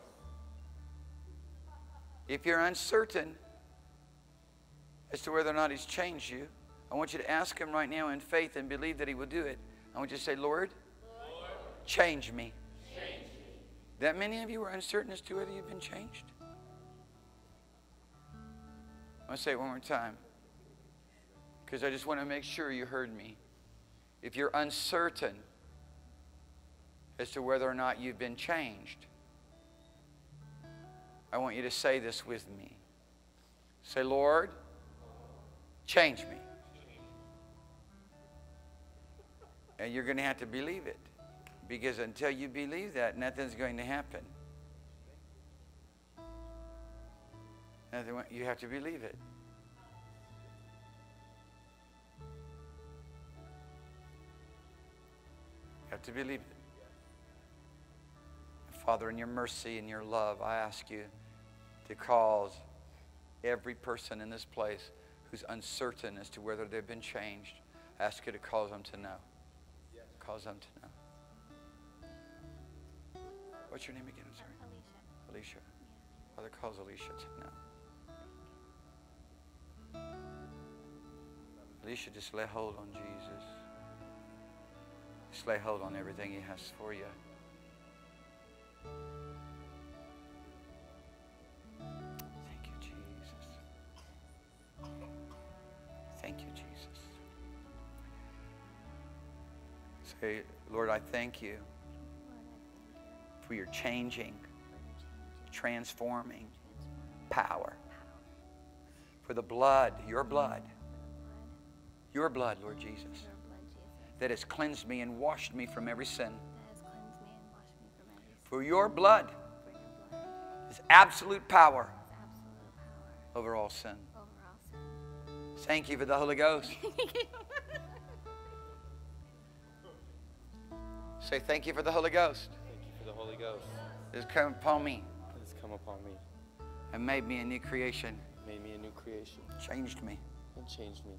B: If you're uncertain as to whether or not He's changed you, I want you to ask Him right now in faith and believe that He will do it. I want you to say, Lord,
D: Lord,
B: change me.
D: change me.
B: That many of you are uncertain as to whether you've been changed? I want to say it one more time, because I just want to make sure you heard me. If you're uncertain as to whether or not you've been changed, I want you to say this with me. Say, Lord, change me. And you're going to have to believe it, because until you believe that, nothing's going to happen. Nothing, you have to believe it. You have to believe it. Father, in your mercy and your love, I ask you to cause every person in this place who's uncertain as to whether they've been changed, I ask you to cause them to know. Cause them to know. What's your name again? I'm sorry. Alicia. Alicia. Father, cause Alicia to know. Alicia, just lay hold on Jesus. Just lay hold on everything He has for you. Thank you, Jesus. Thank you, Jesus. Say, Lord, I thank you for your changing, transforming power. For the blood, your blood, your blood, Lord Jesus, that has cleansed me and washed me from every sin. For your blood is absolute power over all sin. Thank you for the Holy Ghost. Say, thank you for the Holy Ghost.
E: Thank you for the Holy Ghost.
B: It has come upon me
E: That has come upon me.
B: and made me a new creation.
E: Made me a new creation.
B: Changed me.
E: And changed me.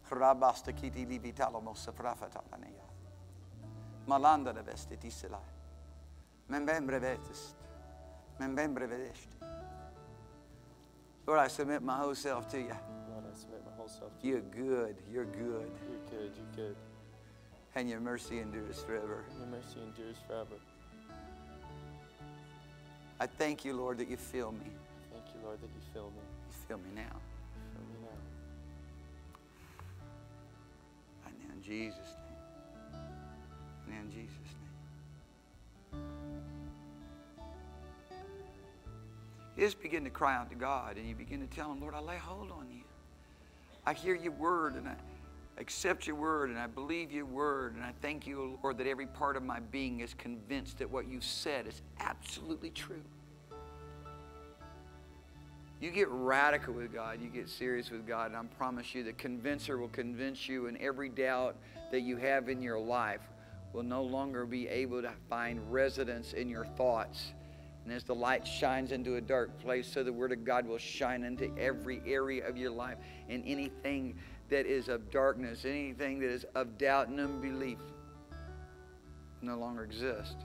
B: Malanda de vestitisela. Membembre vetist. Membembre vedest. Lord, I submit my whole self to you.
E: Lord, I submit my whole self to you.
B: You're good. You're good.
E: You're good. You're good.
B: And your mercy endures forever.
E: And your mercy endures forever.
B: I thank you, Lord, that you feel me.
E: Thank you, Lord, that you fill me.
B: You feel me now.
E: Fill me now.
B: Right now in Jesus' name. Now in Jesus' name. You just begin to cry out to God and you begin to tell Him, Lord, I lay hold on you. I hear your word and I accept your word and I believe your word and I thank you, Lord, that every part of my being is convinced that what you've said is absolutely true. You get radical with God, you get serious with God, and I promise you the convincer will convince you, and every doubt that you have in your life will no longer be able to find residence in your thoughts. And as the light shines into a dark place, so the Word of God will shine into every area of your life, and anything that is of darkness, anything that is of doubt and unbelief no longer exist.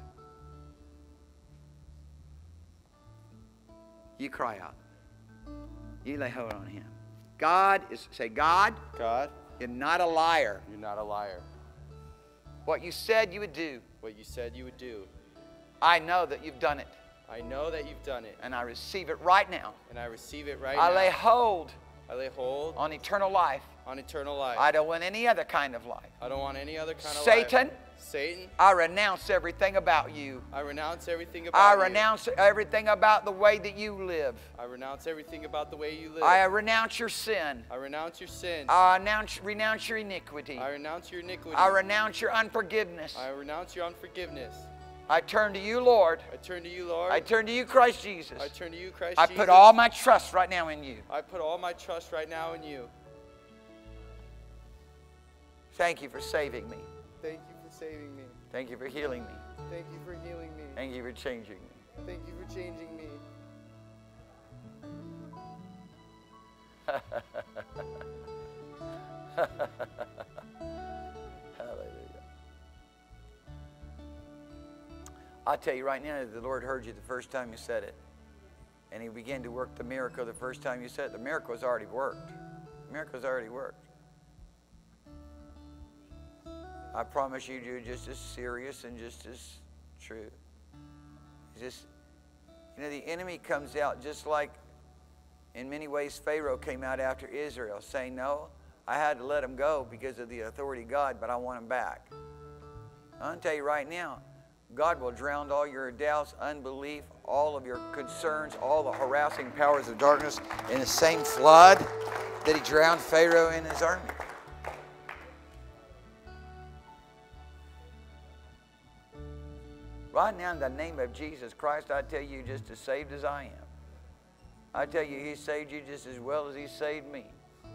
B: You cry out. You lay hold on Him. God is, say, God,
E: God,
B: you're not a liar.
E: you're not a liar.
B: What you said you would do,
E: What you said you would do,
B: I know that you've done it.
E: I know that you've done it.
B: And I receive it right now.
E: And I receive it right
B: I
E: now.
B: lay hold
E: I lay hold
B: on eternal life.
E: on eternal life.
B: I don't want any other kind of life.
E: I don't want any other kind of
B: Satan,
E: life. Satan,
B: I renounce everything about you.
E: I renounce everything about
B: I
E: you.
B: renounce everything about the way that you live.
E: I renounce everything about the way you live.
B: I renounce your sin.
E: I renounce your sin.
B: I renounce, renounce your iniquity.
E: I renounce your iniquity.
B: I renounce your unforgiveness.
E: I renounce your unforgiveness.
B: I turn to you, Lord.
E: I turn to you, Lord.
B: I turn to you, Christ Jesus.
E: I turn to you, Christ
B: I
E: Jesus.
B: put all my trust right now in you.
E: I put all my trust right now in you.
B: Thank you for saving me.
E: Thank you for saving me.
B: Thank you for healing me.
E: Thank you for healing me.
B: Thank you for changing me.
E: Thank you for changing me.
B: Hallelujah. I'll tell you right now that the Lord heard you the first time you said it. And He began to work the miracle the first time you said it. The miracle has already worked. The miracle has already worked. I promise you, you're just as serious and just as true. Just, you know, the enemy comes out just like, in many ways, Pharaoh came out after Israel, saying, no, I had to let him go because of the authority of God, but I want him back. I'm going to tell you right now, God will drown all your doubts, unbelief, all of your concerns, all the harassing powers of darkness in the same flood that He drowned Pharaoh and his army. Right now, in the name of Jesus Christ, I tell you, just as saved as I am. I tell you, He saved you just as well as He saved me.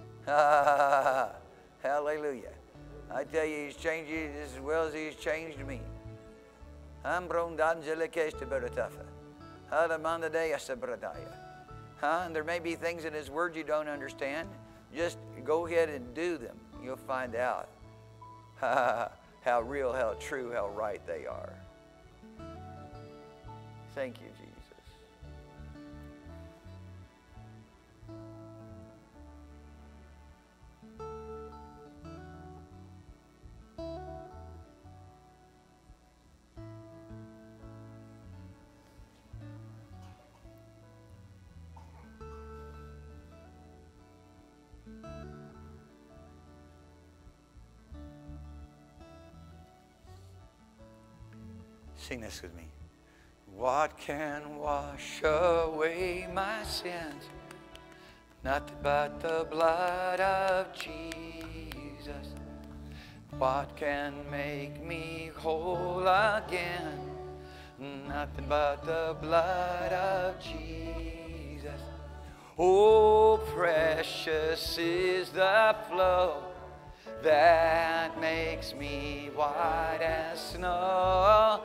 B: Hallelujah. I tell you, He's changed you just as well as He's changed me. Huh? And there may be things in His Word you don't understand. Just go ahead and do them. You'll find out how real, how true, how right they are. Thank you, Jesus. Sing this with me. What can wash away my sins? Nothing but the blood of Jesus. What can make me whole again? Nothing but the blood of Jesus. Oh, precious is the flow that makes me white as snow.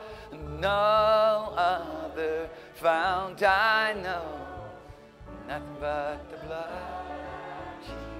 B: No other fount I know, nothing but the blood of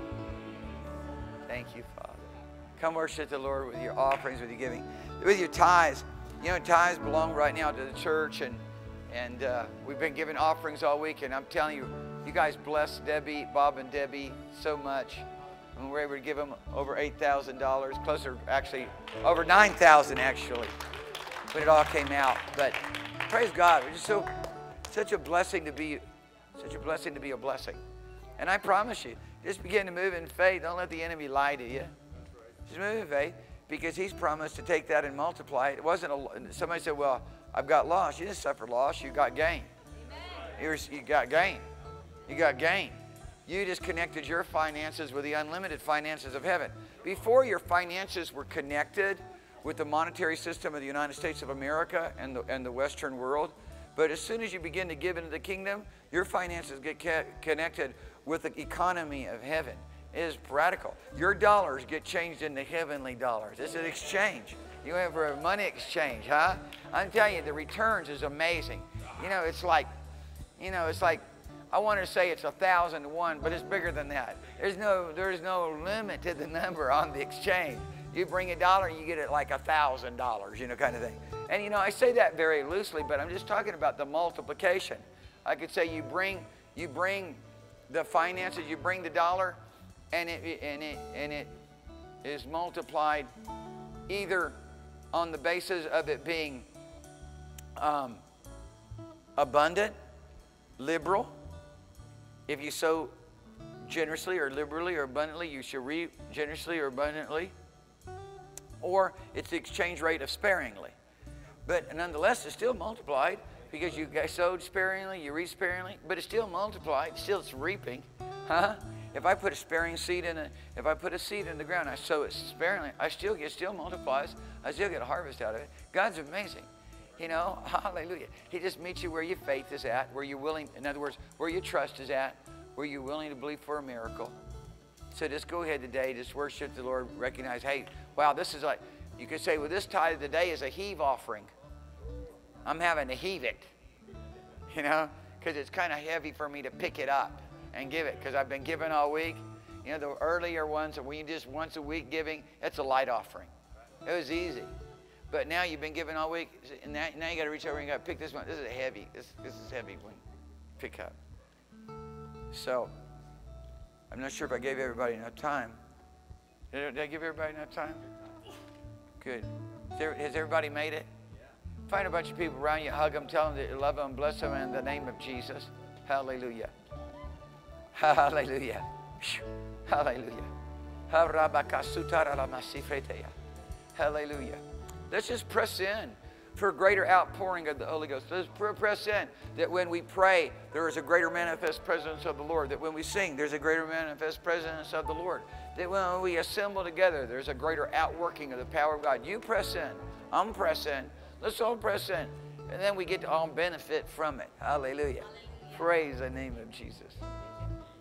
B: Jesus. Thank you, Father. Come worship the Lord with your offerings, with your giving, with your tithes. You know, tithes belong right now to the church, and and uh, we've been giving offerings all week, and I'm telling you, you guys bless Debbie, Bob and Debbie so much. And we're able to give them over eight thousand dollars, closer, actually, over nine thousand dollars actually, when it all came out. But praise God, it's just so, such a blessing to be, such a blessing to be a blessing. And I promise you, just begin to move in faith. Don't let the enemy lie to you. Just move in faith, because he's promised to take that and multiply it. It wasn't a, somebody said, well, I've got loss. You didn't suffer loss, you got gain. You, you got gain. You got gain. You just connected your finances with the unlimited finances of heaven. Before, your finances were connected with the monetary system of the United States of America and the, and the Western world. But as soon as you begin to give into the kingdom, your finances get connected with the economy of heaven. It is radical. Your dollars get changed into heavenly dollars. It's an exchange. You have a money exchange, huh? I'm telling you, the returns is amazing. You know, it's like, you know, it's like, I want to say it's a thousand to one, but it's bigger than that. There's no, there's no limit to the number on the exchange. You bring a dollar, you get it like a thousand dollars, you know, kind of thing. And you know, I say that very loosely, but I'm just talking about the multiplication. I could say you bring, you bring the finances, you bring the dollar, and it, and it, and it is multiplied either on the basis of it being um, abundant, liberal. If you sow generously or liberally or abundantly, you shall reap generously or abundantly. Or it's the exchange rate of sparingly. But nonetheless, it's still multiplied, because you guys sowed sparingly, you reap sparingly, but it's still multiplied. Still, it's reaping. Huh? If I put a sparing seed in a, if I put a seed in the ground, I sow it sparingly, I still get, still multiplies. I still get a harvest out of it. God's amazing. You know, hallelujah. He just meets you where your faith is at, where you're willing, in other words, where your trust is at, where you're willing to believe for a miracle. So just go ahead today, just worship the Lord, recognize, hey, wow, this is like, you could say, well, this tithe today is a heave offering. I'm having to heave it, you know, because it's kind of heavy for me to pick it up and give it, because I've been giving all week. You know, the earlier ones, when you just once a week giving, it's a light offering. It was easy. But now you've been giving all week, and now, now you got to reach over and you got to pick this one. This is a heavy. This, this is heavy one. Pick up. So, I'm not sure if I gave everybody enough time. Did, did I give everybody enough time? Good. There, has everybody made it? Find a bunch of people around you, hug them, tell them that you love them, bless them in the name of Jesus. Hallelujah. Hallelujah. Hallelujah. Hallelujah. Let's just press in for a greater outpouring of the Holy Ghost. Let's press in that when we pray, there is a greater manifest presence of the Lord. That when we sing, there's a greater manifest presence of the Lord. That when we assemble together, there's a greater outworking of the power of God. You press in. I'm press in. Let's all press in. And then we get to all benefit from it. Hallelujah. Hallelujah. Praise the name of Jesus.